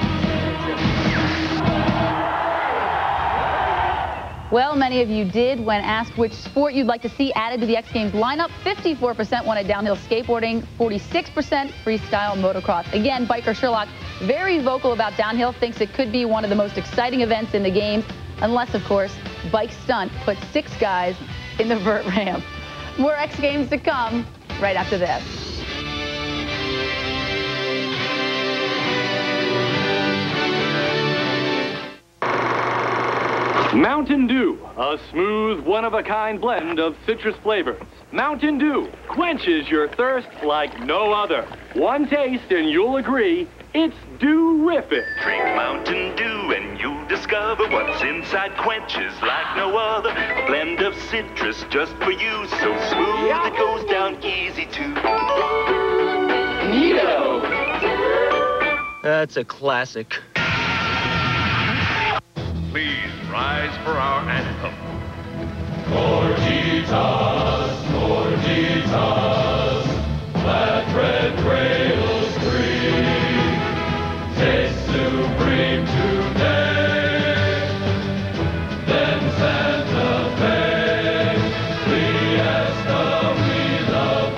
Well, many of you did when asked which sport you'd like to see added to the X Games lineup. 54% wanted downhill skateboarding, 46% freestyle motocross. Again, biker Sherlock, very vocal about downhill, thinks it could be one of the most exciting events in the games, unless, of course, Bike Stunt puts 6 guys in the vert ramp. More X Games to come right after this. Mountain Dew, a smooth, one-of-a-kind blend of citrus flavors. Mountain Dew quenches your thirst like no other. One taste and you'll agree, it's dew-rific. Drink Mountain Dew and you'll discover what's inside quenches like no other. A blend of citrus just for you, so smooth it goes down easy too. Neato. That's a classic. Please rise for our anthem. Gorgitas, Gorgitas, flat red cradles green, taste supreme today. Then Santa Fe, Fiesta, we love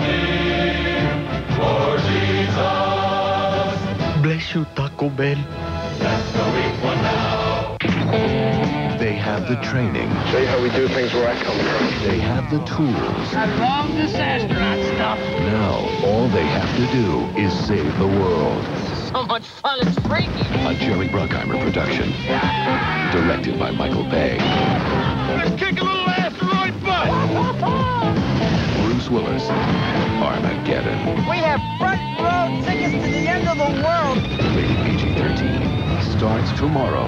thee. Gorgitas. Bless you, Taco Bell. Let's go eat one now. They have the training. Show you how we do things where I come from. They have the tools. I love this astronaut stuff. Now, all they have to do is save the world. So much fun, it's freaky. A Jerry Bruckheimer production. Directed by Michael Bay. Let's kick a little asteroid butt. Bruce Willis. Armageddon. We have front row tickets to the end of the world. Rated PG-13. Starts tomorrow.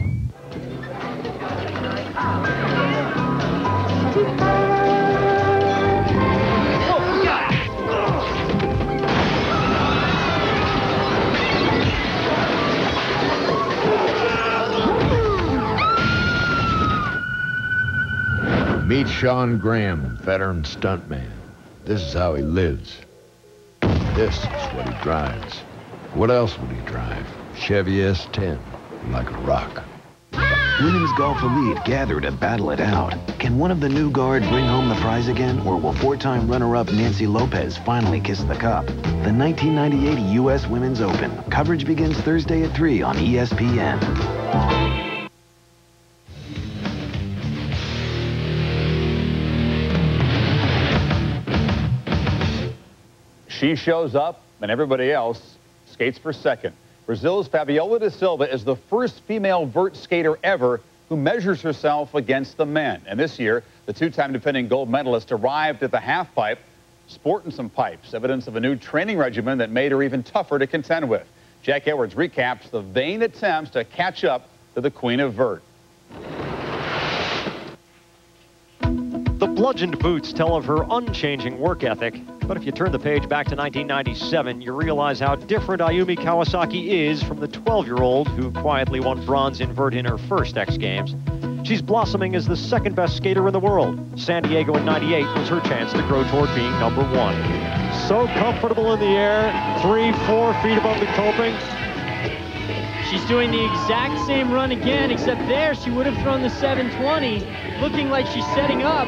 Meet Sean Graham, veteran stuntman. This is how he lives. This is what he drives. What else would he drive? Chevy S10, like a rock. Women's golf elite gather to battle it out. Can one of the new guard bring home the prize again, or will 4-time runner-up Nancy Lopez finally kiss the cup? The 1998 U.S. Women's Open. Coverage begins Thursday at 3 on ESPN. She shows up, and everybody else skates for second. Brazil's Fabiola da Silva is the first female vert skater ever who measures herself against the men. And this year, the 2-time defending gold medalist arrived at the half pipe, sporting some pipes, evidence of a new training regimen that made her even tougher to contend with. Jack Edwards recaps the vain attempts to catch up to the queen of vert. The bludgeoned boots tell of her unchanging work ethic. But if you turn the page back to 1997, you realize how different Ayumi Kawasaki is from the 12-year-old who quietly won bronze in vert in her first X Games. She's blossoming as the second best skater in the world. San Diego in '98 was her chance to grow toward being number 1. So comfortable in the air, 3-4 feet above the coping. She's doing the exact same run again, except there she would have thrown the 720, looking like she's setting up.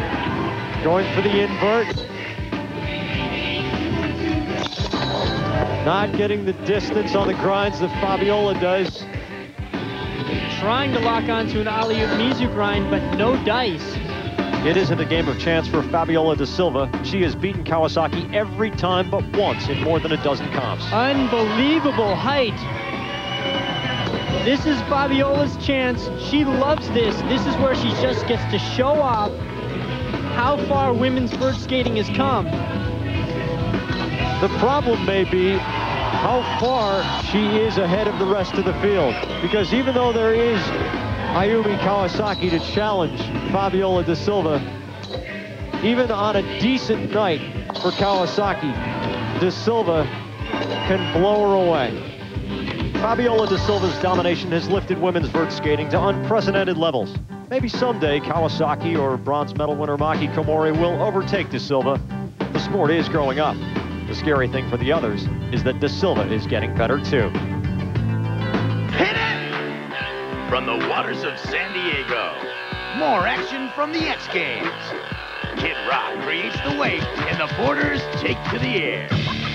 Going for the invert. Not getting the distance on the grinds that Fabiola does. Trying to lock onto an alley-oop Mizu grind, but no dice. It isn't a game of chance for Fabiola da Silva. She has beaten Kawasaki every time but once in more than a dozen comps. Unbelievable height. This is Fabiola's chance. She loves this. This is where she just gets to show off how far women's vert skating has come. The problem may be how far she is ahead of the rest of the field. Because even though there is Ayumi Kawasaki to challenge Fabiola da Silva, even on a decent night for Kawasaki, da Silva can blow her away. Fabiola da Silva's domination has lifted women's vert skating to unprecedented levels. Maybe someday Kawasaki or bronze medal winner Maki Komori will overtake da Silva. The sport is growing up. The scary thing for the others is that da Silva is getting better too. Hit it! From the waters of San Diego, more action from the X Games. Kid Rock creates the wave and the boarders take to the air.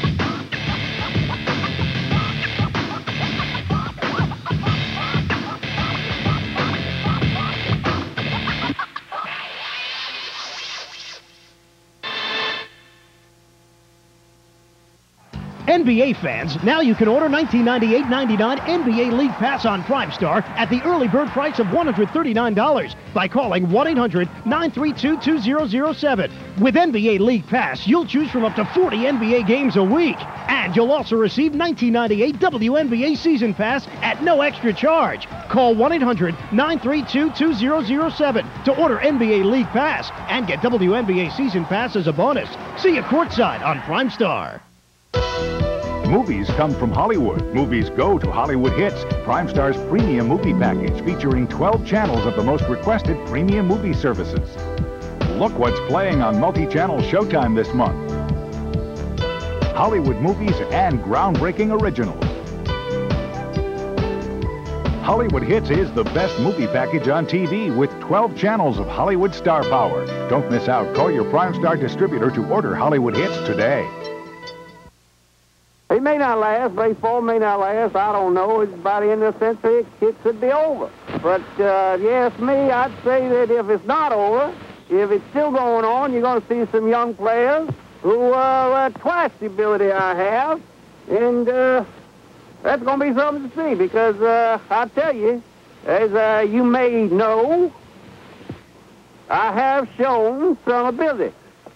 NBA fans, now you can order $1998.99 NBA League Pass on Primestar at the early bird price of $139 by calling 1-800-932-2007. With NBA League Pass, you'll choose from up to 40 NBA games a week. And you'll also receive $19.98 WNBA Season Pass at no extra charge. Call 1-800-932-2007 to order NBA League Pass and get WNBA Season Pass as a bonus. See you courtside on Primestar. Movies come from Hollywood. Movies go to Hollywood Hits, Primestar's premium movie package featuring 12 channels of the most requested premium movie services. Look what's playing on multi-channel Showtime this month. Hollywood movies and groundbreaking originals. Hollywood Hits is the best movie package on TV with 12 channels of Hollywood star power. Don't miss out. Call your Primestar distributor to order Hollywood Hits today. It may not last. Baseball may not last. I don't know. It's by the end of the century, it could be over. But if you ask me, I'd say that if it's not over, if it's still going on, you're going to see some young players who are twice the ability I have. And that's going to be something to see because I tell you, as you may know, I have shown some ability.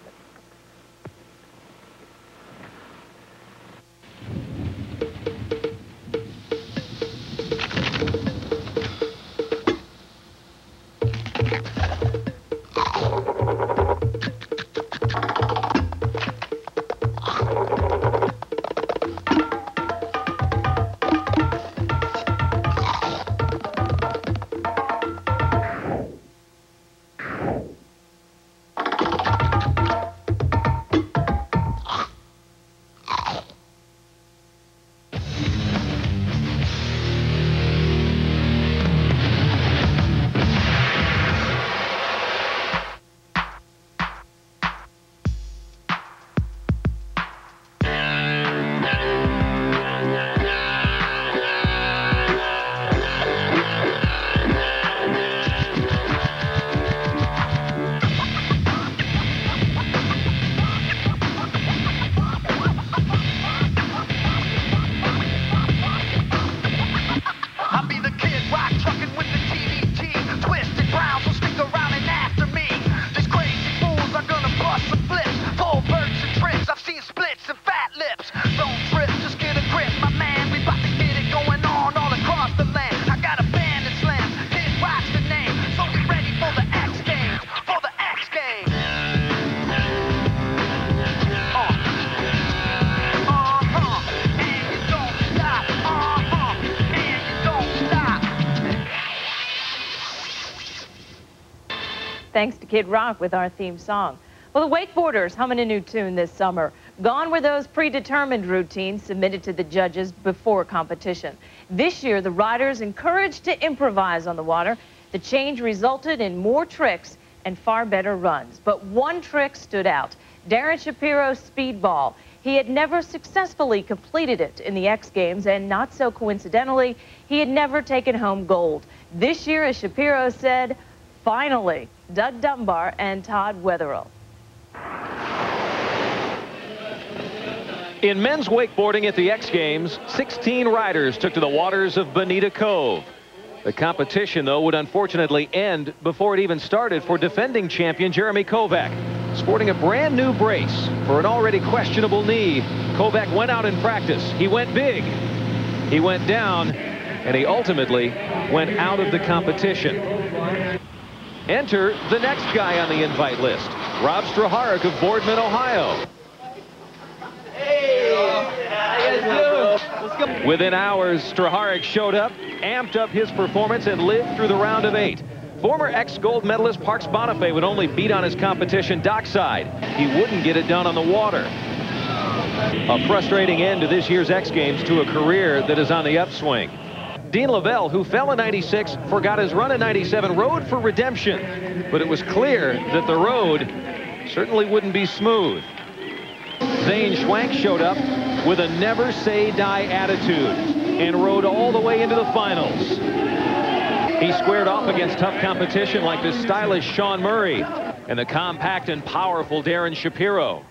Thanks to Kid Rock with our theme song. Well, the wakeboarders humming a new tune this summer. Gone were those predetermined routines submitted to the judges before competition. This year, the riders encouraged to improvise on the water. The change resulted in more tricks and far better runs. But one trick stood out. Darin Shapiro's speedball. He had never successfully completed it in the X Games, and not so coincidentally, he had never taken home gold. This year, as Shapiro said, finally, Doug Dunbar and Todd Wetherill. In men's wakeboarding at the X Games, 16 riders took to the waters of Bonita Cove. The competition, though, would unfortunately end before it even started for defending champion Jeremy Kovac. Sporting a brand new brace for an already questionable knee, Kovac went out in practice. He went big, he went down, and he ultimately went out of the competition. Enter the next guy on the invite list, Rob Straharek of Boardman, Ohio. Within hours, Straharek showed up, amped up his performance, and lived through the round of 8. Former ex-gold medalist Parks Bonifay would only beat on his competition dockside. He wouldn't get it done on the water. A frustrating end to this year's X Games to a career that is on the upswing. Dean Lavelle, who fell in '96, forgot his run in '97, rode for redemption. But it was clear that the road certainly wouldn't be smooth. Zane Schwank showed up with a never-say-die attitude and rode all the way into the finals. He squared off against tough competition like the stylish Sean Murray and the compact and powerful Darin Shapiro.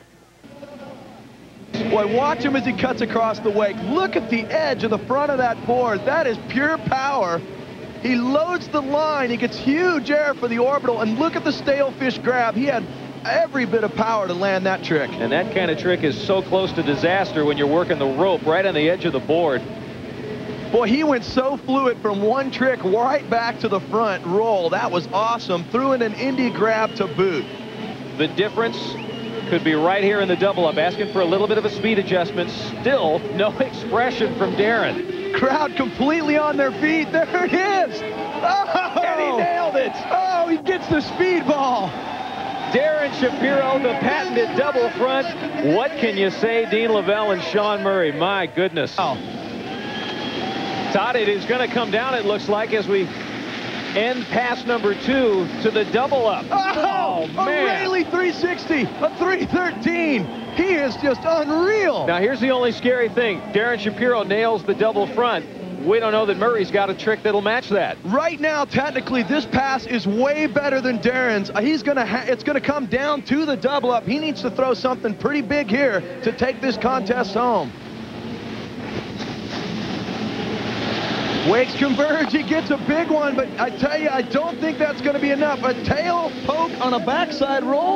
Boy, watch him as he cuts across the wake. Look at the edge of the front of that board. That is pure power. He loads the line. He gets huge air for the orbital, and look at the stale fish grab. He had every bit of power to land that trick. And that kind of trick is so close to disaster when you're working the rope right on the edge of the board. Boy, he went so fluid from one trick right back to the front roll. That was awesome. Threw in an indie grab to boot. The difference could be right here in the double up. Asking for a little bit of a speed adjustment. Still no expression from Darin. Crowd completely on their feet. There it is. Oh! And he nailed it. Oh, he gets the speedball. Darin Shapiro, the patented double front. What can you say, Dean Lavelle and Sean Murray? My goodness. Oh. Todd, it is going to come down, it looks like, as we end pass number 2 to the double up. Oh, man. A Rayleigh 360, a 313. He is just unreal. Now, here's the only scary thing. Darin Shapiro nails the double front. We don't know that Murray's got a trick that'll match that. Right now, technically, this pass is way better than Darin's. It's gonna come down to the double up. He needs to throw something pretty big here to take this contest home. Wakes converge, he gets a big one, but I tell you, I don't think that's going to be enough. A tail poke on a backside roll.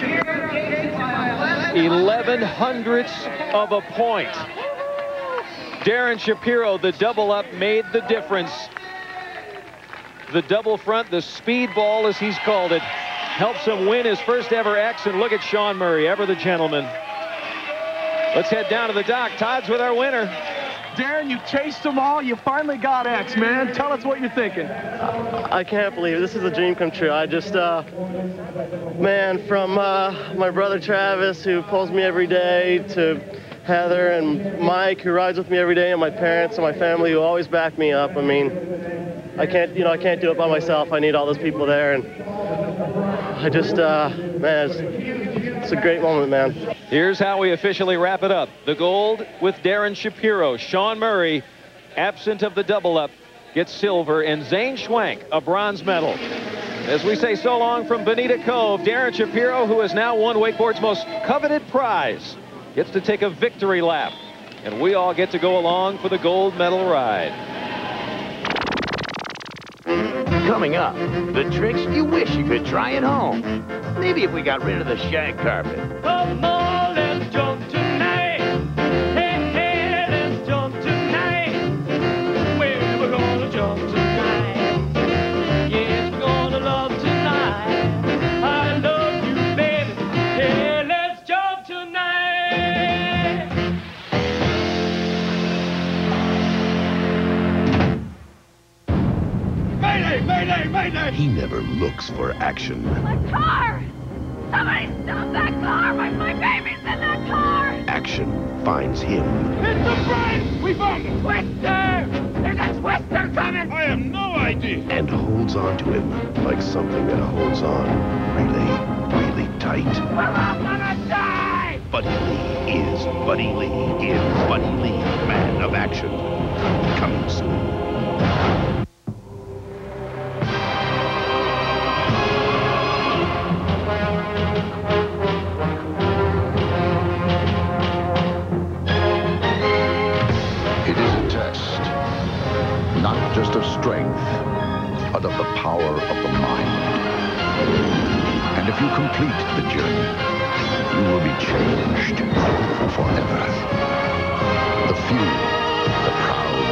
11 hundredths of a point. Darin Shapiro, the double up, made the difference. The double front, the speedball as he's called it, helps him win his first ever X. And look at Sean Murray, ever the gentleman. Let's head down to the dock. Todd's with our winner. Darin, you chased them all. You finally got X, man. Tell us what you're thinking. I can't believe it. This is a dream come true. I just, man, from my brother Travis, who pulls me every day, to Heather and Mike, who rides with me every day, and my parents and my family, who always back me up. I mean, I can't do it by myself. I need all those people there, and I just, man, it's a great moment, man. Here's how we officially wrap it up. The gold with Darin Shapiro. Sean Murray, absent of the double up, gets silver, and Zane Schwank, a bronze medal. As we say so long from Bonita Cove, Darin Shapiro, who has now won wakeboard's most coveted prize, gets to take a victory lap, and we all get to go along for the gold medal ride. Coming up, the tricks you wish you could try at home. Maybe if we got rid of the shag carpet. Come on, let's jump tonight. Hey, hey, let's jump tonight. Well, we're gonna jump tonight. Yes, we're gonna love tonight. I love you, baby. Hey, let's jump tonight. Mayday, mayday, mayday! He never looks for action. My car! Somebody stop that car! My baby's in that car! Action finds him. Hit the brake! We found him! Twister! There's a twister coming! I have no idea! And holds on to him like something that holds on really, really tight. We're all gonna die! Buddy Lee is Buddy Lee in Buddy Lee, Man of Action. Coming soon. It is a test, not just of strength, but of the power of the mind. And if you complete the journey, you will be changed forever. The few, the proud,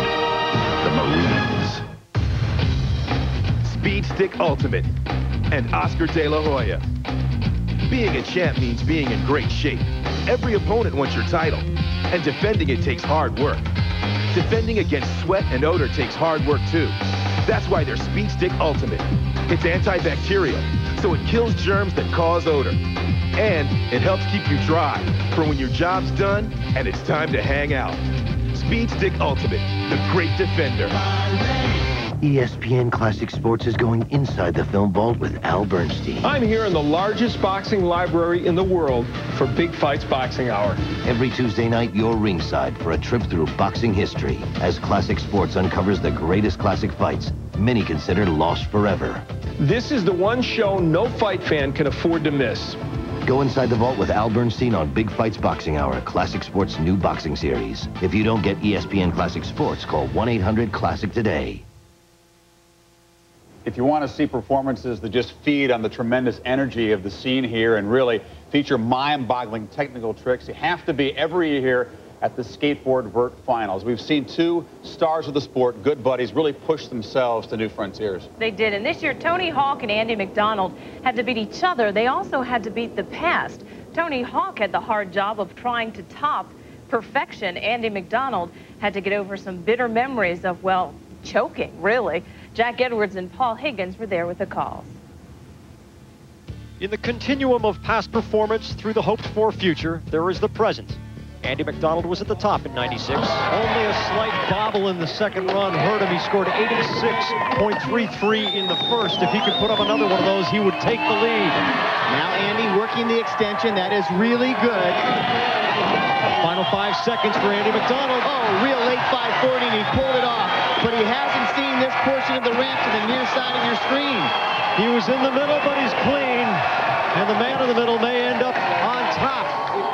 the Marines. Speed Stick Ultimate and Oscar De La Hoya. Being a champ means being in great shape. Every opponent wants your title, and defending it takes hard work. Defending against sweat and odor takes hard work too. That's why they're Speed Stick Ultimate. It's antibacterial, so it kills germs that cause odor. And it helps keep you dry for when your job's done and it's time to hang out. Speed Stick Ultimate, the great defender. ESPN Classic Sports is going inside the film vault with Al Bernstein. I'm here in the largest boxing library in the world for Big Fights Boxing Hour. Every Tuesday night, you're ringside for a trip through boxing history as Classic Sports uncovers the greatest classic fights, many considered lost forever. This is the one show no fight fan can afford to miss. Go inside the vault with Al Bernstein on Big Fights Boxing Hour, Classic Sports' new boxing series. If you don't get ESPN Classic Sports, call 1-800-CLASSIC today. If you want to see performances that just feed on the tremendous energy of the scene here and really feature mind-boggling technical tricks, you have to be every year here at the Skateboard Vert Finals. We've seen two stars of the sport, good buddies, really push themselves to new frontiers. They did, and this year Tony Hawk and Andy Macdonald had to beat each other. They also had to beat the past. Tony Hawk had the hard job of trying to top perfection. Andy Macdonald had to get over some bitter memories of, well, choking, really. Jack Edwards and Paul Higgins were there with the calls. In the continuum of past performance through the hoped-for future, there is the present. Andy Macdonald was at the top in '96. Only a slight bobble in the second run hurt him. He scored 86.33 in the first. If he could put up another one of those, he would take the lead. Now Andy working the extension. That is really good. Final 5 seconds for Andy Macdonald. Oh, real late 540, and he pulled it off. But he hasn't seen this portion of the ramp to the near side of your screen. He was in the middle, but he's clean. And the man in the middle may end up on top.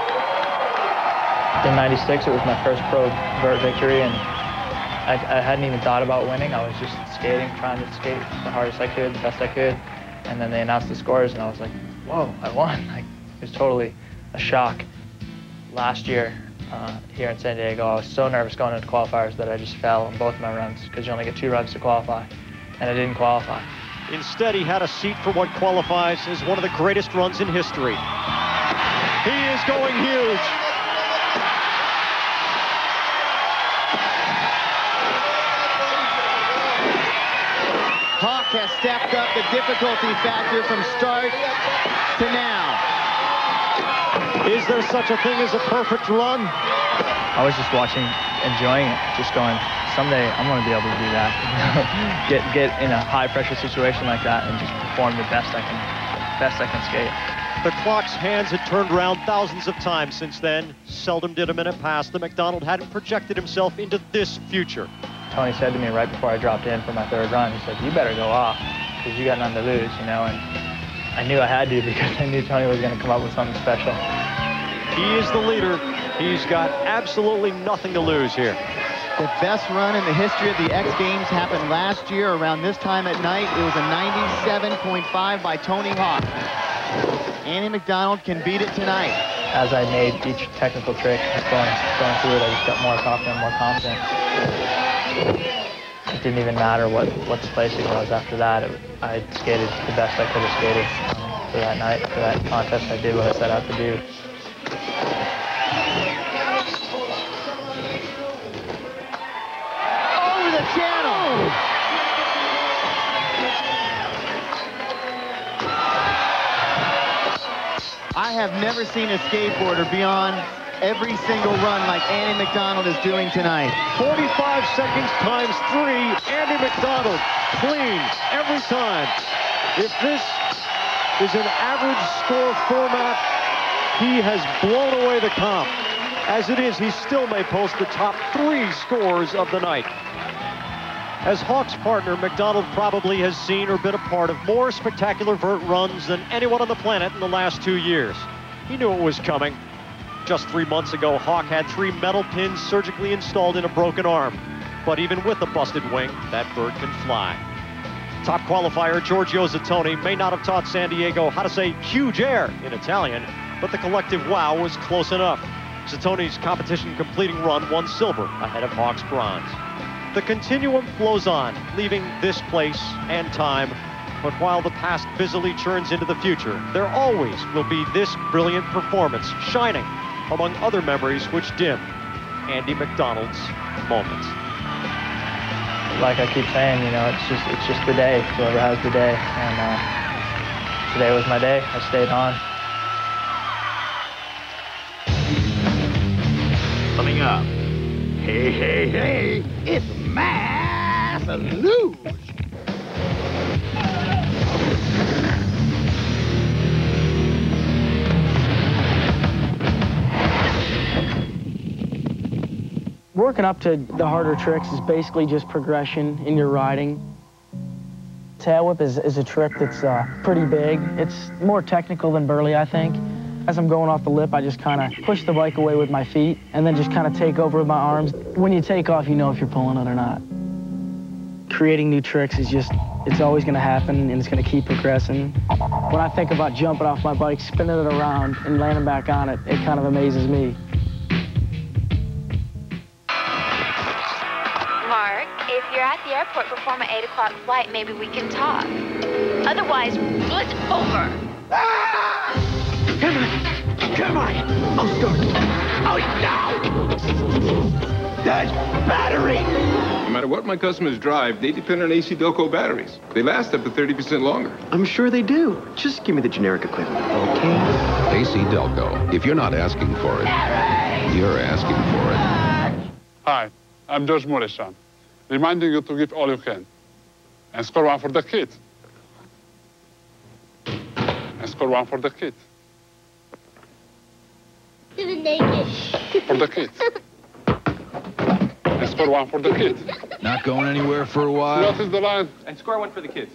In '96, it was my first pro vert victory, and I hadn't even thought about winning. I was just skating, trying to skate the hardest I could, the best I could. And then they announced the scores, and I was like, whoa, I won. Like, it was totally a shock. Last year, here in San Diego, I was so nervous going into qualifiers that I just fell on both my runs because you only get 2 runs to qualify, and I didn't qualify. Instead, he had a seat for what qualifies as one of the greatest runs in history. He is going huge. Hawk has stepped up the difficulty factor from start to now. Is there such a thing as a perfect run? I was just watching, enjoying it, just going, someday I'm going to be able to do that. get in a high-pressure situation like that and just perform the best I can skate. The clock's hands had turned around thousands of times since then. Seldom did a minute pass that Macdonald hadn't projected himself into this future. Tony said to me right before I dropped in for my 3rd run, he said, you better go off because you got nothing to lose, you know, and I knew I had to because I knew Tony was going to come up with something special. He is the leader. He's got absolutely nothing to lose here. The best run in the history of the X Games happened last year around this time at night. It was a 97.5 by Tony Hawk. Andy Macdonald can beat it tonight. As I made each technical trick, going through it, I just got more confident. It didn't even matter what spacing was after that. I skated the best I could have skated for that night, for that contest. I did what I set out to do. Over the channel! I have never seen a skateboarder be on every single run like Andy Macdonald is doing tonight. 45 seconds times 3, Andy Macdonald, clean every time. If this is an average score format, He has blown away the comp. As it is, he still may post the top 3 scores of the night. As Hawk's partner, Macdonald probably has seen or been a part of more spectacular vert runs than anyone on the planet in the last 2 years. He knew it was coming. Just 3 months ago, Hawk had 3 metal pins surgically installed in a broken arm. But even with a busted wing, that bird can fly. Top qualifier Giorgio Zattoni may not have taught San Diego how to say huge air in Italian, but the collective wow was close enough. Zattoni's competition completing run won silver ahead of Hawk's bronze. The continuum flows on, leaving this place and time. But while the past busily churns into the future, there always will be this brilliant performance shining among other memories which dim Andy Macdonald's moments. Like I keep saying, you know, it's just the day, whoever has the day. And today was my day. I stayed on. Coming up, hey, it's Mass Luge. Working up to the harder tricks is basically just progression in your riding. Tail whip is a trick that's pretty big. It's more technical than burly, I think. As I'm going off the lip, I just kind of push the bike away with my feet and then just kind of take over with my arms. When you take off, you know if you're pulling it or not. Creating new tricks is just, it's always going to happen and it's going to keep progressing. When I think about jumping off my bike, spinning it around and landing back on it, it kind of amazes me. Mark, if you're at the airport before my 8 o'clock flight, maybe we can talk. Otherwise, it's over. Ah! Come on! I'll start. Oh, no! That's battery! No matter what my customers drive, they depend on AC Delco batteries. They last up to 30% longer. I'm sure they do. Just give me the generic equivalent, okay? AC Delco. If you're not asking for it, you're asking for it. Hi, I'm George Morrison, reminding you to give all you can. And score one for the kids. And score one for the kids. For the kids. And score one for the kids. Not going anywhere for a while? What is the line? And score one for the kids.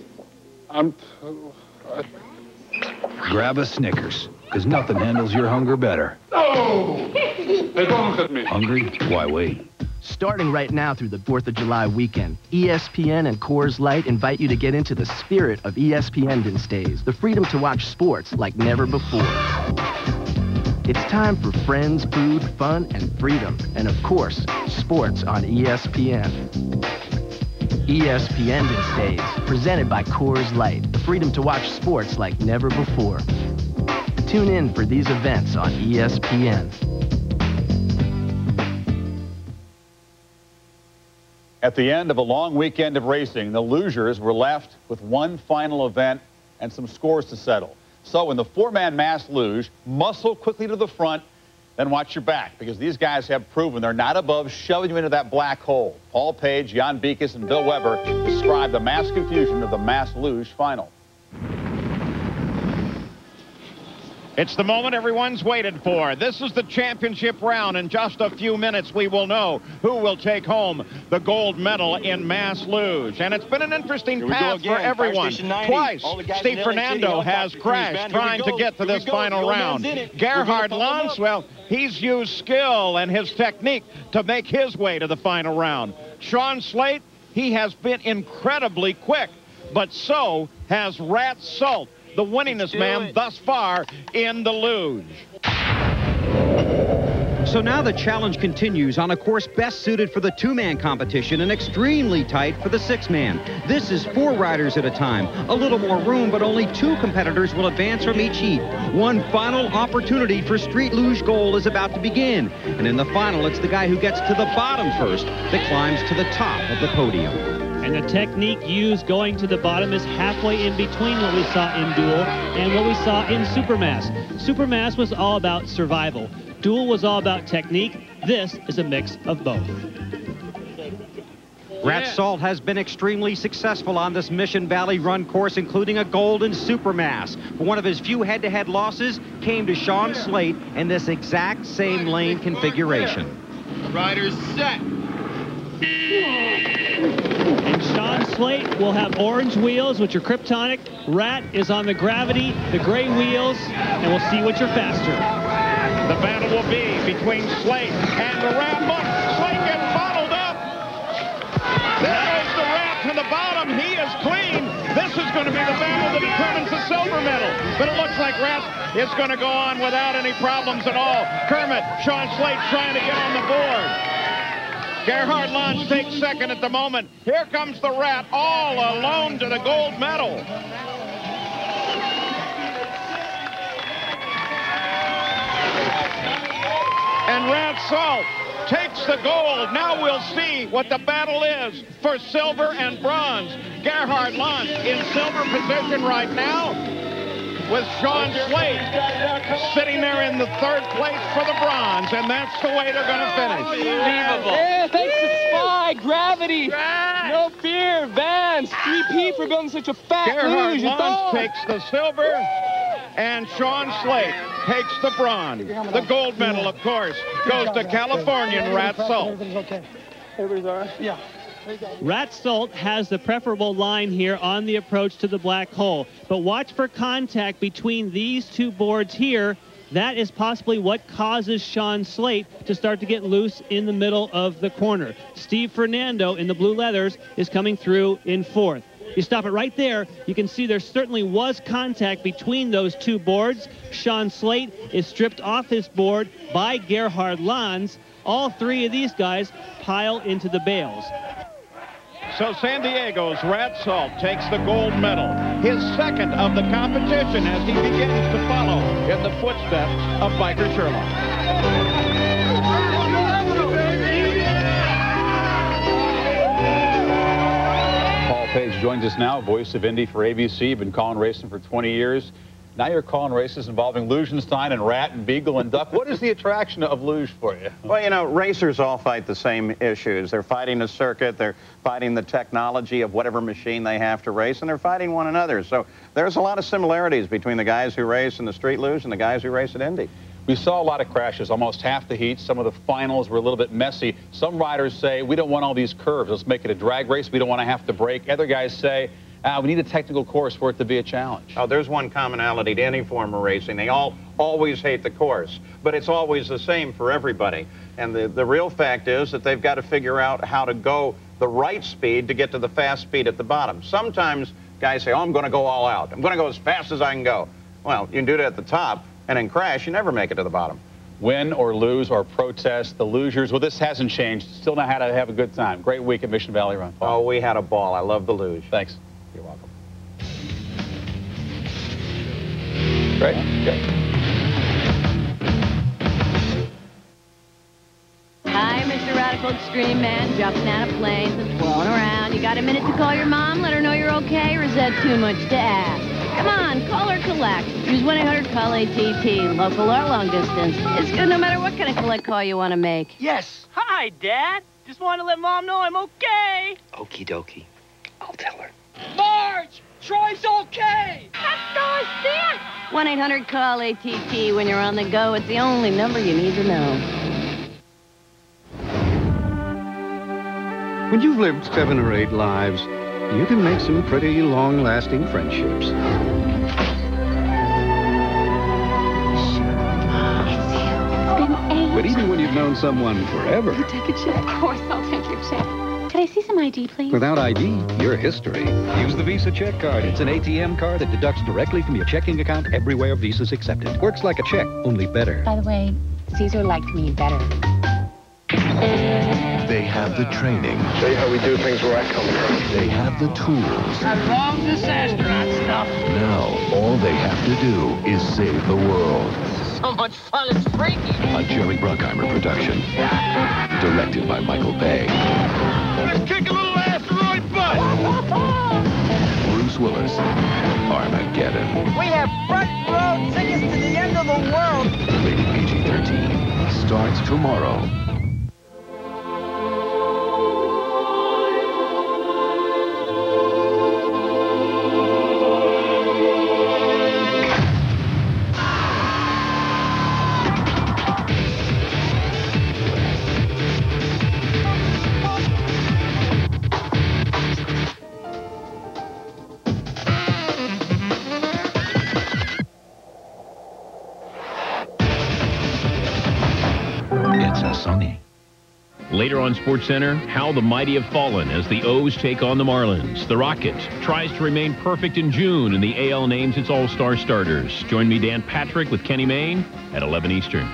Grab a Snickers, because nothing handles your hunger better. No! They don't look at me. Hungry? Why wait? Starting right now through the 4th of July weekend, ESPN and Coors Light invite you to get into the spirit of ESPN Days, the freedom to watch sports like never before. It's time for friends, food, fun, and freedom. And of course, sports on ESPN. ESPN Days, presented by Coors Light, the freedom to watch sports like never before. Tune in for these events on ESPN. At the end of a long weekend of racing, the lugers were left with one final event and some scores to settle. So in the 4-man mass luge, muscle quickly to the front, then watch your back, because these guys have proven they're not above shoving you into that black hole. Paul Page, Jan Beekes, and Bill Weber describe the mass confusion of the mass luge final. It's the moment everyone's waited for. This is the championship round. In just a few minutes, we will know who will take home the gold medal in mass luge. And it's been an interesting path for everyone. Twice, Steve Fernando has crashed trying to get to this final round. Gerhard Lanz, well, he's used skill and his technique to make his way to the final round. Sean Slate, he has been incredibly quick, but so has Rat Salt, the winningest man thus far in the luge. So now the challenge continues on a course best suited for the 2-man competition and extremely tight for the 6-man. This is 4 riders at a time. A little more room, but only 2 competitors will advance from each heat. One final opportunity for Street Luge Gold is about to begin. And in the final, it's the guy who gets to the bottom first that climbs to the top of the podium. And the technique used going to the bottom is halfway in between what we saw in Duel and what we saw in Supermass. Supermass was all about survival. Duel was all about technique. This is a mix of both. Rat Salt has been extremely successful on this Mission Valley Run course, including a gold in Supermass. But one of his few head-to-head losses came to Sean Slate in this exact same lane configuration. Riders set. And Sean Slate will have orange wheels, which are Kryptonic. Rat is on the Gravity, the gray wheels, and we'll see which are faster. The battle will be between Slate and the Rat. Look, Slate gets bottled up. There goes the Rat to the bottom. He is clean. This is going to be the battle that determines the silver medal. But it looks like Rat is going to go on without any problems at all. Kermit, Sean Slate trying to get on the board. Gerhard Lange takes second at the moment. Here comes the Rat all alone to the gold medal. And Rat Salt takes the gold. Now we'll see what the battle is for silver and bronze. Gerhard Lange in silver position right now, with Sean Slate sitting there in the third place for the bronze, and that's the way they're going to finish. Unbelievable. Yeah, thanks to Spy, Gravity, No Fear, Vans, 3P for building such a fat Gerhard luge. Lange takes the silver, and Sean Slate takes the bronze. The gold medal, of course, goes to Californian Rat Salt. Everything's okay. Everybody's all right? Yeah. Rat Salt has the preferable line here on the approach to the black hole. But watch for contact between these two boards here. That is possibly what causes Sean Slate to start to get loose in the middle of the corner. Steve Fernando in the blue leathers is coming through in fourth. You stop it right there, you can see there certainly was contact between those two boards. Sean Slate is stripped off his board by Gerhard Lange. All three of these guys pile into the bales. So San Diego's Rat Salt takes the gold medal, his second of the competition, as he begins to follow in the footsteps of Biker Sherlock. Paul Page joins us now, voice of Indy for ABC. You've been calling racing for 20 years. Now you're calling races involving Lugenstein and Rat and Beagle and Duck. What is the attraction of Luge for you? Well, you know, racers all fight the same issues. They're fighting the circuit, they're fighting the technology of whatever machine they have to race, and they're fighting one another. So there's a lot of similarities between the guys who race in the street luge and the guys who race at Indy. We saw a lot of crashes, almost half the heats. Some of the finals were a little bit messy. Some riders say, we don't want all these curves. Let's make it a drag race. We don't want to have to brake. Other guys say, we need a technical course for it to be a challenge. Oh, there's one commonality to any form of racing. They all always hate the course, but it's always the same for everybody. And the real fact is that they've got to figure out how to go the right speed to get to the fast speed at the bottom. Sometimes guys say, oh, I'm going to go all out. I'm going to go as fast as I can go. Well, you can do that at the top and then crash. You never make it to the bottom. Win or lose or protest, the losers, well, this hasn't changed. Still know how to have a good time. Great week at Mission Valley Run. Oh, we had a ball. I love the luge. Thanks. You're welcome. Great. Good. Hi, Mr. Radical Extreme Man, jumping out of planes and flowing around. You got a minute to call your mom, let her know you're okay, or is that too much to ask? Come on, call or collect. Use 1-800-CALL-ATT, local or long distance. It's good no matter what kind of collect call you want to make. Yes. Hi, Dad. Just wanted to let Mom know I'm okay. Okie dokie. I'll tell her. Marge! Troy's okay! Let's go, Stan! 1-800-CALL-ATT. When you're on the go, it's the only number you need to know. When you've lived 7 or 8 lives, you can make some pretty long-lasting friendships. But even when you've known someone forever, You take a check. Of course, I'll take your check. Could I see some ID, please? without ID, you're history. Use the Visa check card. It's an ATM card that deducts directly from your checking account everywhere Visa's accepted. Works like a check, only better. By the way, Cesar liked me better. They have the training. Show you how we do things where I come from. They have the tools. I love this astronaut stuff. Now, all they have to do is save the world. So much fun, it's freaky. A Jerry Bruckheimer production. Directed by Michael Bay. Let's kick a little asteroid butt. Bruce Willis. Armageddon. We have front row tickets to the end of the world. Rated PG-13. Starts tomorrow. Later on SportsCenter, how the mighty have fallen as the O's take on the Marlins. The Rockets tries to remain perfect in June, and the AL names its all-star starters. Join me, Dan Patrick, with Kenny Mayne at 11 Eastern.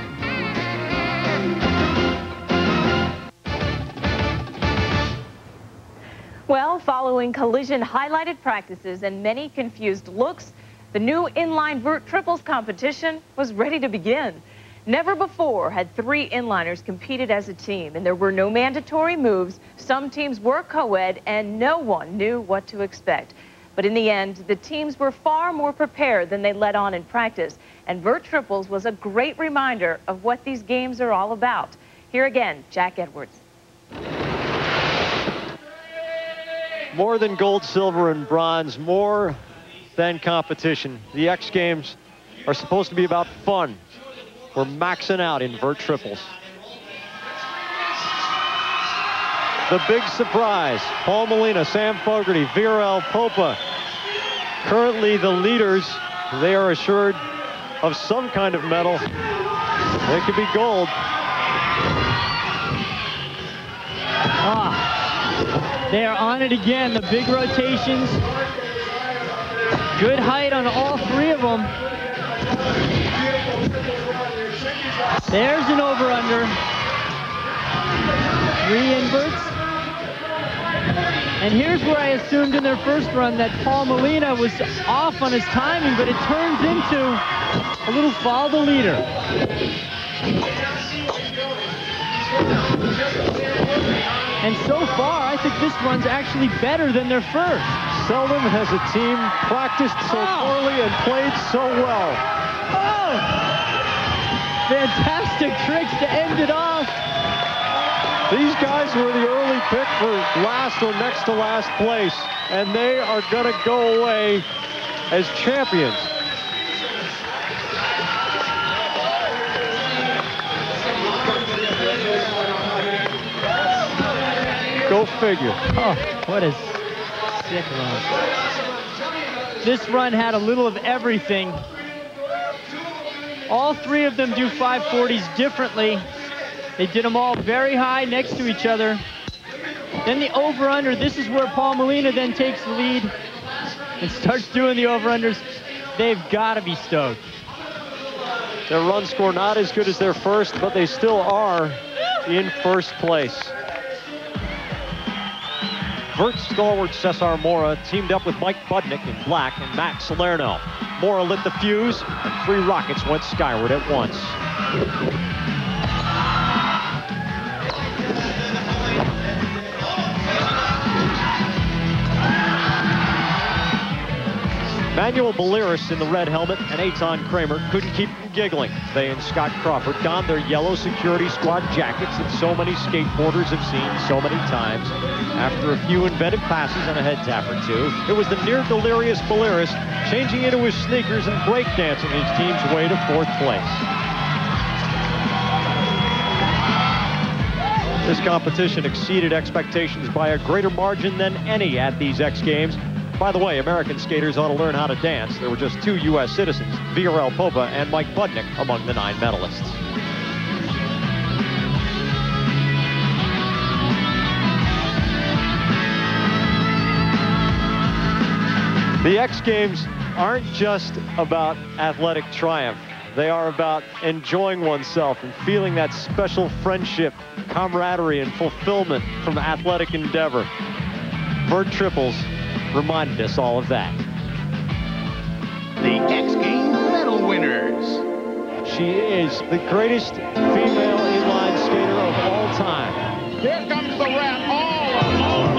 Well, following collision-highlighted practices and many confused looks, the new inline Vert triples competition was ready to begin. Never before had 3 inliners competed as a team, and there were no mandatory moves. Some teams were co-ed, and no one knew what to expect. But in the end, the teams were far more prepared than they let on in practice, and Vert triples was a great reminder of what these games are all about. Here again, Jack Edwards. More than gold, silver, and bronze, more than competition. The X Games are supposed to be about fun. We're maxing out in Vert triples. The big surprise, Paul Molina, Sam Fogarty, Viral Popa. Currently the leaders, they are assured of some kind of medal. It could be gold. They are on it again, the big rotations. Good height on all 3 of them. There's an over-under. 3 inverts. And here's where I assumed in their first run that Paul Molina was off on his timing, but it turns into a little follow the leader. And so far, I think this run's actually better than their first. Seldom has a team practiced so poorly and played so well. Oh! Fantastic tricks to end it off. These guys were the early pick for last or next to last place, and they are going to go away as champions. Go figure. Oh, what a sick run. This run had a little of everything. All 3 of them do 540s differently. They did them all very high next to each other. Then the over-under, this is where Paul Molina then takes the lead and starts doing the over-unders. They've got to be stoked. Their run score not as good as their first, but they still are in first place. Vert stalwart Cesar Mora teamed up with Mike Budnick in black and Matt Salerno. Mora lit the fuse, and 3 rockets went skyward at once. Manuel Balearis in the red helmet and Eitan Kramer couldn't keep from giggling. They and Scott Crawford donned their yellow security squad jackets that so many skateboarders have seen so many times. After a few inventive passes and a head tap or 2, it was the near-delirious Balearis changing into his sneakers and breakdancing his team's way to 4th place. This competition exceeded expectations by a greater margin than any at these X Games. By the way, American skaters ought to learn how to dance. There were just 2 U.S. citizens, Viral Popa and Mike Budnick, among the 9 medalists. The X Games aren't just about athletic triumph. They are about enjoying oneself and feeling that special friendship, camaraderie, and fulfillment from athletic endeavor. Vert triples reminded us all of that. The X Games medal winners. She is the greatest female inline skater of all time. Here comes the rat all alone.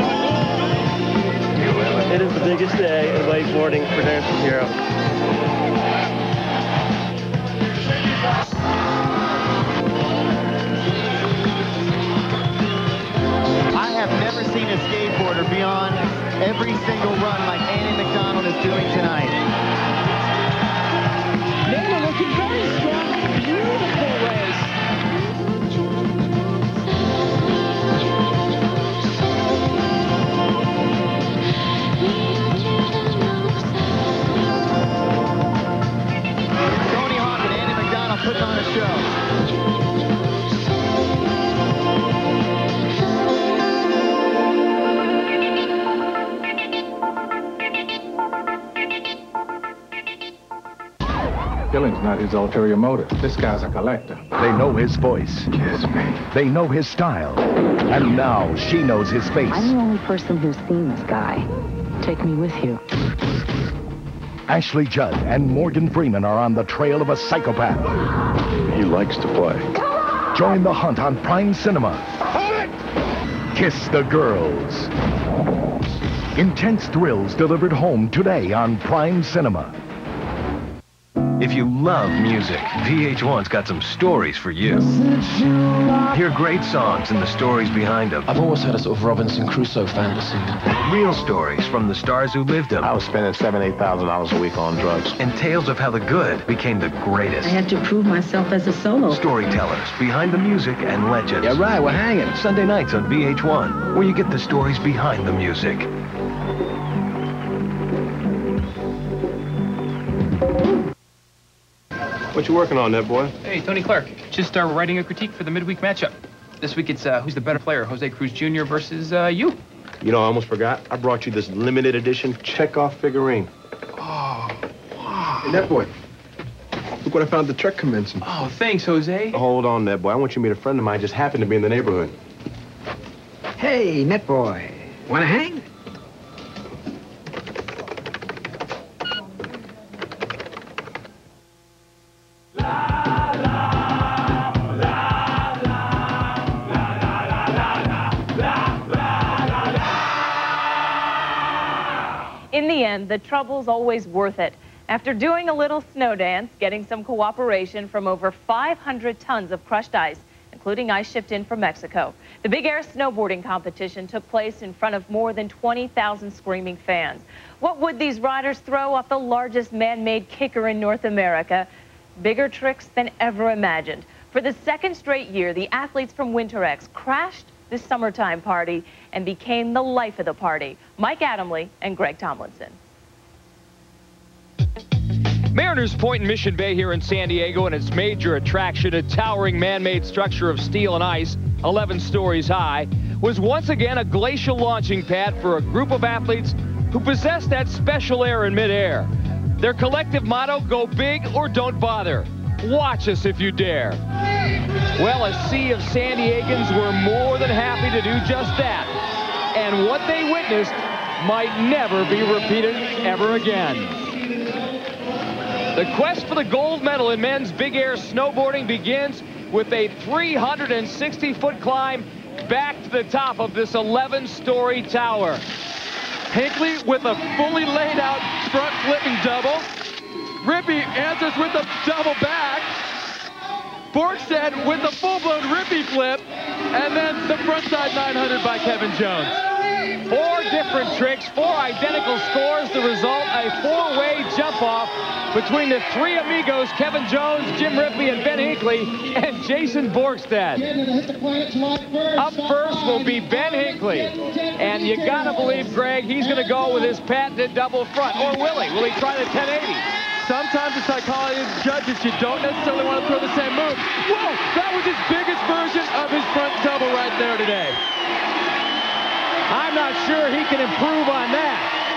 It is the biggest day in wakeboarding for Dan Shapiro. I have never seen a skateboarder be on every single run like Annie Macdonald is doing tonight. They were looking very strong. Beautiful race. Tony Hawk and Annie Macdonald putting on a show. Killing's not his ulterior motive. This guy's a collector. They know his voice. Kiss me. They know his style. And now she knows his face. I'm the only person who's seen this guy. Take me with you. Ashley Judd and Morgan Freeman are on the trail of a psychopath. He likes to play. Join the hunt on Prime Cinema. Kiss the Girls. Intense thrills delivered home today on Prime Cinema. If you love music, VH1's got some stories for you. Hear great songs and the stories behind them. I've always had a sort of Robinson Crusoe fantasy. Real stories from the stars who lived them. I was spending $7,000 to $8,000 a week on drugs. And tales of how the good became the greatest. I had to prove myself as a solo. Storytellers behind the music and legends. Yeah, right, we're hanging. Sunday nights on VH1, where you get the stories behind the music. What you working on there, boy? Hey, Tony Clark. Just writing a critique for the midweek matchup. This week it's who's the better player, Jose Cruz Jr. versus you. You know, I almost forgot. I brought you this limited edition Chekhov figurine. Oh, wow. Hey, that boy. Look what I found at the truck convention. Oh, thanks, Jose. Hold on there, boy. I want you to meet a friend of mine just happened to be in the neighborhood. Hey, net boy. Wanna hang? In the end, the trouble's always worth it. After doing a little snow dance, getting some cooperation from over 500 tons of crushed ice, including ice shipped in from Mexico, the Big Air snowboarding competition took place in front of more than 20,000 screaming fans. What would these riders throw off the largest man-made kicker in North America? Bigger tricks than ever imagined. For the second straight year, the athletes from Winter X crashed this summertime party and became the life of the party. Mike Adamley and Greg Tomlinson. Mariners Point in Mission Bay here in San Diego, and its major attraction, a towering man-made structure of steel and ice, 11 stories high, was once again a glacial launching pad for a group of athletes who possess that special air in midair. Their collective motto, go big or don't bother. Watch us if you dare. Well, a sea of San Diegans were more than happy to do just that. And what they witnessed might never be repeated ever again. The quest for the gold medal in men's big air snowboarding begins with a 360-foot climb back to the top of this 11-story tower. Hinckley with a fully laid out front flipping double. Rippy answers with a double back. Borgstead with a full-blown Rippy flip. And then the frontside 900 by Kevin Jones. 4 different tricks, 4 identical scores. The result, a 4-way jump-off between the 3 amigos, Kevin Jones, Jim Rippey, and Ben Hinckley, and Jason Borgstead. Up first will be Ben Hinckley. And you gotta believe, Greg, he's gonna go with his patented double front. Or will he? Will he try the 1080? Sometimes the psychology of the judges, you don't necessarily want to throw the same move. Whoa, that was his biggest version of his front double right there today. I'm not sure he can improve on that.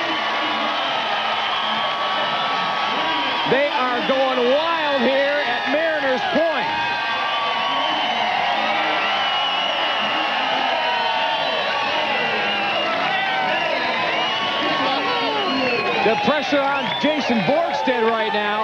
They are going wild here at Mariners Point. The pressure on Jason Borgstead right now.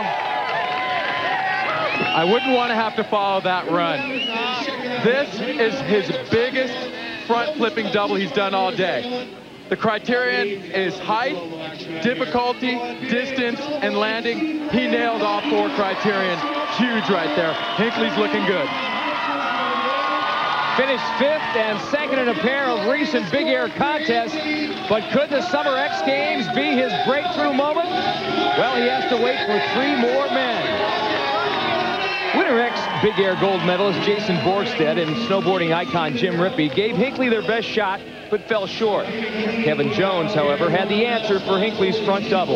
I wouldn't want to have to follow that run. This is his biggest front flipping double he's done all day. The criterion is height, difficulty, distance, and landing. He nailed all 4 criterion. Huge right there. Hinckley's looking good. Finished 5th and 2nd in a pair of recent big air contests. But could the Summer X Games be his breakthrough moment? Well, he has to wait for 3 more men. Winter X big air gold medalist Jason Borgstead and snowboarding icon Jim Rippey gave Hinckley their best shot, but fell short. Kevin Jones, however, had the answer for Hinckley's front double.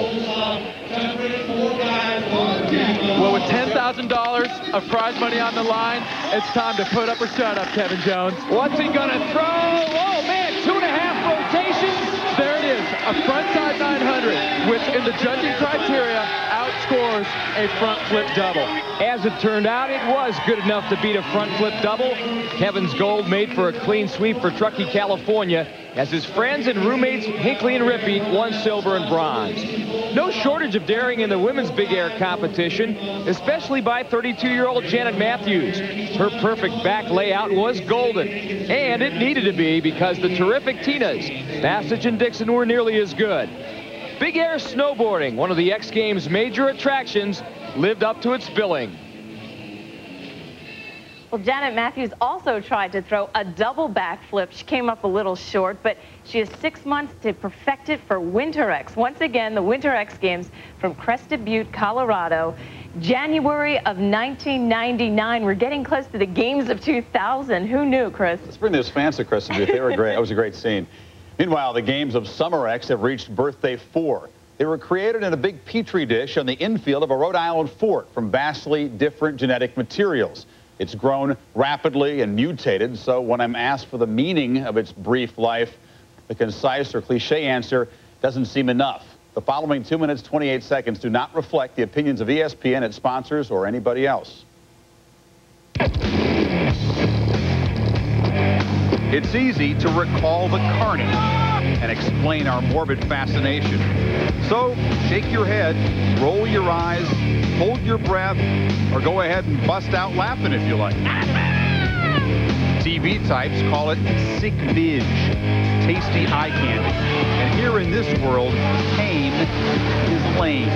Well, with $10,000 of prize money on the line, it's time to put up or shut up, Kevin Jones. What's he gonna throw? Oh man, 2.5 rotations. There it is, a frontside 900, which in the judging criteria scores a front flip double. As it turned out, it was good enough to beat a front flip double. Kevin's gold made for a clean sweep for Truckee, California, as his friends and roommates Hinckley and Rippey won silver and bronze. No shortage of daring in the women's big air competition, especially by 32-year-old Janet Matthews. Her perfect back layout was golden, and it needed to be because the terrific Tinas, Bassage and Dixon, were nearly as good. Big air snowboarding, one of the X Games' major attractions, lived up to its billing. Well, Janet Matthews also tried to throw a double backflip. She came up a little short, but she has 6 months to perfect it for Winter X. Once again, the Winter X Games from Crested Butte, Colorado. January of 1999. We're getting close to the Games of 2000. Who knew, Chris? Let's bring those fans to Crested Butte. They were great. That was a great scene. Meanwhile, the Games of Summer X have reached birthday 4. They were created in a big petri dish on the infield of a Rhode Island fort from vastly different genetic materials. It's grown rapidly and mutated, so when I'm asked for the meaning of its brief life, the concise or cliche answer doesn't seem enough. The following 2 minutes, 28 seconds do not reflect the opinions of ESPN, its sponsors, or anybody else. It's easy to recall the carnage and explain our morbid fascination. So shake your head, roll your eyes, hold your breath, or go ahead and bust out laughing if you like. TV types call it sick vidge, tasty eye candy. And here in this world, tame is lame.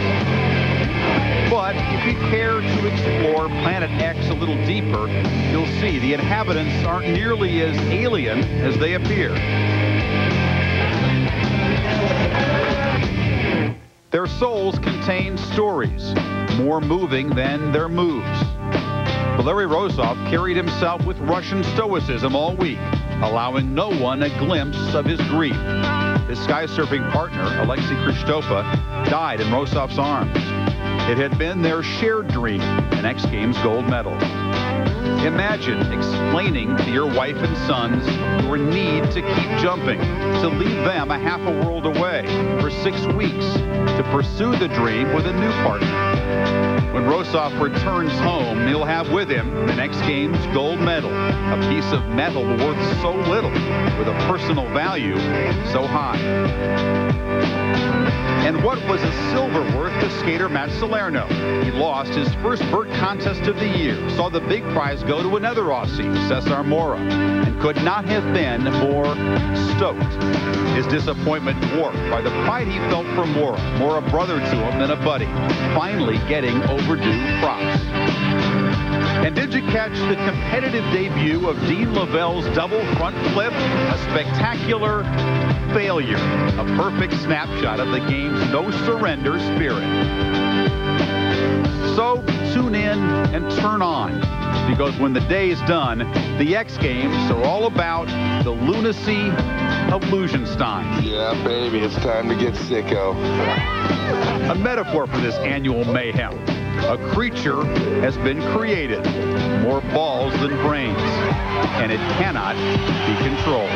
But if you care to explore Planet X a little deeper, you'll see the inhabitants aren't nearly as alien as they appear. Their souls contain stories, more moving than their moves. Valeri Rozov carried himself with Russian stoicism all week, allowing no one a glimpse of his grief. His sky-surfing partner, Alexei Kristofa, died in Rozov's arms. It had been their shared dream, an X Games gold medal. Imagine explaining to your wife and sons your need to keep jumping, to leave them a half a world away for 6 weeks, to pursue the dream with a new partner. When Rozov returns home, he'll have with him an X Games gold medal, a piece of metal worth so little, with a personal value so high. And what was a silver worth to skater Matt Salerno? He lost his first Vert contest of the year, saw the big prize go to another Aussie, Cesar Mora, and could not have been more stoked. His disappointment dwarfed by the pride he felt for Mora, more a brother to him than a buddy, finally getting overdue props. And did you catch the competitive debut of Dean Lavelle's double front flip? A spectacular failure, a perfect snapshot of the game's no-surrender spirit. So tune in and turn on, because when the day is done, the X Games are all about the lunacy of Lugenstein. Yeah, baby, it's time to get sicko. A metaphor for this annual mayhem. A creature has been created, more balls than brains, and it cannot be controlled.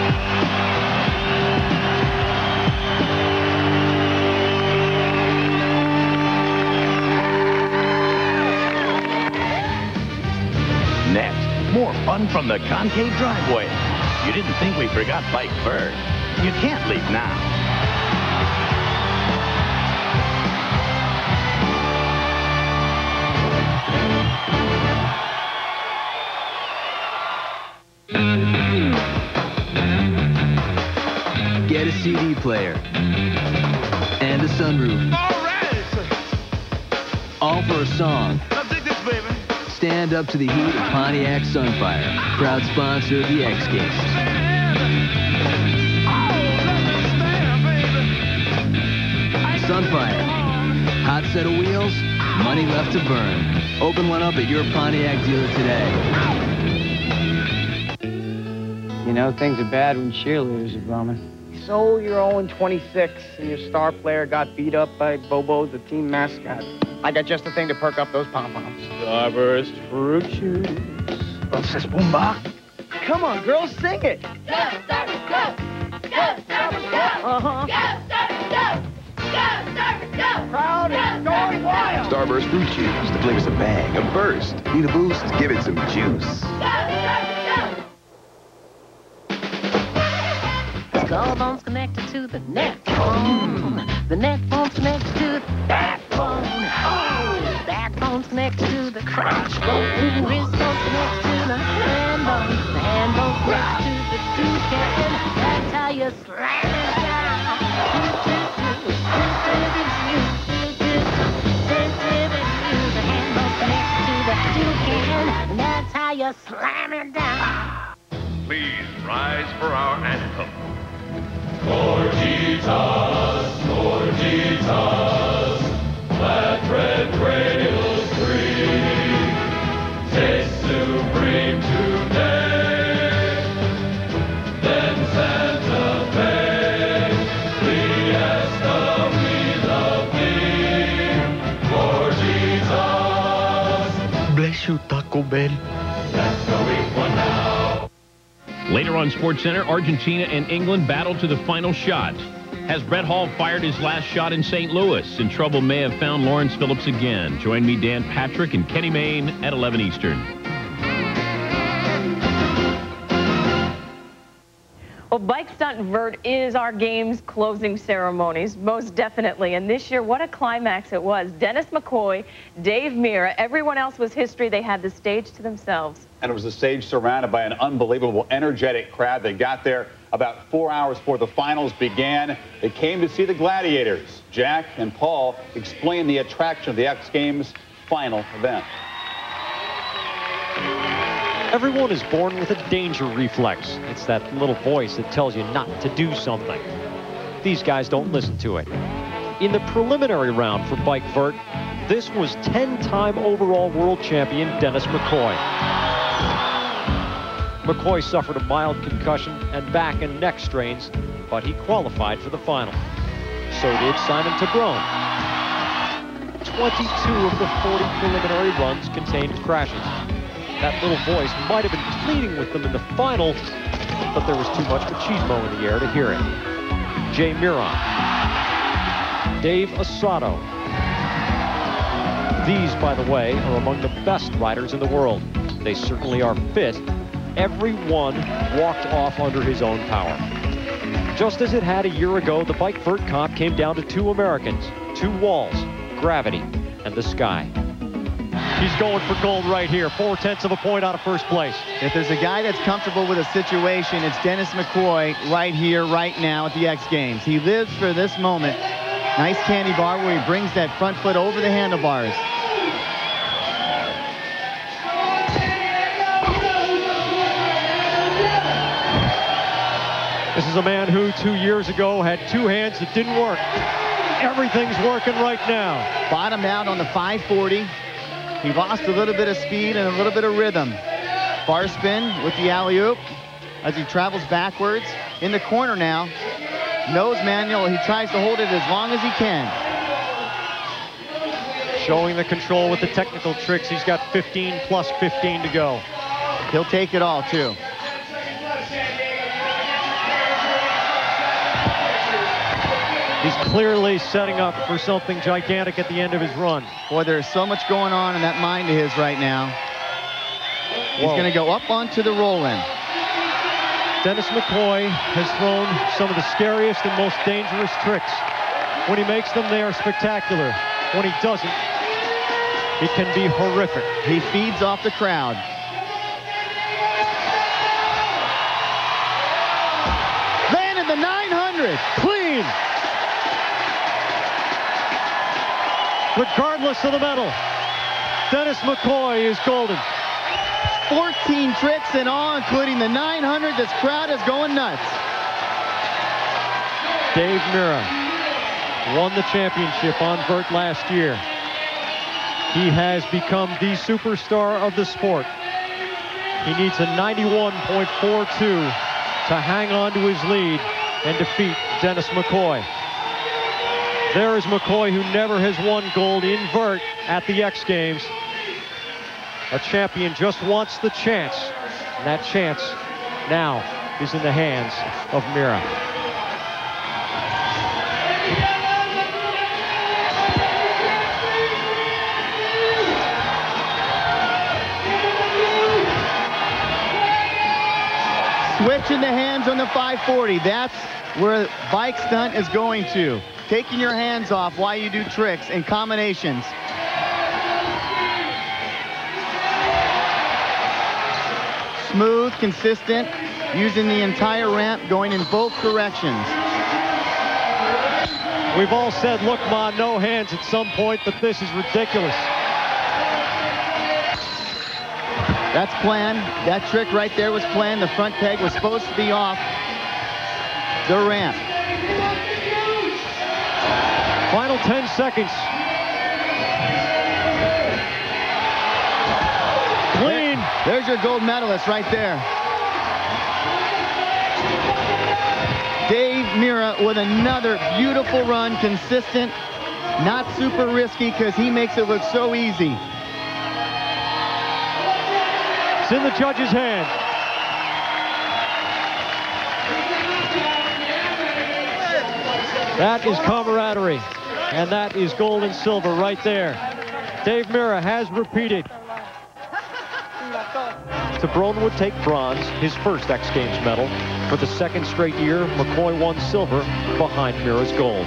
Next, more fun from the concave driveway. You didn't think we forgot Bike Vert. You can't leave now. Get a CD player and a sunroof. All right. All for a song. Now dig this, baby. Stand up to the heat of Pontiac Sunfire, proud sponsor of the X Games. Sunfire, hot set of wheels, money left to burn. Open one up at your Pontiac dealer today. You know, things are bad when cheerleaders are bumming. So you're 0-26, and your star player got beat up by Bobo, the team mascot. I got just the thing to perk up those pom-poms. Starburst fruit juice. Entonces, Boomba. Come on, girls, sing it. Go, Starburst, go. Go, Starburst, go. Uh-huh. Go, Starburst, go. Crowd is going wild. Starburst fruit juice. The flavor's a bang, a burst. Need a boost? Give it some juice. Skull bone's connected to the neck bone. The neck bone's connected to the backbone. Oh, backbone's connected to the crotch bone. Wrist bone's connected to the hand bone. The hand bone's connected to the toucan. That's how you slam it down. The hand bone's connected to the toucan. And that's how you slam it down. Please rise for our anthem. Gorgitas, Gorgitas, flat red cradles free, taste supreme today. Then Santa Fe, Fiesta, we love thee. Gorgitas. Bless you, Taco Bell. Let's go eat one now. Later on SportsCenter, Argentina and England battle to the final shot. Has Brett Hall fired his last shot in St. Louis? And trouble may have found Lawrence Phillips again. Join me, Dan Patrick, and Kenny Mayne at 11 Eastern. Well, Bike Stunt Vert is our game's closing ceremonies, most definitely. And this year, what a climax it was. Dennis McCoy, Dave Mirra, everyone else was history. They had the stage to themselves. And it was a stage surrounded by an unbelievable, energetic crowd. They got there about 4 hours before the finals began. They came to see the gladiators. Jack and Paul explained the attraction of the X Games final event. Everyone is born with a danger reflex. It's that little voice that tells you not to do something. These guys don't listen to it. In the preliminary round for Bike Vert, this was 10-time overall world champion Dennis McCoy. McCoy suffered a mild concussion and back and neck strains, but he qualified for the final. So did Simon Tabrone. 22 of the 40 preliminary runs contained crashes. That little voice might have been pleading with them in the final, but there was too much machismo in the air to hear it. Jay Miron, Dave Asado. These, by the way, are among the best riders in the world. They certainly are fit. Every one walked off under his own power. Just as it had a year ago, the Bike Vert comp came down to two Americans, two walls, gravity, and the sky. He's going for gold right here, 4/10 of a point out of first place. If there's a guy that's comfortable with a situation, it's Dennis McCoy right here, right now at the X Games. He lives for this moment. Nice candy bar where he brings that front foot over the handlebars. This is a man who 2 years ago had two hands that didn't work. Everything's working right now. Bottomed out on the 540. He lost a little bit of speed and a little bit of rhythm. Bar spin with the alley-oop as he travels backwards. In the corner now. Nose manual. He tries to hold it as long as he can. Showing the control with the technical tricks. He's got 15 plus 15 to go. He'll take it all, too. He's clearly setting up for something gigantic at the end of his run. Boy, there's so much going on in that mind of his right now. He's going to go up onto the roll-in. Dennis McCoy has thrown some of the scariest and most dangerous tricks. When he makes them, they are spectacular. When he doesn't, it can be horrific. He feeds off the crowd. Landed the 900. Clean. Regardless of the medal, Dennis McCoy is golden. 14 tricks in all, including the 900. This crowd is going nuts. Dave Mirra won the championship on Vert last year. He has become the superstar of the sport. He needs a 91.42 to hang on to his lead and defeat Dennis McCoy. There is McCoy, who never has won gold in Vert at the X Games. A champion just wants the chance, and that chance now is in the hands of Mira. Switching the hands on the 540. That's where bike stunt is going to. Taking your hands off while you do tricks and combinations. Smooth, consistent, using the entire ramp, going in both directions. We've all said, look, Ma, no hands at some point, but this is ridiculous. That's planned. That trick right there was planned. The front peg was supposed to be off the ramp. Final 10 seconds. Clean. There's your gold medalist right there. Dave Mirra with another beautiful run, consistent, not super risky because he makes it look so easy. It's in the judge's hand. That is camaraderie, and that is gold and silver right there. Dave Mirra has repeated. Tabron would take bronze, his first X Games medal. For the second straight year, McCoy won silver behind Mirra's gold.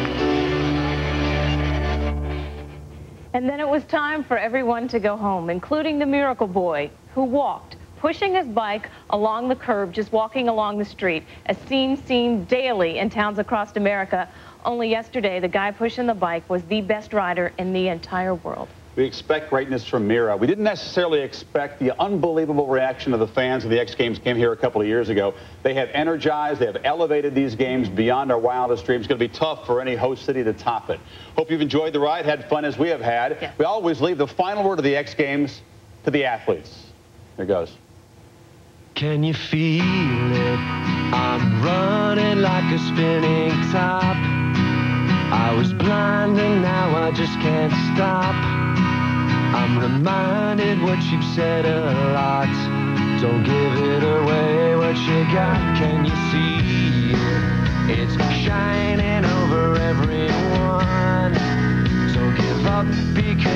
And then it was time for everyone to go home, including the Miracle Boy, who walked, pushing his bike along the curb, just walking along the street, a scene seen daily in towns across America. Only yesterday, the guy pushing the bike was the best rider in the entire world. We expect greatness from Mirra. We didn't necessarily expect the unbelievable reaction of the fans of the X Games came here a couple of years ago. They have energized, they have elevated these games beyond our wildest dreams. It's going to be tough for any host city to top it. Hope you've enjoyed the ride, had fun as we have had. Yeah. We always leave the final word of the X Games to the athletes. Here goes. Can you feel it? I'm running like a spinning top. I was blind and now I just can't stop. I'm reminded what you've said a lot. Don't give it away what you got. Can you see it? It's shining over everyone. Don't give up because